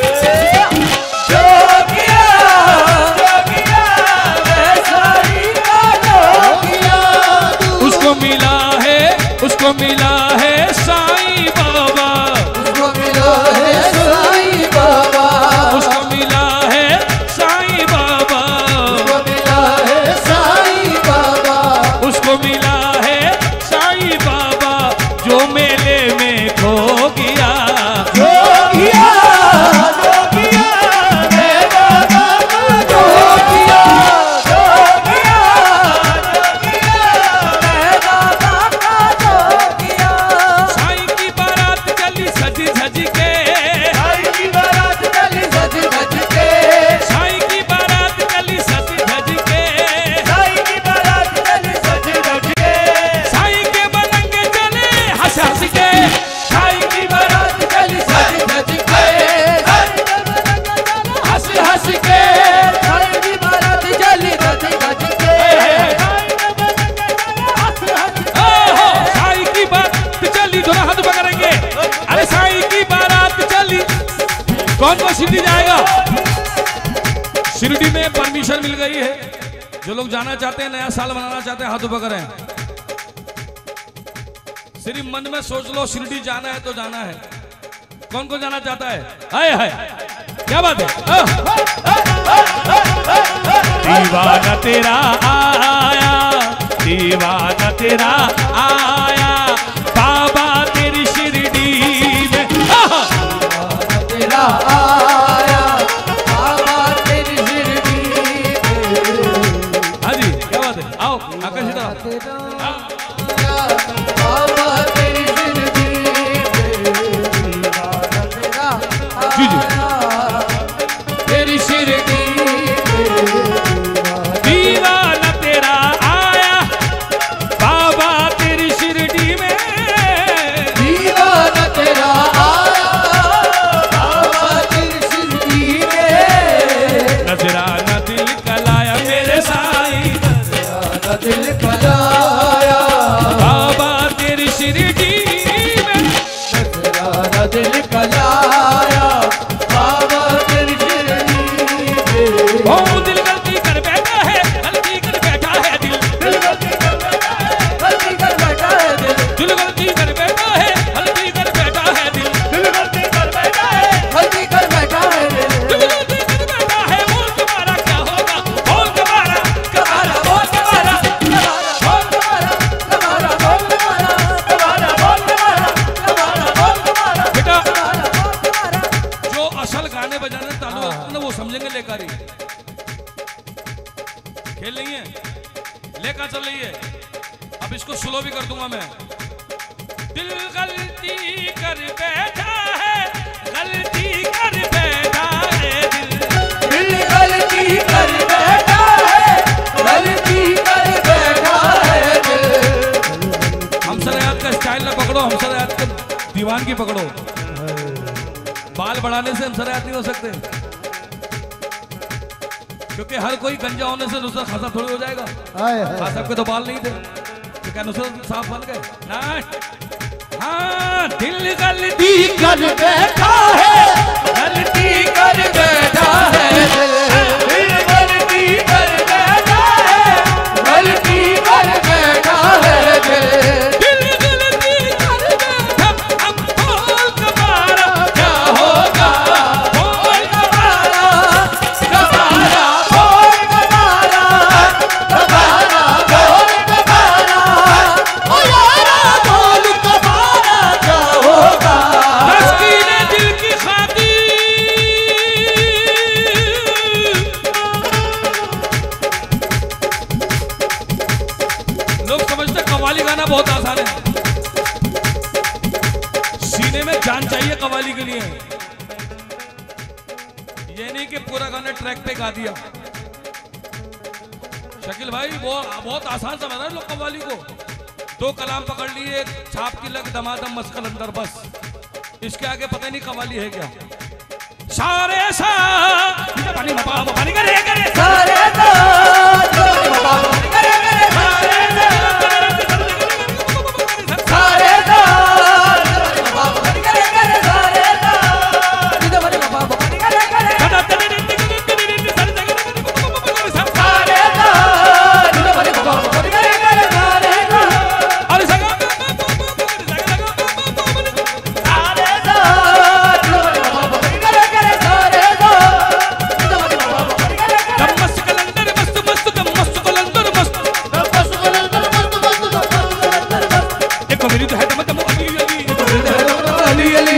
जोगिया, जोगिया, मैं साईं का जोगिया। उसको मिला है, उसको मिला है साईं बाबा, उसको मिला है साईं बाबा, उसको मिला है साईं बाबा, उसको मिला है साईं बाबा, उसको मिला है साईं बाबा, जो मेले में खो गया। जोगिया, जोगिया, मैं बाबा का जोगिया, जोगिया, जोगिया, मैं बाबा का जोगिया। साईं की बारात चली सज धज के, साईं की बारात चली सज धज के, साईं की बारात चली सज धज के, साईं की बारात चली सज धज के, साईं के मलंगे चले हंस हंस के, साईं की बारात चली सज धज के, हंस हंस के, साईं की बारात चली सज धज के, हंस हंस के। ओहो साईं की बारात चली, दोनों हाथ पकड़ेंगे। अरे साईं की बारात चली, कौन कौन शिरडी जाएगा? शिरडी में परमिशन मिल गई है, जो लोग जाना चाहते हैं, नया साल मनाना चाहते हैं, हाथ ऊपर करें। सिर्फ मन में सोच लो शिरडी जाना है तो जाना है। कौन कौन जाना चाहता है? हाय हाय क्या बात है। दीवाना तेरा आया, दीवाना तेरा आया, बाबा तेरी शिरडी में। तेरा आया बाबा तेरी शिरडी में। हाँ जी क्या बात है, आओ आकाश इधर। बाबा तेरी शिरडी जी जी तेरी शिरडी दीवाना तेरा आया, बाबा तेरी शिरडी में। दीवाना तेरा आया बाबा तेरी शिरडी में। नजराना दिल कलाया मेरे साईं, नजराना दिल कलाया बाबा तेरी शिरडी में। नजराना दिल कलाया बाबा तेरी शिरडी में। ओ दिल गलती कर बैठा है, गलती कर बैठा है दिल, दिल गलती कर बैठा है, गलती कर बैठा है दिल। दिल गलती कर बैठा है, गलती कर बैठा है दिल, दिल गलती कर बैठा है, गलती कर बैठा है दिल। दिल गलती कर बैठा है। बोल तुम्हारा क्या होगा, बोल तुम्हारा कबारा बोल कबारा, कबारा बोल कबारा, कबारा बोल कबारा, कबारा बोल कबारा, कबारा बोल कबारा, बेटा कबारा बोल कबारा। जो असल गाने बजाने चालू होते हैं ना वो समझेंगे लेकर ही खेल नहीं है, लेकर चल रही है। अब इसको स्लो भी कर दूंगा मैं। दिल गलती कर बैठा है, गलती कर बैठा है दिल, दिल गलती कर बैठा है, गलती कर बैठा है दिल। हमसरायात का स्टाइल ना पकड़ो, हमसरायात के दीवान की पकड़ो। बाल बढ़ाने से हमसरायात नहीं हो सकते, क्योंकि हर कोई गंजा होने से नुसरत खासा थोड़ी हो जाएगा। हाय हाय खास सबके तो बाल नहीं थे तो क्या नुसरत साफ बन गए? नहीं। हाँ दिल गलती कर बैठा है, गलती कर बैठा है दिल। दिल गलती कर बैठा है, गलती कर बैठा है दिल। दिल गलती कर बैठा। अब बोल तुम्हारा क्या होगा, बोल कबारा, कबारा बोल कबारा, कबारा बोल कबारा। ओ यारा बोल कबारा क्या होगा। तस्कीने दिल की खातिर। लोग समझते कव्वाली गाना बहुत आसान है, सीने में जान चाहिए कव्वाली के लिए। ये नहीं कि पूरा गाना ट्रैक पे गा दिया। शकील भाई वो बहुत आसान समझ रहे हैं लोग कव्वाली को। दो कलाम पकड़ लिए, छाप की लग दमादम मस्कल अंदर, बस इसके आगे पता नहीं कव्वाली है क्या। सारे सा पानी मपा पानी करे करे सारे तो करे करे सारे तो सारे तो करे करे सारे तो इधर वाले बाबा करे करे सारे तो इधर वाले बाबा करे करे सारे तो और सगा सारे तो इधर वाले बाबा करे करे सारे तो इधर वाले बाबा करे करे दम मस्त कलंदर मस्त मस्त दम मस्त कलंदर मस्त बस कलंदर मस्त मस्त मस्त कलंदर मस्त देखो मेरी तो है दम दम अली अली अली अली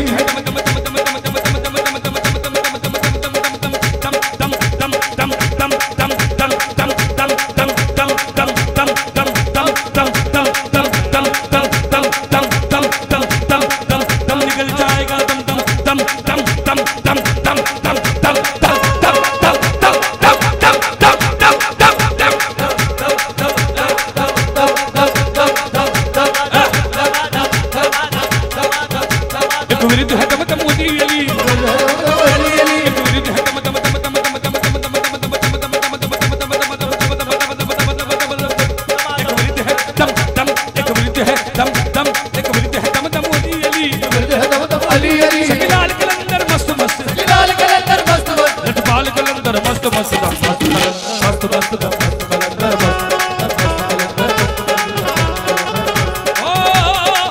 निकल जाएगा दम दम दम दम दम दम दम दम दम देखो मेरी तो है दम दम अली अली देखो मेरी तो है दम दम दम दम दम दम दम दम दम देखो मेरी तो है दम दम देखो मेरी तो है दम दम देखो मेरी तो है दम दम अली अली अली अली लाल कलंदर मस्त मस्त लाल कलंदर मस्त मस्त लटपाल कलंदर मस्त मस्त दम मस्त मस्त मस्त दम मस्त कलंदर मस्त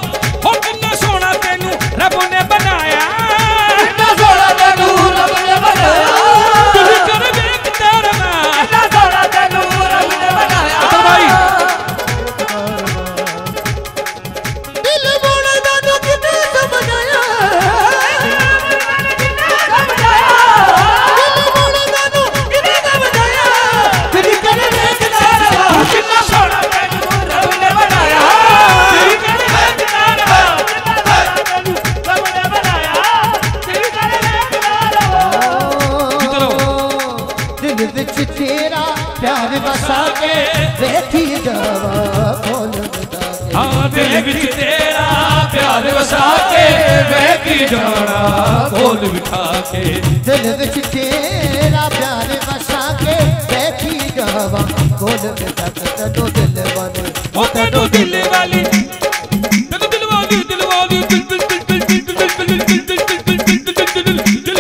प्यार बसा के बैठी जावा खोल बता के। हाँ दिल विच तेरा प्यार वसा के बैठी जाना बोल बिठा के। दिल विच तेरा प्यार बसा के बैठी जावा खोल बता के। तनो दिल वाली ओ तेनू दिल वाली तेनू दिल वाली दिल वाली दिल दिल दिल दिल दिल दिल दिल दिल दिल दिल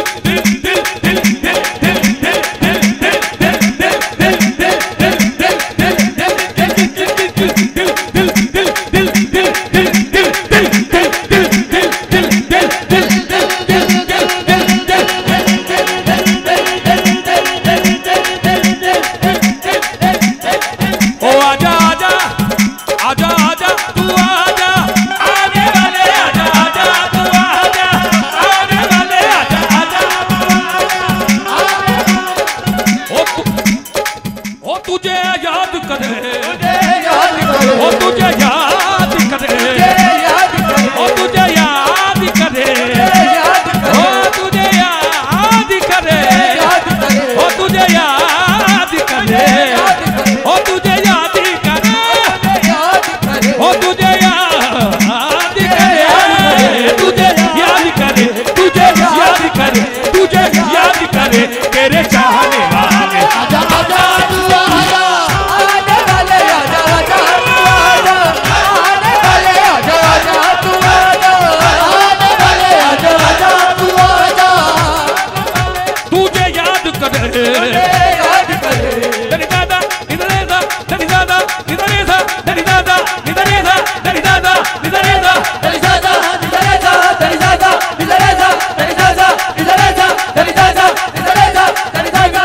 तेरे चाहने वाले आजा आजा तू आजा आने वाले आजा आजा तू आजा आने वाले आजा आजा तू आजा आने वाले आजा आजा तू आजा। तुझे याद करे याद करे तेरी दादा इधर ऐसा तेरी दादा इधर ऐसा तेरी दादा इधर ऐसा तेरी दादा इधर ऐसा तेरी दादा इधर ऐसा तेरी दादा इधर ऐसा तेरी दादा इधर ऐसा तेरी दादा इधर ऐसा तेरी दादा।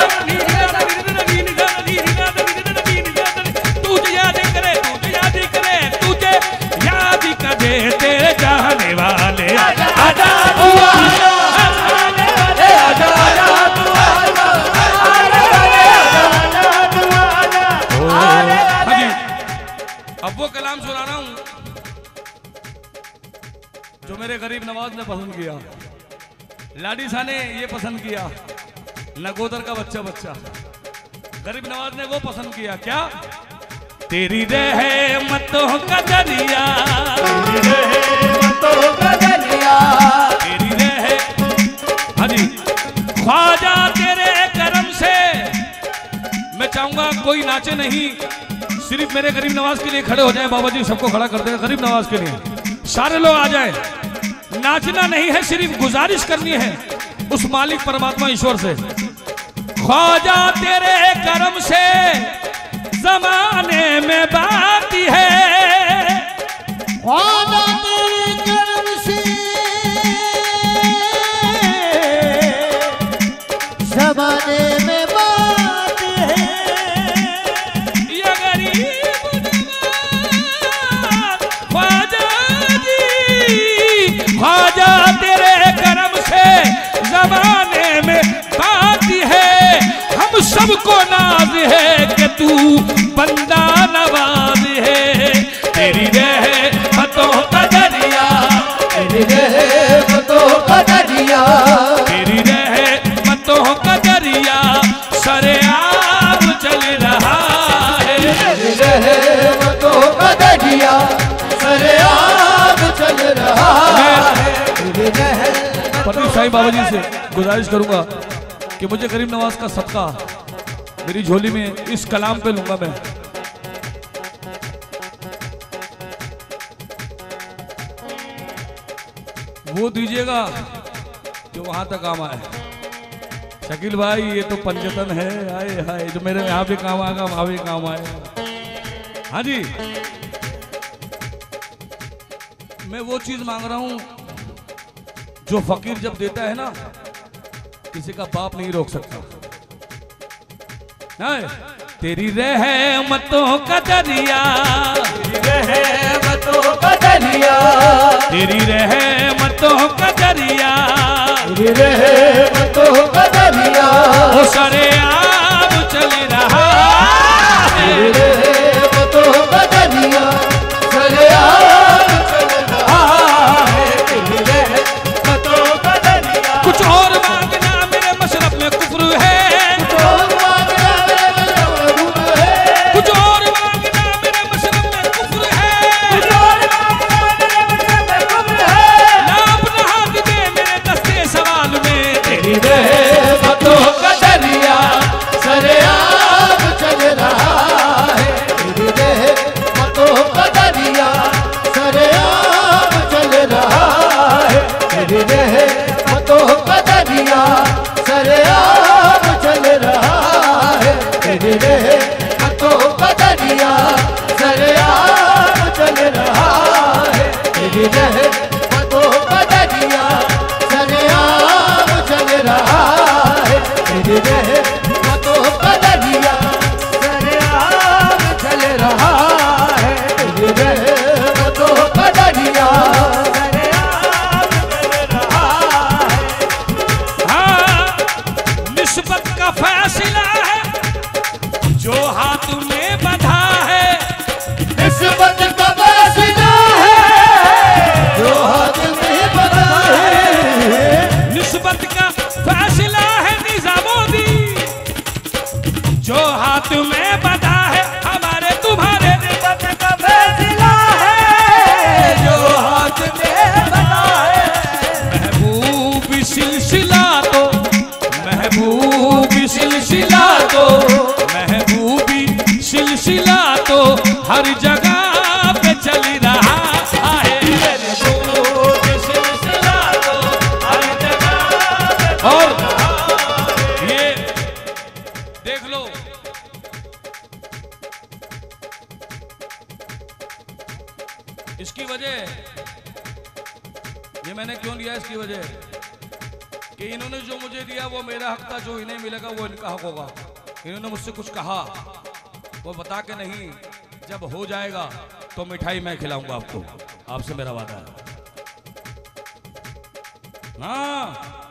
तुझे याद करे तुझे याद करे तुझे याद करे तेरे चाहने वाले आजा आजा तू आजा आने वाले आजा आजा तू आजा आने वाले आजा आजा तू आजा आने वाले। अब वो कलाम सुना रहा हूँ जो मेरे गरीब नवाज ने पसंद किया, लाडी सा ने ये पसंद किया, नगोदर का बच्चा बच्चा गरीब नवाज ने वो पसंद किया। क्या तेरी रहमतों का दरिया तेरी रहमतों का दरिया तेरी रह हाँ जी ख्वाजा तेरे करम से। मैं चाहूंगा कोई नाचे नहीं, सिर्फ मेरे गरीब नवाज के लिए खड़े हो जाए। बाबा जी सबको खड़ा कर देगा गरीब नवाज के लिए, सारे लोग आ जाए। नाचना नहीं है, सिर्फ गुजारिश करनी है उस मालिक परमात्मा ईश्वर से। ख्वाजा तेरे करम से जमाने में बात है, ख्वाजा तेरे करम से जमाने में बात है। ये गरीब नवाज ख्वाजा जी ख्वाजा तेरे करम से जमाने में बात है। हम सबको नाज है कि तू बंदा नवाज है। तेरी रहमतों का दरिया तेरी रहमतों का दरिया तेरी रहमतों का दरिया सरेआम चल रहा है। तेरी रहमतों का दरिया सरेआम चल रहा है। तेरी रहमतों पति साईं बाबा जी से गुजारिश करूंगा कि मुझे गरीब नवाज का सदका मेरी झोली में इस कलाम पे लूंगा मैं। वो दीजिएगा जो वहां तक काम आए। शकील भाई ये तो पंजतन है, आए हाय जो मेरे यहाँ भी काम आएगा वहां भी काम आएगा। हाँ जी मैं वो चीज मांग रहा हूं जो फकीर जब देता है ना किसी का बाप नहीं रोक सकता। नहीं तेरी रहमतों का दरिया तेरी रहमतों का दरिया तेरी रहमतों का दरिया तेरी रहमतों का दरिया ओ सरेआम चल रहा है। तेरी रहमतों का दरिया सरेआम चल रहा है। तेरी रहमतों का दरिया कुछ और मांगना मेरे मशरफ में कुफ्र है। कुछ और मांगना मेरे मशरफ में कुफ्र है। वो तो कदरिया सरेआम चल रहा है, वो तो कदरिया सरेआम चल रहा है। हाँ, निस्बत का फैसला है जो हाथ में बंधा है, निस्बत का फैसला है जो हाथ में बंधा है, निस्बत का फैसला है निजामुद्दीन जो हाथ में बंधा है हमारे तुम्हारे। निस्बत का फैसला है जो हाथ में बंधा है। महबूब सिलसिला तो महबूब सिलसिला तो महबूबी सिलसिला तो हर जगह पे चल रहा है, महबूब सिलसिला तो हर जगह पे चल और ये देख लो, इसकी वजह ये मैंने क्यों लिया, इसकी वजह कि इन्होंने जो मुझे दिया वो मेरा हक था, जो इन्हें मिलेगा वो इनका हक होगा। इन्होंने मुझसे कुछ कहा वो बता के नहीं, जब हो जाएगा तो मिठाई मैं खिलाऊंगा आपको, आपसे मेरा वादा है। हाँ,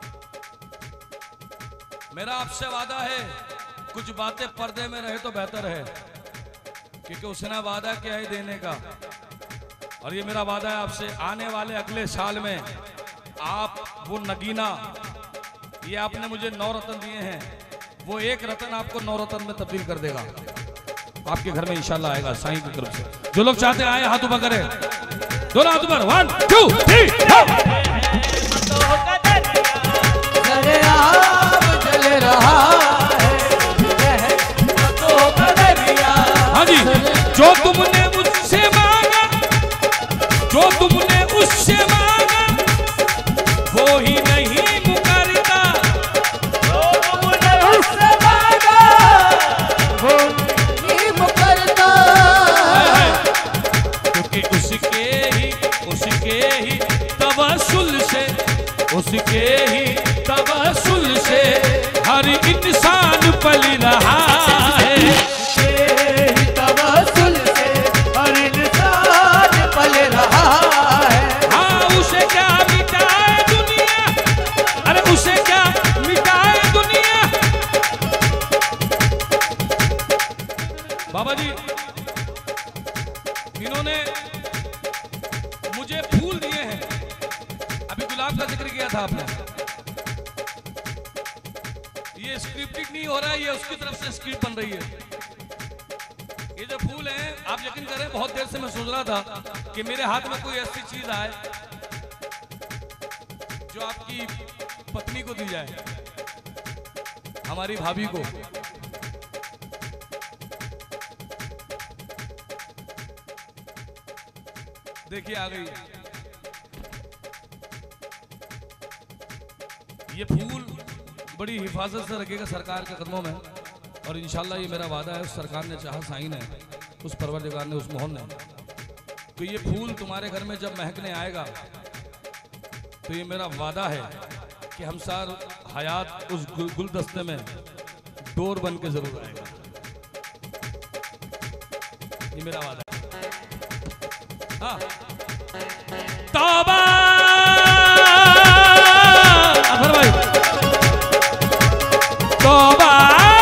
मेरा आपसे वादा है, कुछ बातें पर्दे में रहे तो बेहतर है, क्योंकि उसने वादा किया है देने का। और ये मेरा वादा है आपसे, आने वाले अगले साल में आप वो नगीना, ये आपने मुझे नौ रत्न दिए हैं, वो एक रत्न आपको नौ रत्न में तब्दील कर देगा, आपके घर में इंशाल्लाह आएगा साईं की तरफ से। जो लोग चाहते हैं आए हाथ ऊपर करें, दोनों हाथ ऊपर, वन टू थ्री। चल रहा है तो कदरिया। हाँ जी, जो तुमने मुझसे मांगा, जो तुमने उससे मांगा वो ही नहीं मुकरता, जो तुमने उससे मांगा वो नहीं मुकरता, क्योंकि उसके ही उसके ही तवस्सुल से, उसके ही तवस्सुल से हर इंसान पल रहा है, तवस्सुल से हर इंसान पल रहा है। हाँ, उसे क्या मिटाए दुनिया, अरे उसे क्या मिटाए दुनिया। बाबा जी इन्होंने मुझे फूल दिए हैं, अभी गुलाब का जिक्र किया था आपने, ये स्क्रिप्टेड नहीं हो रहा है, ये उसकी तरफ से स्क्रिप्ट बन रही है। ये जो फूल हैं, आप यकीन करें बहुत देर से मैं सोच रहा था कि मेरे हाथ में कोई ऐसी चीज आए जो आपकी पत्नी को दी जाए, हमारी भाभी को। देखिए आ गई ये फूल, बड़ी हिफाजत से रखेगा सरकार के कदमों में, और इंशाल्लाह ये मेरा वादा है, उस सरकार ने चाहा, साईं ने, उस परवरदिगार ने, उस मोहन ने, तो ये फूल तुम्हारे घर में जब महकने आएगा तो ये मेरा वादा है कि हम सार हयात उस गुल, गुलदस्ते में डोर बन के जरूर आएगा, ये मेरा वादा है। हाँ, तौबा अफर भाई, तौबा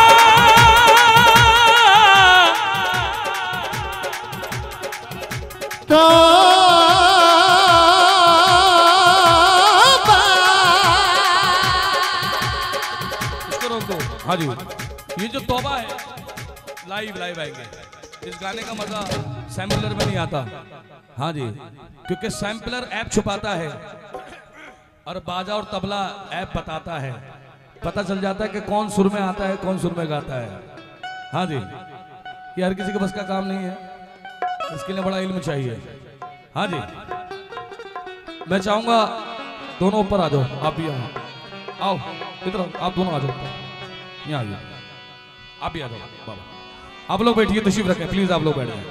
इसको रोक दो। हाँ जी, ये जो तौबा है लाइव लाइव आएंगे, इस गाने का मजा सैम्पलर में नहीं आता। हाँ जी, क्योंकि सैम्पलर ऐप छुपाता है और बाजा और तबला ऐप बताता है, पता चल जाता है कि कौन सुर में आता है, कौन सुर में गाता है। हाँ जी, ये हर किसी के बस का काम नहीं है, इसके लिए बड़ा इल्म चाहिए। हाँ जी, मैं चाहूंगा दोनों ऊपर आ जाओ, आप भी आओ, आओ इधर आओ, आप दोनों आ जाओ, यहाँ आइए, आप भी आ जाओ बाबा, आप लोग बैठिए, तशरीफ रखें प्लीज, आप लोग बैठ जाए।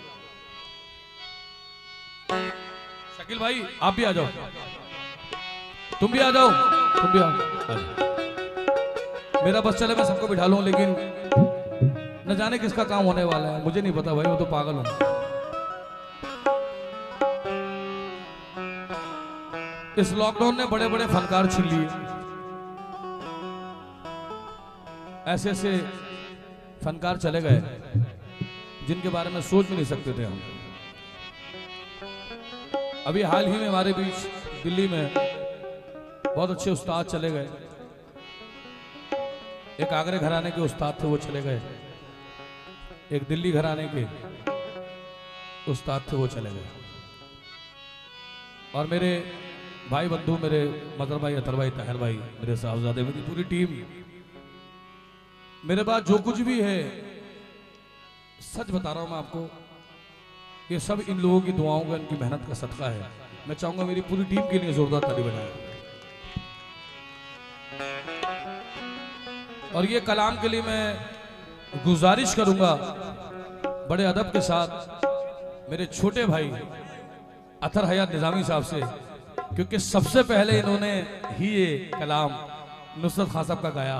शकील भाई आप भी आ जाओ, तुम भी आ जाओ, तुम भी आओ। मेरा बस चले मैं सबको बिठा लूं, लेकिन न जाने किसका काम होने वाला है, मुझे नहीं पता भाई, वो तो पागल हूं। इस लॉकडाउन ने बड़े बड़े फनकार छीन लिए, ऐसे ऐसे फनकार चले गए जिनके बारे में सोच भी नहीं सकते थे हम। अभी हाल ही में हमारे बीच दिल्ली में बहुत अच्छे उस्ताद चले गए। एक आगरे घराने के उस्ताद थे, वो चले गए। एक दिल्ली घराने के उस्ताद थे, वो चले गए। और मेरे भाई बंधु, मेरे मदर भाई, अतर भाई, ताहिर भाई, मेरे साहबजादे, मेरी पूरी टीम, मेरे पास जो कुछ भी है, सच बता रहा हूं मैं आपको, ये सब इन लोगों की दुआओं का, इनकी मेहनत का सदका है। मैं चाहूंगा मेरी पूरी टीम के लिए जोरदार ताली बजाएं। और ये कलाम के लिए मैं गुजारिश करूंगा बड़े अदब के साथ मेरे छोटे भाई अतर हयात निजामी साहब से, क्योंकि सबसे पहले इन्होंने ही ये कलाम नुसरत खान साहब का गाया।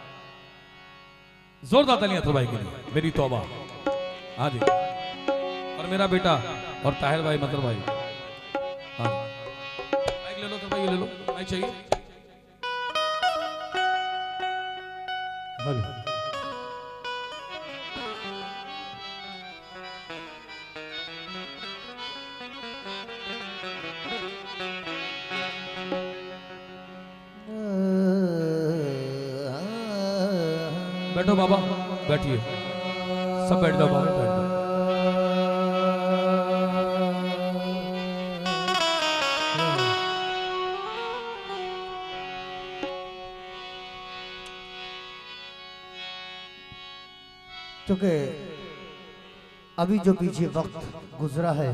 जोरदार तालियां अतर भाई के लिए, मेरी तौबा। हाँ जी। और मेरा बेटा और ताहिर भाई, मतलब भाई, हाँ माइक ले लो अतर भाई, ये ले लो माइक चाहिए। बैठो बाबा, बैठिए, सब बैठ जाओ बाबा, बैठ जाओ। क्योंकि अभी जो पीछे वक्त गुजरा है,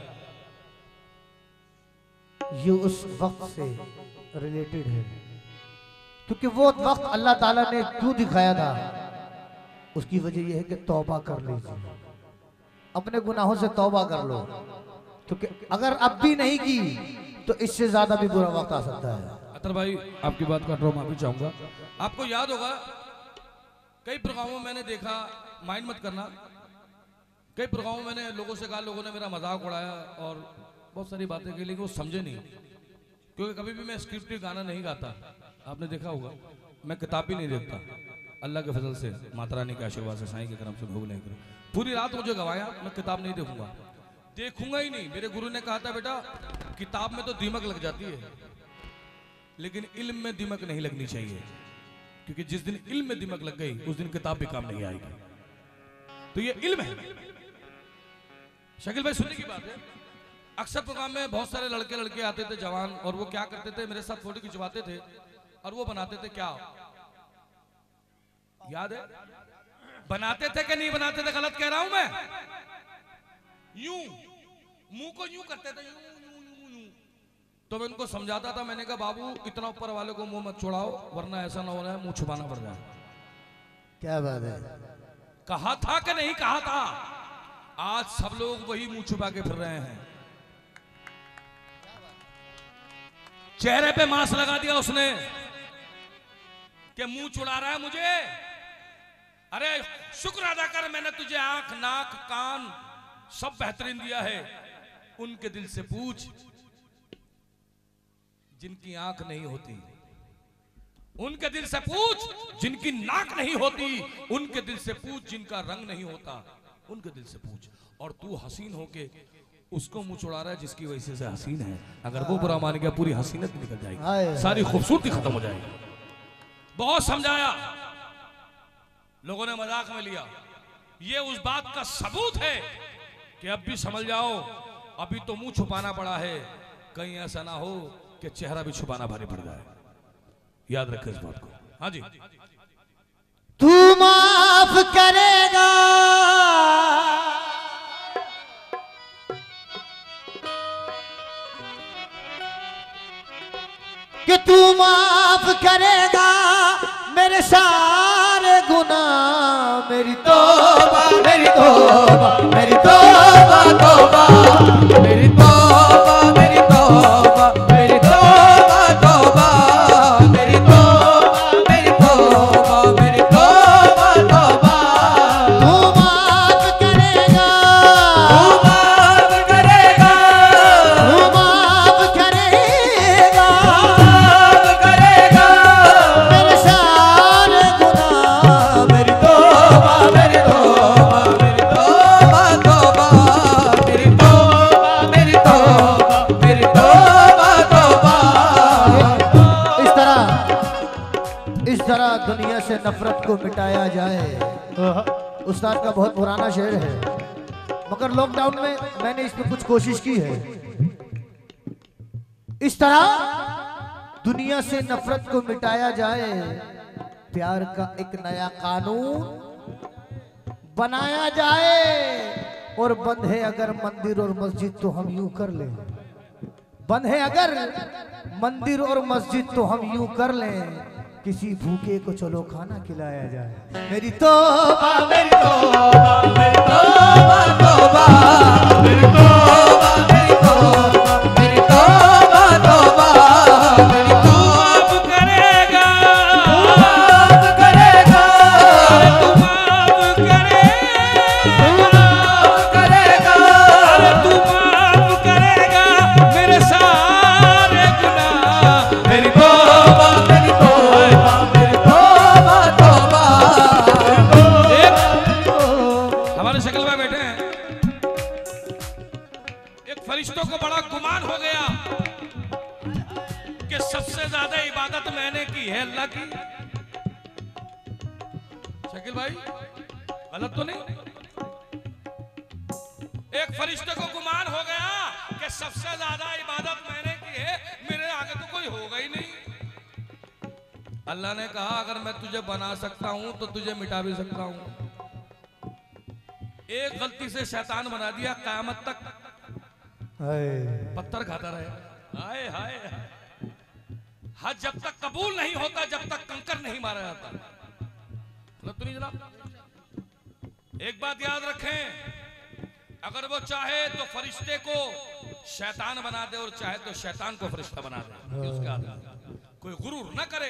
ये उस वक्त से रिलेटेड है, क्योंकि वो वक्त अल्लाह ताला ने क्यों दिखाया था, उसकी वजह यह है कि तौबा कर लीजिए, अपने गुनाहों से तौबा कर लो, क्योंकि अगर अब भी नहीं की तो इससे ज्यादा भी बुरा वक्त आ सकता है। अतर भाई, आपकी बात काट रहा हूं, माफी चाहूंगा। आपको याद होगा कई प्रोग्रामों में मैंने देखा, माइंड मत करना, कई प्रोग्रामों में मैंने लोगों से कहा, लोगों ने मेरा मजाक उड़ाया और बहुत सारी बातें की, लेकिन वो समझे नहीं, क्योंकि कभी भी मैं स्क्रिप्टेड गाना नहीं गाता। आपने देखा होगा मैं किताब भी नहीं देखता, अल्लाह के फजल से, माता रानी के आशीर्वाद से, साईं के करम से भोग नहीं करूँ। पूरी रात मुझे गवाया, मैं किताब नहीं देखूंगा, देखूंगा ही नहीं। मेरे गुरु ने कहा था, बेटा किताब में तो दीमक लग जाती है, लेकिन इल्म में दीमक नहीं लगनी चाहिए, क्योंकि जिस दिन इल्म में दीमक लग गई उस दिन किताब भी काम नहीं आएगी। तो ये इल्म है। शकील भाई, सुनने की बात है, अक्सर प्रोग्राम में बहुत सारे लड़के लड़के आते थे जवान, और वो क्या करते थे, मेरे साथ फोटो खिंचवाते थे और वो बनाते थे क्या, याद है? बनाते थे कि नहीं बनाते थे? गलत कह रहा हूं मैं? यूं मुंह को यूं करते थे, यूं यूं यूं यूं। तो मैं उनको समझाता था, मैंने कहा बाबू इतना ऊपर वाले को मुंह मत छोड़ाओ, वरना ऐसा ना हो रहा है मुंह छुपाना पड़ जाए। क्या बात है? कहा था कि नहीं कहा था? आज सब लोग वही मुंह छुपा के फिर रहे हैं। चेहरे पे मास्क लगा दिया उसने कि मुंह चुड़ा रहा है मुझे। अरे शुक्र अदा कर, मैंने तुझे आंख, नाक, कान सब बेहतरीन दिया है। उनके दिल से पूछ जिनकी आंख नहीं होती, उनके दिल से पूछ जिनकी नाक नहीं होती, उनके दिल से पूछ जिनका रंग नहीं होता, उनके दिल से पूछ। और तू हसीन होके उसको मुंह चुड़ा रहा है जिसकी वजह से हसीन है। अगर वो बुरा मान गया पूरी हसीनत निकल जाएगी, सारी खूबसूरती खत्म हो जाएगी। बहुत समझाया, लोगों ने मजाक में लिया। ये उस बात का सबूत है कि अब भी समझ जाओ, अभी तो मुंह छुपाना पड़ा है, कहीं ऐसा ना हो कि चेहरा भी छुपाना भारी पड़ जाए। याद रखें इस बात को। हाँ जी। तू माफ करेगा कि तू माफ करेगा मेरे सारे गुनाह। मेरी तौबा, मेरी तौबा, मेरी तौबा, तौबा, मेरी तौबा, मेरी तौबा, मेरी तौबा, तौबा, मेरी तौबा, मेरी तौबा, नफरत को मिटाया जाए। उस्ताद का बहुत पुराना शेर है, मगर लॉकडाउन में मैंने इसमें कुछ कोशिश की है। इस तरह दुनिया से नफरत को मिटाया जाए, प्यार का एक नया कानून बनाया जाए। और बंद है अगर मंदिर और मस्जिद तो हम यूं कर लें, बंद है अगर मंदिर और मस्जिद तो हम यूं कर लें, किसी भूखे को चलो खाना खिलाया जाए। मेरी तौबा मेरी तौबा मेरी तौबा तौबा मेरी तौबा मेरी तौबा मेरी तौबा तौबा मेरी माफ करेगा, माफ करेगा, तू माफ करेगा, करेगा, तू माफ करेगा मेरे सारे गुनाह। मेरी तौबा मेरी तौबा मेरी तौबा तौबा। हमारे शक्ल में बैठे हैं, एक फरिश्तों को बड़ा गुमान हो गया कि सबसे ज्यादा इबादत मैंने की है अल्लाह की। शकील भाई गलत तो नहीं? एक फरिश्ते को गुमान हो गया कि सबसे ज्यादा इबादत मैंने की है, मेरे आगे तो कोई होगा ही नहीं। अल्लाह ने कहा अगर मैं तुझे बना सकता हूं तो तुझे मिटा भी सकता हूं। एक गलती से शैतान बना दिया, क़यामत तक पत्थर खाता रहे। हाय हाय हज जब तक कबूल नहीं होता, जब तक कंकर नहीं मारा जाता। मतलब तो नहीं जनाब? एक बात याद रखें, अगर वो चाहे तो फरिश्ते को शैतान बना दे और चाहे तो शैतान को फरिश्ता बना दे। ये उसका आदमी। कोई गुरूर न करे,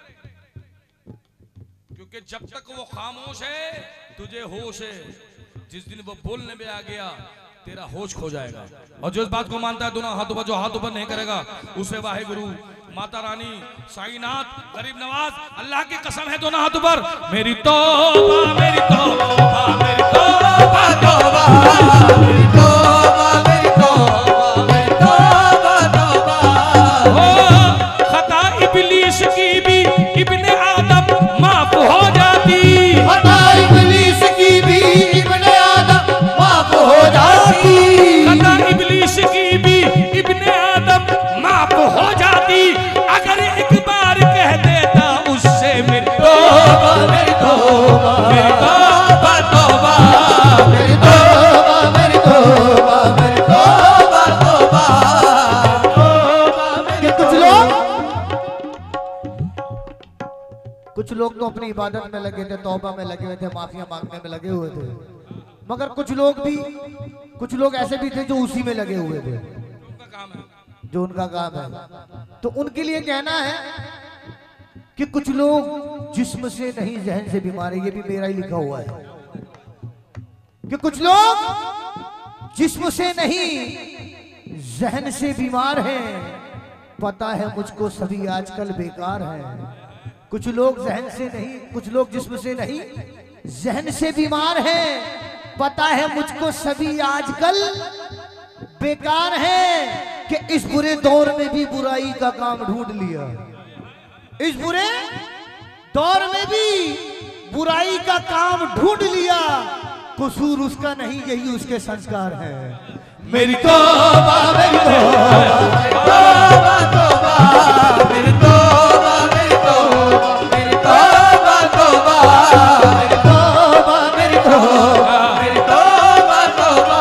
क्योंकि जब तक वो खामोश है तुझे होश है। जिस दिन वो बोलने में आ गया तेरा होश खो जाएगा। और जो इस बात को मानता है दोनों हाथ ऊपर, जो हाथ ऊपर नहीं करेगा उसे वाहे गुरु माता रानी साईनाथ गरीब नवाज अल्लाह की कसम है दोनों हाथ ऊपर। मेरी तौबा मेरी तौबा मेरी तौबा तौबा मेरी तौबा मेरी तौबा मेरी तौबा तौबा। हो खता इब्लीस की भी इब्ने आदम माफ हो जाती, खता इब्लीस की भी इब्ने आदम माफ हो जाती, खता इब्लीस की भी इब्ने आदम माफ हो जाती, अगर एक बार कह देता उससे मेरी तौबा मेरी तौबा मेरी तौबा तौबा मेरी तौबा मेरी तौबा मेरी तौबा तौबा। कि कुछ लोग कुछ लोग तो अपनी इबादत में लगे थे, तौबा में लगे हुए थे, माफिया मांगने में लगे हुए थे, मगर कुछ लोग भी कुछ लोग ऐसे भी थे जो उसी में लगे हुए थे, उनका काम है। जो उनका काम है। तो उनके लिए कहना है कि कुछ लोग जिस्म से नहीं जहन से बीमार है। ये भी मेरा ही लिखा हुआ है कि कुछ लोग जिस्म से नहीं जहन से बीमार हैं। पता है मुझको सभी आजकल बेकार हैं। कुछ लोग जहन से नहीं, कुछ लोग जिस्म से नहीं जहन से बीमार हैं। पता है मुझको सभी आजकल बेकार हैं कि इस बुरे दौर में भी बुराई का काम ढूंढ लिया। इस बुरे दौर में भी बुराई का काम ढूंढ लिया। कसूर उसका नहीं, यही उसके संस्कार है। मेरी तौबा मेरी तौबा तौबा मेरी तौबा मेरी तौबा मेरी तौबा तौबा मेरी तौबा मेरी तौबा मेरी तौबा तौबा।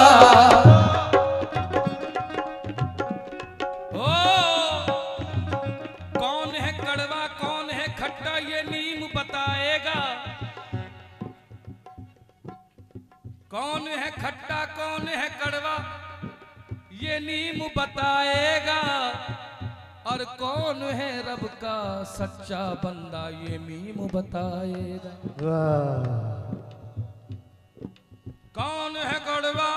ओ कौन है कड़वा कौन है खट्टा ये नीम बताएगा। कौन है खट्टा कौन है कड़वा ये नीम बताएगा। और कौन है रब का सच्चा बंदा ये मीम बताएगा। कौन है कड़वा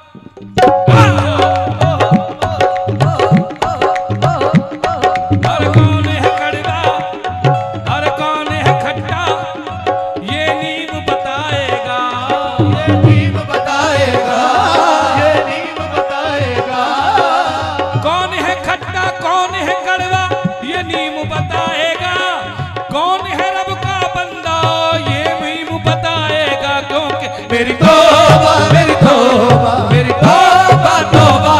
और कौन है कड़वा और कौन है खट्टा ये नीम बताएगा। ये नीम बताएगा, ये नीम बताएगा। कौन है खट्टा कौन है कड़वा ये नीम बताएगा। कौन है रब का मेरी तौबा मेरी तौबा मेरी तौबा तौबा।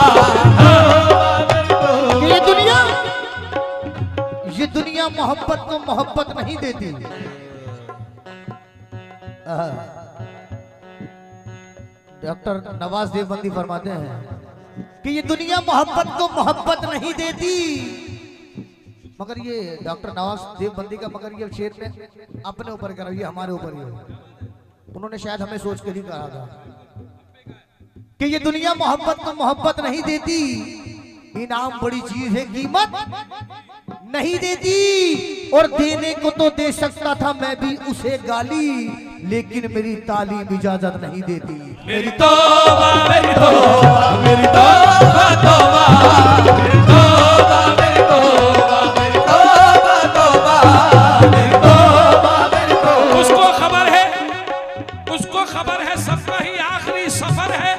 ये दुनिया ये दुनिया मोहब्बत को मोहब्बत नहीं देती। डॉक्टर नवाज देवबंदी फरमाते हैं कि ये दुनिया मोहब्बत को मोहब्बत नहीं देती। मगर ये डॉक्टर नवाज देवबंदी का मगर ये शेर में अपने ऊपर करा, ये हमारे ऊपर ही है। उन्होंने शायद हमें सोच के नहीं कहा था कि ये दुनिया मोहब्बत को मोहब्बत नहीं देती। इनाम बड़ी चीज है, कीमत नहीं देती। और देने को तो दे सकता था मैं भी उसे गाली, लेकिन मेरी तालीम इजाजत नहीं देती। मेरी तौबा मेरी तौबा मेरी तौबा तौबा मेरी तौबा मेरी तौबा मेरी तौबा तौबा मेरी तौबा मेरी तौबा। उसको खबर है, उसको खबर है सबका ही आखिरी सफर है।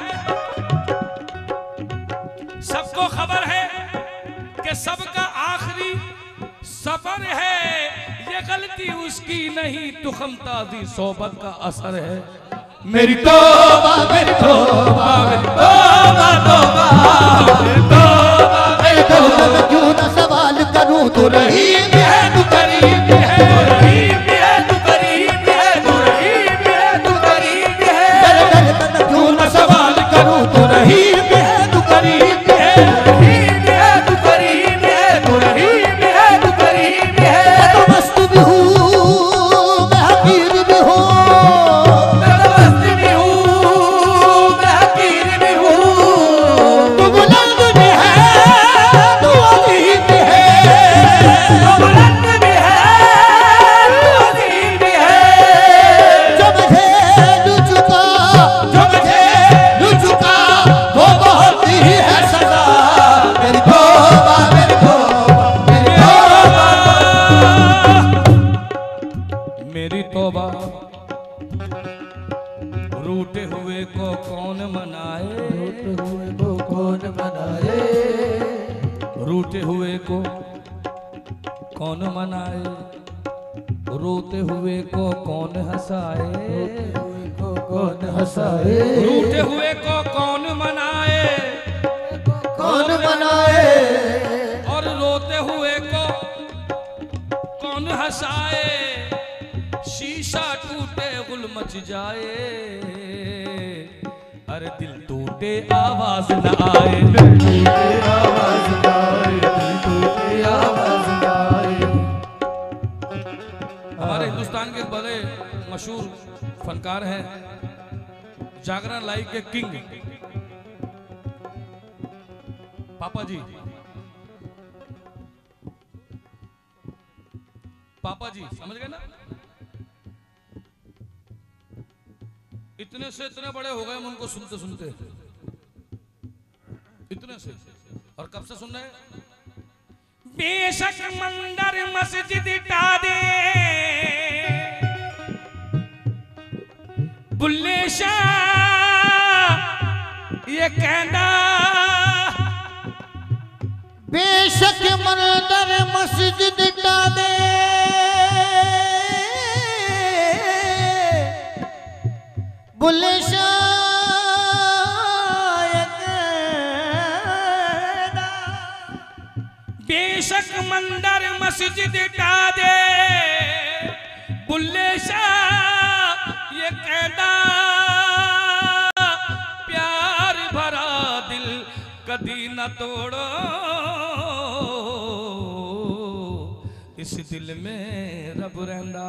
सबको खबर है कि सबका आखिरी सफर है। ये गलती उसकी नहीं, तुखमताजी सोबत का असर है। मेरी तौबा मेरी तौबा मेरी तौबा तौबा मेरी तौबा मेरी तौबा। मैं क्यों न सवाल करूं, तू रहीम है, तू करीम है, तू रहीम है, तू करीम है, तू रहीम है, तू करीम है। मैं क्यों न सवाल करूं, तू रहीम है, तू करीम है। रहीम है, तू करीम है, तू रहीम है, तू करीम है। मैं तो मस्त भी हूँ, मैं हकीर भी हूँ। मैं तो मस्त भी हूँ, मैं हकीर भी हूँ। तू बुलंद भी है, तू अजीब भी है। तू बुलंद भी है, तू अजीब भी है। जो मुझे लू चुका, जो मुझे लू चुका, वो बहुत ही है सजा। मेरी तौबा मेरी तौबा मेरी मेरी तौबा। रूठे हुए को कौन मनाए, रूठे हुए को कौन मनाए, रूठे हुए को कौन मनाए, रोते हुए को कौन हंसाए, रोते हुए को कौन हंसाए, रूठे हुए को कौन मनाए, कौन मनाए। और रोते हुए को कौन हंसाए। शीशा टूटे गुल मच जाए, अरे दिल टूटे आवाज न आए, दिल टूटे आवाज न आए, दिल टूटे आवाज न आए। हमारे हिंदुस्तान के बड़े मशहूर फनकार हैं, जागरण लाइव के किंग पापा जी। पापा जी समझ गए ना? इतने से इतने बड़े हो गए हम उनको सुनते सुनते, इतने से। और कब से सुन रहे हैं? बेशक मंदिर मस्जिद टा दे, बुल्ले शाह ये कहना। बेशक मंदिर मस्जिद टा दे, बुल्ले बेशक मंदिर मस्जिद टा दे, बुल्ले शाह ये कहना। प्यार भरा दिल कदी न तोड़ो, इस दिल में रब रहंदा।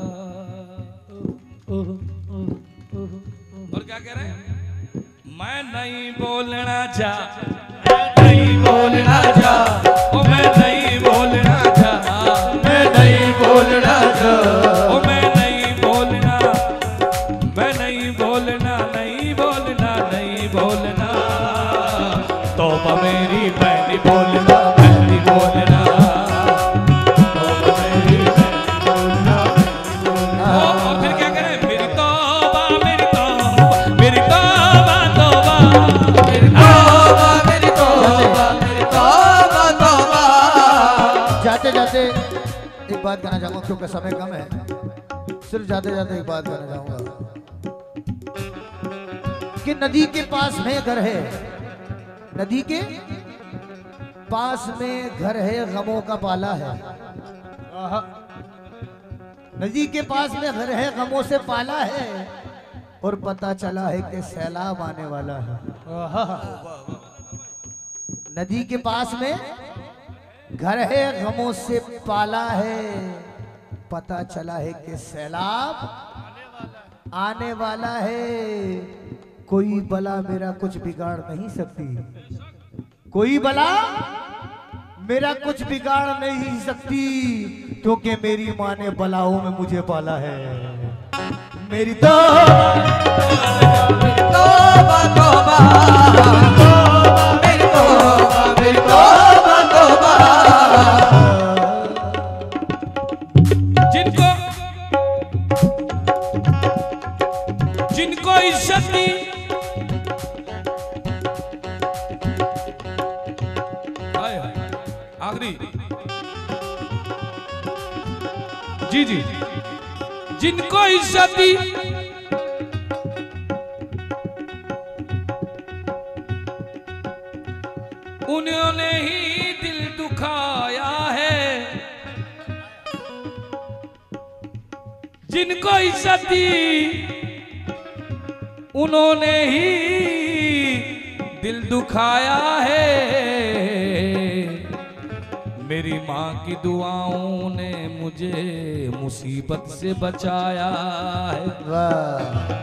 और क्या कह रहे हैं? मैं नहीं बोलना जा, नहीं बोलना जा, ओ मैं नहीं बोलना जा, मैं नहीं बोलना जा, ओ मैं नहीं बोलना, मैं नहीं बोलना, नहीं बोलना, नहीं बोलना। तौबा मेरी मैं नहीं बोलना, मैं नहीं बोलना। तौबा मेरी मैं नहीं बोलना, मैं नहीं बोलना। और फिर क्या करें? मेरी तौबा मेरी तौबा मेरी तौबा तौबा मेरी तौबा मेरी तौबा मेरी तौबा तौबा। जाते जाते एक बात कहना चाहूंगा, क्योंकि समय कम है। सिर्फ जाते जाते एक बात कहना चाहूंगा। कि नदी के पास में घर है, नदी के पास में घर है, गमों का पाला है। नदी के पास में घर है, गमों से पाला है, और पता चला है कि सैलाब आने वाला है। नदी के पास में घर है, गमों से पाला है, पता चला है कि सैलाब आने वाला है। कोई बला मेरा कुछ बिगाड़ नहीं सकती, कोई बला मेरा कुछ बिगाड़ नहीं सकती, क्योंकि मेरी माँ ने बलाओं में मुझे पाला है। मेरी तो तौबा तौबा मेरी तौबा मेरी तौबा तौबा। जिनको जिनको इज्जत दी, हाय हाय, आखिरी जी जी, जिनको इज्जत दी उन्होंने ही दिल दुखाया है, जिनको इज्जत दी उन्होंने ही दिल दुखाया है। मेरी माँ की दुआओं ने मुझे मुसीबत से बचाया है। वाह।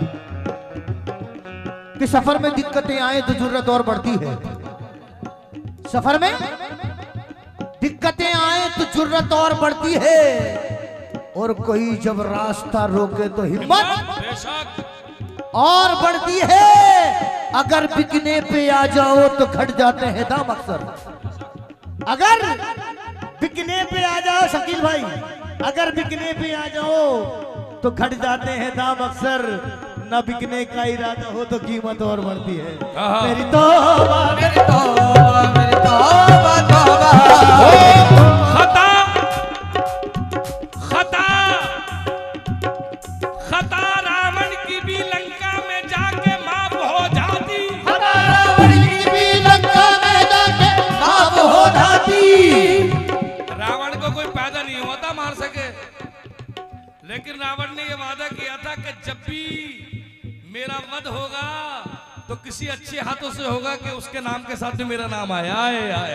कि सफर में दिक्कतें आए तो जरूरत और बढ़ती है, सफर में दिक्कतें आए तो जरूरत और बढ़ती है, और कोई जब रास्ता रोके तो हिम्मत बेशक और बढ़ती है। अगर बिकने पे आ जाओ तो घट जाते हैं दाम अक्सर, अगर बिकने पे आ जाओ शकील भाई, अगर बिकने पे आ जाओ तो घट जाते हैं दाम अक्सर, न बिकने का इरादा हो तो कीमत और बढ़ती है। मेरी तौबा मेरी तौबा मेरी तौबा तौबा। खता खता खता रावण की भी लंका में जाके माफ हो जाती, रावण की भी लंका में जाके माफ हो जाती। रावण को कोई पैदा नहीं हुआ था मार सके, लेकिन रावण ने ये वादा किया था कि जब भी मेरा वध होगा तो किसी अच्छे हाथों से होगा कि उसके नाम के साथ भी मेरा नाम आए आए आए।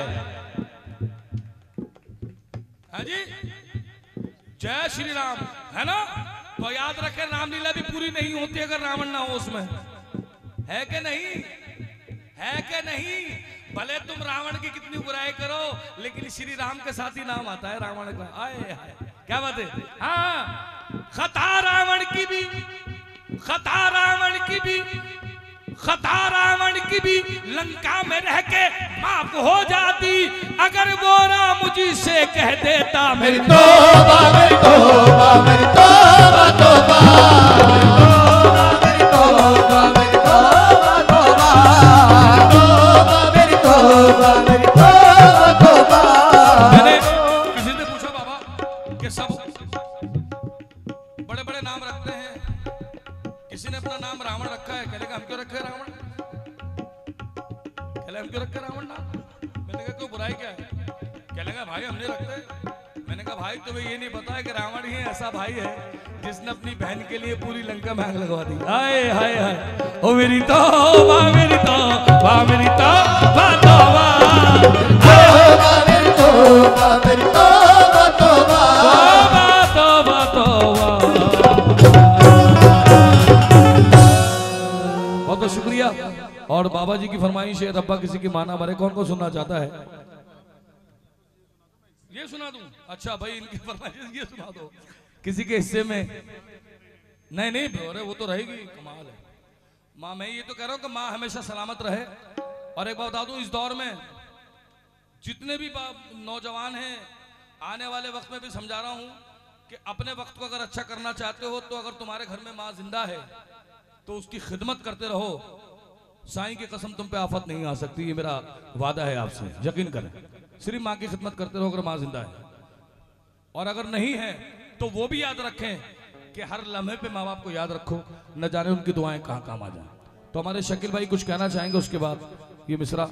हाँ जी, जय श्री राम, है ना? तो याद रखें, रामलीला भी पूरी नहीं होती अगर रावण ना हो उसमें, है कि नहीं? है कि नहीं? भले तुम रावण की कितनी बुराई करो, लेकिन श्री राम के साथ ही नाम आता है रावण का। आए आए, क्या बात है? हाँ, खता रावण की भी, खता रावण की भी, खता रावण की भी लंका में रह के माफ हो जाती, अगर वो राम जी से कह देता मेरी तौबा मेरी तौबा मेरी तौबा तौबा मेरी तौबा मेरी तौबा तौबा। मेरी तौबा मेरी तौबा तौबा। मैंने किसी से पूछा बाबा कि सब बड़े बड़े नाम रखते हैं, किसी ने अपना नाम रावण रखा है, कहने का हम क्यों रखे रावण? कहले हम क्यों रखे रावण नाम? मैंने कहा क्यों, बुराई क्या है? कहने का भाई हमने रखते। मैंने कहा भाई तुम्हें ये नहीं पता है कि रावण ही ऐसा भाई है जिसने अपनी बहन के लिए पूरी लंका में आग लगवा दी। हाय हाय हाय, ओ मेरी तौबा मेरी तौबा मेरी तौबा तौबा। मेरी तौबा मेरी तौबा तौबा तौबा तौबा तौबा। बहुत बहुत शुक्रिया। और बाबा जी की फरमाइश है, रब्बा किसी की माना मरे, कौन कौन सुनना चाहता है? ये सुना दूं? अच्छा भाई, इनकी फरमाइश ये सुना दो। किसी के हिस्से में नहीं नहीं अरे वो तो रहेगी, कमाल है माँ। मैं ये तो कह रहा हूँ कि माँ हमेशा सलामत रहे। और एक बात बता दूं, इस दौर में जितने भी नौजवान हैं, आने वाले वक्त में भी समझा रहा हूँ कि अपने वक्त को अगर अच्छा करना चाहते हो तो अगर तुम्हारे घर में माँ जिंदा है तो उसकी खिदमत करते रहो। साईं की कसम तुम पे आफत नहीं आ सकती, ये मेरा वादा है आपसे, यकीन करें। सिर्फ माँ की खिदमत करते रहो अगर माँ जिंदा है। और अगर नहीं है तो वो भी याद रखें कि हर लम्हे पे माँ बाप को याद रखो, न जाने उनकी दुआएं कहाँ काम आ जाए। तो हमारे शकील भाई कुछ कहना चाहेंगे उसके बाद ये मिसरा।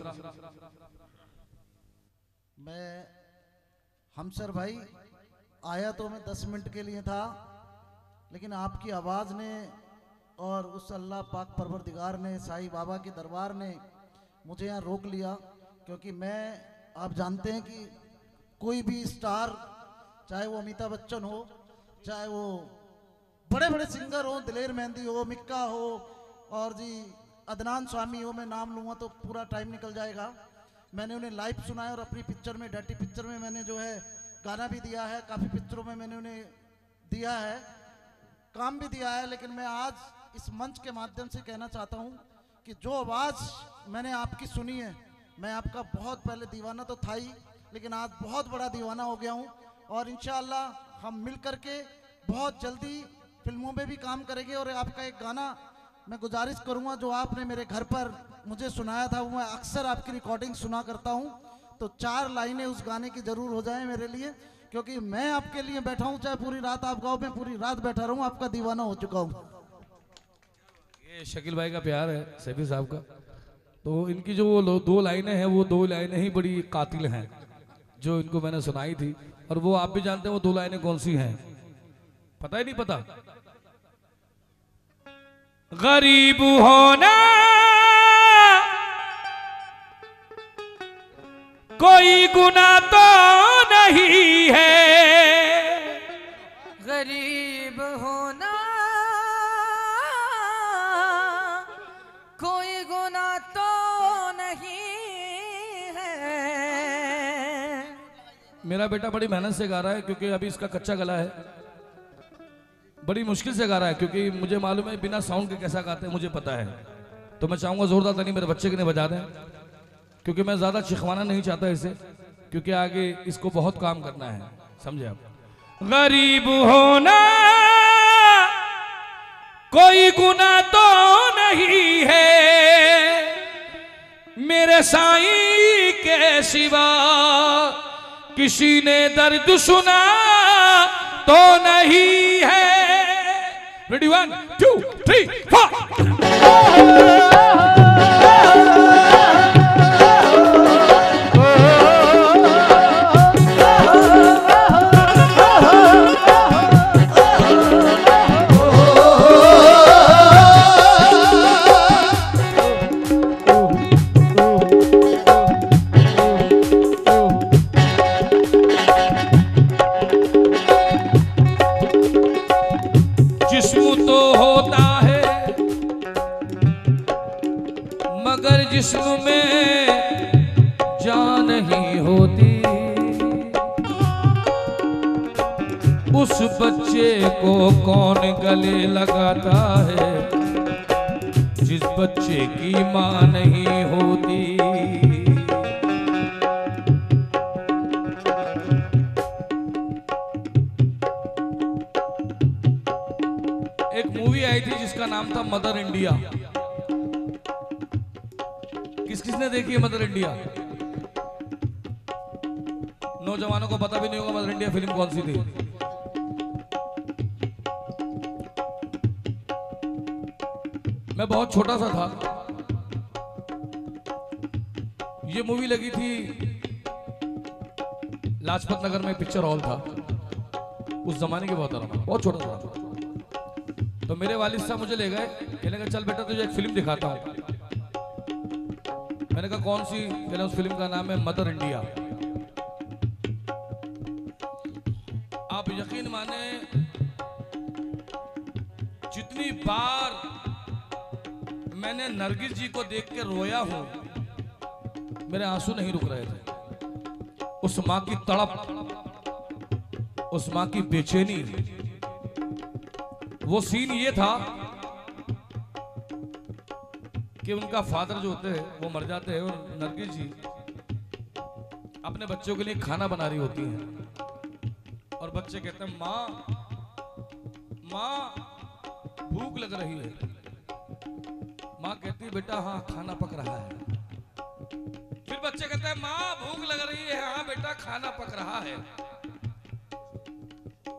मैं हमसर भाई आया तो मैं दस मिनट के लिए था, लेकिन आपकी आवाज़ ने और उस अल्लाह पाक परवरदिगार ने, साईं बाबा के दरबार ने मुझे यहाँ रोक लिया। क्योंकि मैं, आप जानते हैं कि कोई भी स्टार, चाहे वो अमिताभ बच्चन हो, चाहे वो बड़े बड़े सिंगर हो, दिलेर मेहंदी हो, मिक्का हो और जी अदनान स्वामी हो, मैं नाम लूँगा तो पूरा टाइम निकल जाएगा। मैंने उन्हें लाइव सुना है और अपनी पिक्चर में, डर्टी पिक्चर में मैंने जो है गाना भी दिया है, काफ़ी पिक्चरों में मैंने उन्हें दिया है, काम भी दिया है। लेकिन मैं आज इस मंच के माध्यम से कहना चाहता हूँ कि जो आवाज़ मैंने आपकी सुनी है, मैं आपका बहुत पहले दीवाना तो था ही, लेकिन आज बहुत बड़ा दीवाना हो गया हूँ। और इंशाअल्लाह हम मिल कर के बहुत जल्दी फिल्मों में भी काम करेंगे। और आपका एक गाना मैं गुजारिश करूँगा जो आपने मेरे घर पर मुझे सुनाया था, वो मैं अक्सर आपकी रिकॉर्डिंग सुना करता हूँ, तो चार लाइनें उस गाने की ज़रूर हो जाएं मेरे लिए, क्योंकि मैं आपके लिए बैठा हूँ, चाहे पूरी रात आप गाओ, मैं पूरी रात बैठा रहूँ, आपका दीवाना हो चुका हूँ। ये शकील भाई का प्यार है सैफी साहब का। तो इनकी जो वो दो लाइनें हैं, वो दो लाइनें ही बड़ी कातिल हैं जो इनको मैंने सुनाई थी। और वो आप भी जानते हैं वो दो लाइनें कौन सी हैं, पता ही नहीं पता। गरीब होना कोई गुनाह तो नहीं है, गरीब होना कोई गुनाह तो नहीं है। मेरा बेटा बड़ी मेहनत से गा रहा है क्योंकि अभी इसका कच्चा गला है, बड़ी मुश्किल से गा रहा है क्योंकि मुझे मालूम है बिना साउंड के कैसा गाते हैं मुझे पता है। तो मैं चाहूंगा जोरदार ताली मेरे बच्चे के लिए बजा दें, क्योंकि मैं ज्यादा चिखवाना नहीं चाहता इसे, क्योंकि आगे इसको बहुत काम करना है, समझे आप। गरीब होना कोई गुनाह तो नहीं है, मेरे साईं के सिवा किसी ने दर्द सुना तो नहीं है। Ready, one two three four. जिस्म में जान नहीं होती, उस बच्चे को कौन गले लगाता है जिस बच्चे की मां नहीं होती। एक मूवी आई थी जिसका नाम था मदर इंडिया। किस किसने देखी है मदर इंडिया? नौजवानों को पता भी नहीं होगा मदर इंडिया फिल्म कौन सी थी। मैं बहुत छोटा सा था, ये मूवी लगी थी लाजपत नगर में, पिक्चर हॉल था उस जमाने के, बहुत था, बहुत छोटा था। तो मेरे वालिद साहब मुझे ले गए, कहने लगे चल बेटा तुझे एक फिल्म दिखाता हूं। मैंने कहा कौन सी? कहना उस फिल्म का नाम है मदर इंडिया। आप यकीन माने जितनी बार मैंने नरगिस जी को देख के रोया हूं, मेरे आंसू नहीं रुक रहे थे। उस मां की तड़प, उस मां की बेचैनी, वो सीन ये था कि उनका फादर जो होते हैं वो मर जाते हैं और नरगिस जी अपने बच्चों के लिए खाना बना रही होती हैं और बच्चे कहते हैं माँ माँ भूख लग रही है। माँ कहती है बेटा हाँ खाना पक रहा है। फिर बच्चे कहते हैं माँ भूख लग रही है, हाँ बेटा खाना पक रहा है।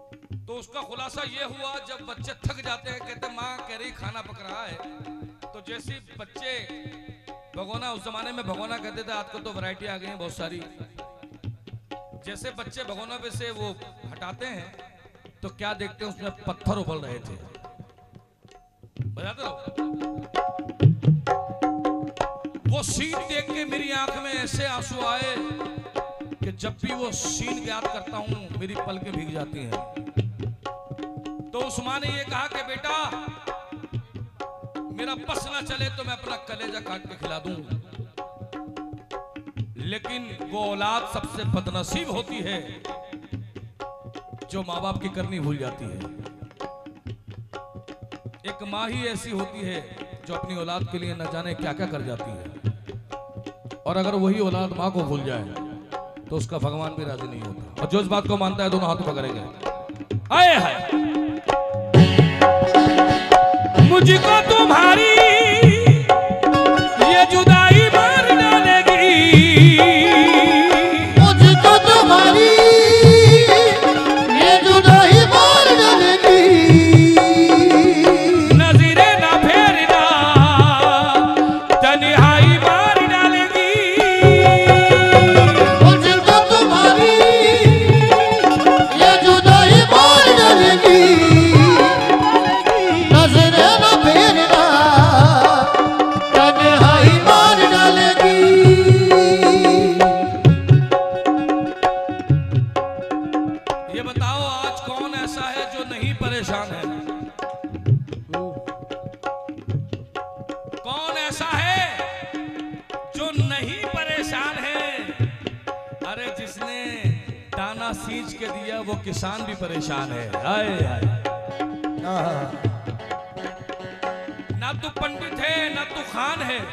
तो उसका खुलासा ये हुआ जब बच्चे थक जाते हैं, कहते हैं माँ कह रही खाना पक रहा है, तो जैसे बच्चे भगोना, उस जमाने में भगोना कहते थे, आजकल तो वैरायटी आ गई है बहुत सारी। जैसे बच्चे भगोना पे से वो हटाते हैं तो क्या देखते हैं, उसमें पत्थर उबल रहे थे। बजाते रहो। वो सीन देख के मेरी आंख में ऐसे आंसू आए कि जब भी वो सीन याद करता हूं मेरी पलकें भीग जाती हैं। तो उस मां ने ये कहा कि बेटा मेरा बस ना चले तो मैं अपना कलेजा काट के खिला दूं, लेकिन वो औलाद सबसे बदनसीब होती है जो माँ बाप की करनी भूल जाती है। एक माँ ही ऐसी होती है जो अपनी औलाद के लिए न जाने क्या क्या कर जाती है, और अगर वही औलाद माँ को भूल जाए तो उसका भगवान भी राजी नहीं होता। और जो इस बात को मानता है दोनों हाथ पकड़ेंगे। आए हाय मुझको तुम्हारी ये जुदाई मार डालेगी, मुझको तुम्हारी ये जुदाई मार डालेगी, नजरे ना फेरना तन्हाई मार डालेगी, मुझको तुम्हारी ये जुदाई मार डालेगी, नजरे न फेरना तन्हाई मार डालेगी। ये बताओ आज कौन ऐसा है जो नहीं परेशान है? कौन ऐसा है जो नहीं परेशान है? अरे जिसने दाना सींच के दिया वो किसान भी परेशान है। आए आए ना तू पंडित है ना तू खान है,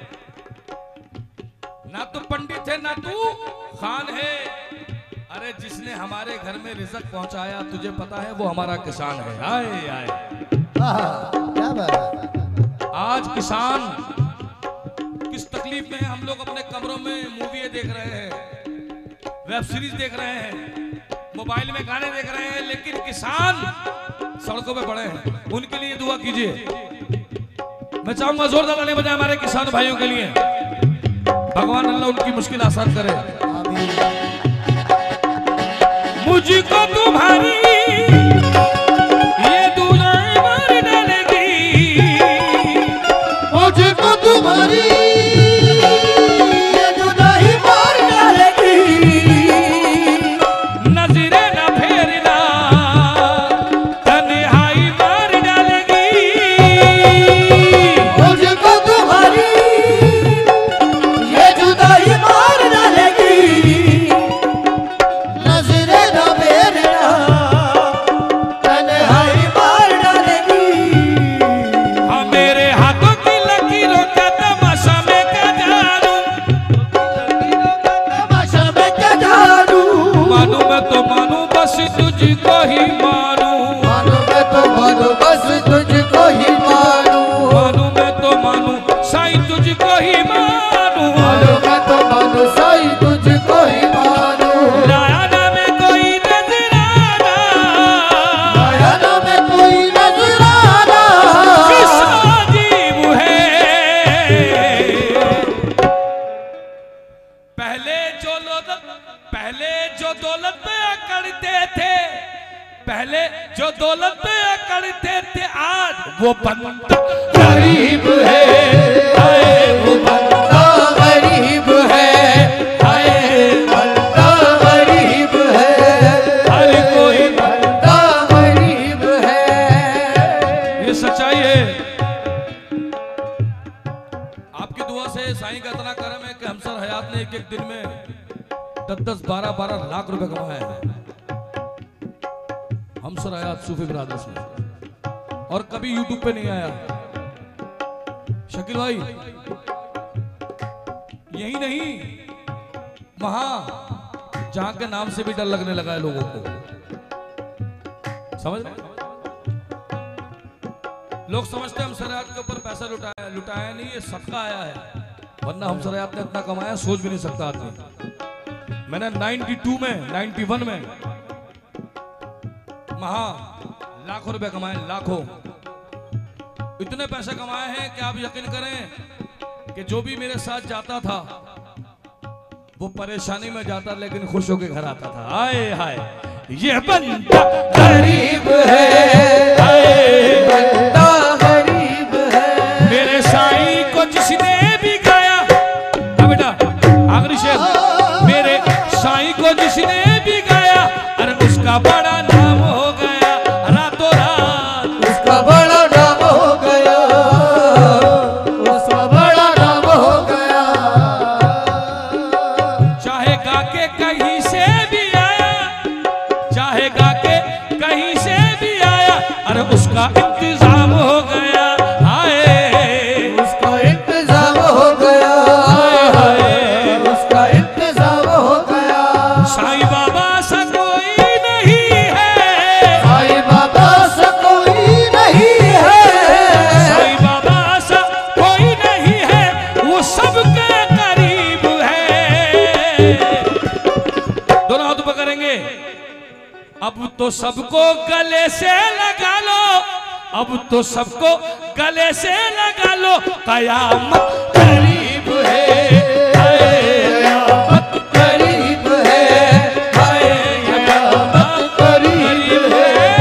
ना तू पंडित है ना तू खान है। अरे जिसने हमारे घर में रिज़्क पहुंचाया तुझे पता है वो हमारा किसान है। आए आए क्या बात है। आज किसान किस तकलीफ में है। हम लोग अपने कमरों में मूवी देख रहे हैं, वेब सीरीज देख रहे हैं, मोबाइल में गाने देख रहे हैं, लेकिन किसान सड़कों पे पड़े हैं। उनके लिए दुआ कीजिए। मैं चाहूंगा जोरदार ताली बजाएं हमारे किसान भाइयों के लिए। भगवान अल्लाह उनकी मुश्किल आसान करे। मुझको तुम्हारी ये दुआएं मार डालेगी, मुझको तुम्हारी ये जुदाई मार डालेगी, नजरे न फेरना तन्हाई मार डालेगी, मुझको तुम्हारी ये जुदाई मार डालेगी, नजरे न फेरना तन्हाई मार डालेगी। हाँ मेरे हाथों की लकीरों का तमाशा मैं क्या जानूं, तमाशा मैं क्या जानूं, मानू मैं तो मानू बस तुझको ही मानूं, मानो मैं तो मानो बस तुझको ही मानूं, मानू मैं तो मानू साईं तुझको ही मानूं, मानो मैं तो मानो साईं तुझको ही मानूं, लाया ना मैं कोई नजराना, आया ना मैं कोई नजराना, किस अजीब है। पहले जो लोग पहले जो दौलत पे अकड़ते थे, पहले जो दौलत पे अकड़ते थे, आज वो बंदा गरीब है। हाय वो बंदा गरीब है, हाय बंदा गरीब है, हर कोई बंदा गरीब है। ये सच्चाई है। आपकी दुआ से साईं का इतना करम है कि हमसर हयात ने एक एक दिन में दस दस बारह बारह लाख रुपए कमाए हैं। हमसर हयात सूफी ब्रादर्स में, और कभी यूट्यूब पे नहीं आया। शकील भाई यही नहीं, वहां जहां के नाम से भी डर लगने लगा है लोगों को। समझ रहे? लोग समझते हैं हम शरीयत के ऊपर पैसा लुटाया, लुटाया नहीं, ये सदका आया है, वरना हम शरीयत ने इतना कमाया सोच भी नहीं सकता आदमी। मैंने बानवे में इक्यानवे में वहां लाखों रुपए कमाए, लाखों। इतने पैसे कमाए हैं कि आप यकीन करें कि जो भी मेरे साथ जाता था वो परेशानी में जाता लेकिन खुश होकर घर आता था। हाय हाय ये बंदा गरीब है, बंदा गरीब है। मेरे साईं को जिसने भी गाया, हाँ बेटा आखिरी शेर, मेरे साईं को जिसने भी गाया, अरे उसका बड़ा नाम हो गया रातों रात, उसका बड़ा नाम हो गया, उसका बड़ा नाम हो गया। चाहे गा के कहीं से भी आया, चाहे गा के कहीं से भी आया, अरे उसका इंतजाम हो गया। हाय उसका इंतजाम हो गया, हाय उसका इंतजाम हो गया। साईं बाबा सा कोई नहीं है, साईं बाबा सा कोई नहीं है, साईं बाबा सा कोई नहीं है, वो सबके करीब है। दोनों हाथ पकड़ेंगे। अब तो सबको गले से लगा लो, अब तो सबको गले से लगा लो, कयामत करीब है, कयामत करीब है, हाय कयामत करीब है।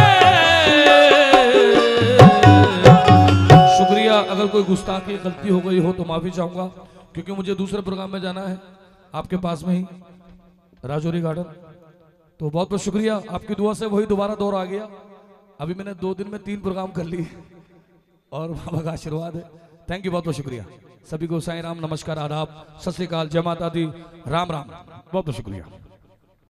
शुक्रिया। अगर कोई गुस्ताखी गलती हो गई हो तो माफी चाहूंगा, क्योंकि मुझे दूसरे प्रोग्राम में जाना है आपके पास में ही राजौरी गार्डन। तो बहुत बहुत शुक्रिया, आपकी दुआ से वही दोबारा दौर आ गया। अभी मैंने दो दिन में तीन प्रोग्राम कर लिए और बाबा का आशीर्वाद है। थैंक यू, बहुत बहुत शुक्रिया सभी को। साईं राम, नमस्कार, आदाब, सत श्री अकाल, जय माता दी, राम राम, बहुत बहुत शुक्रिया।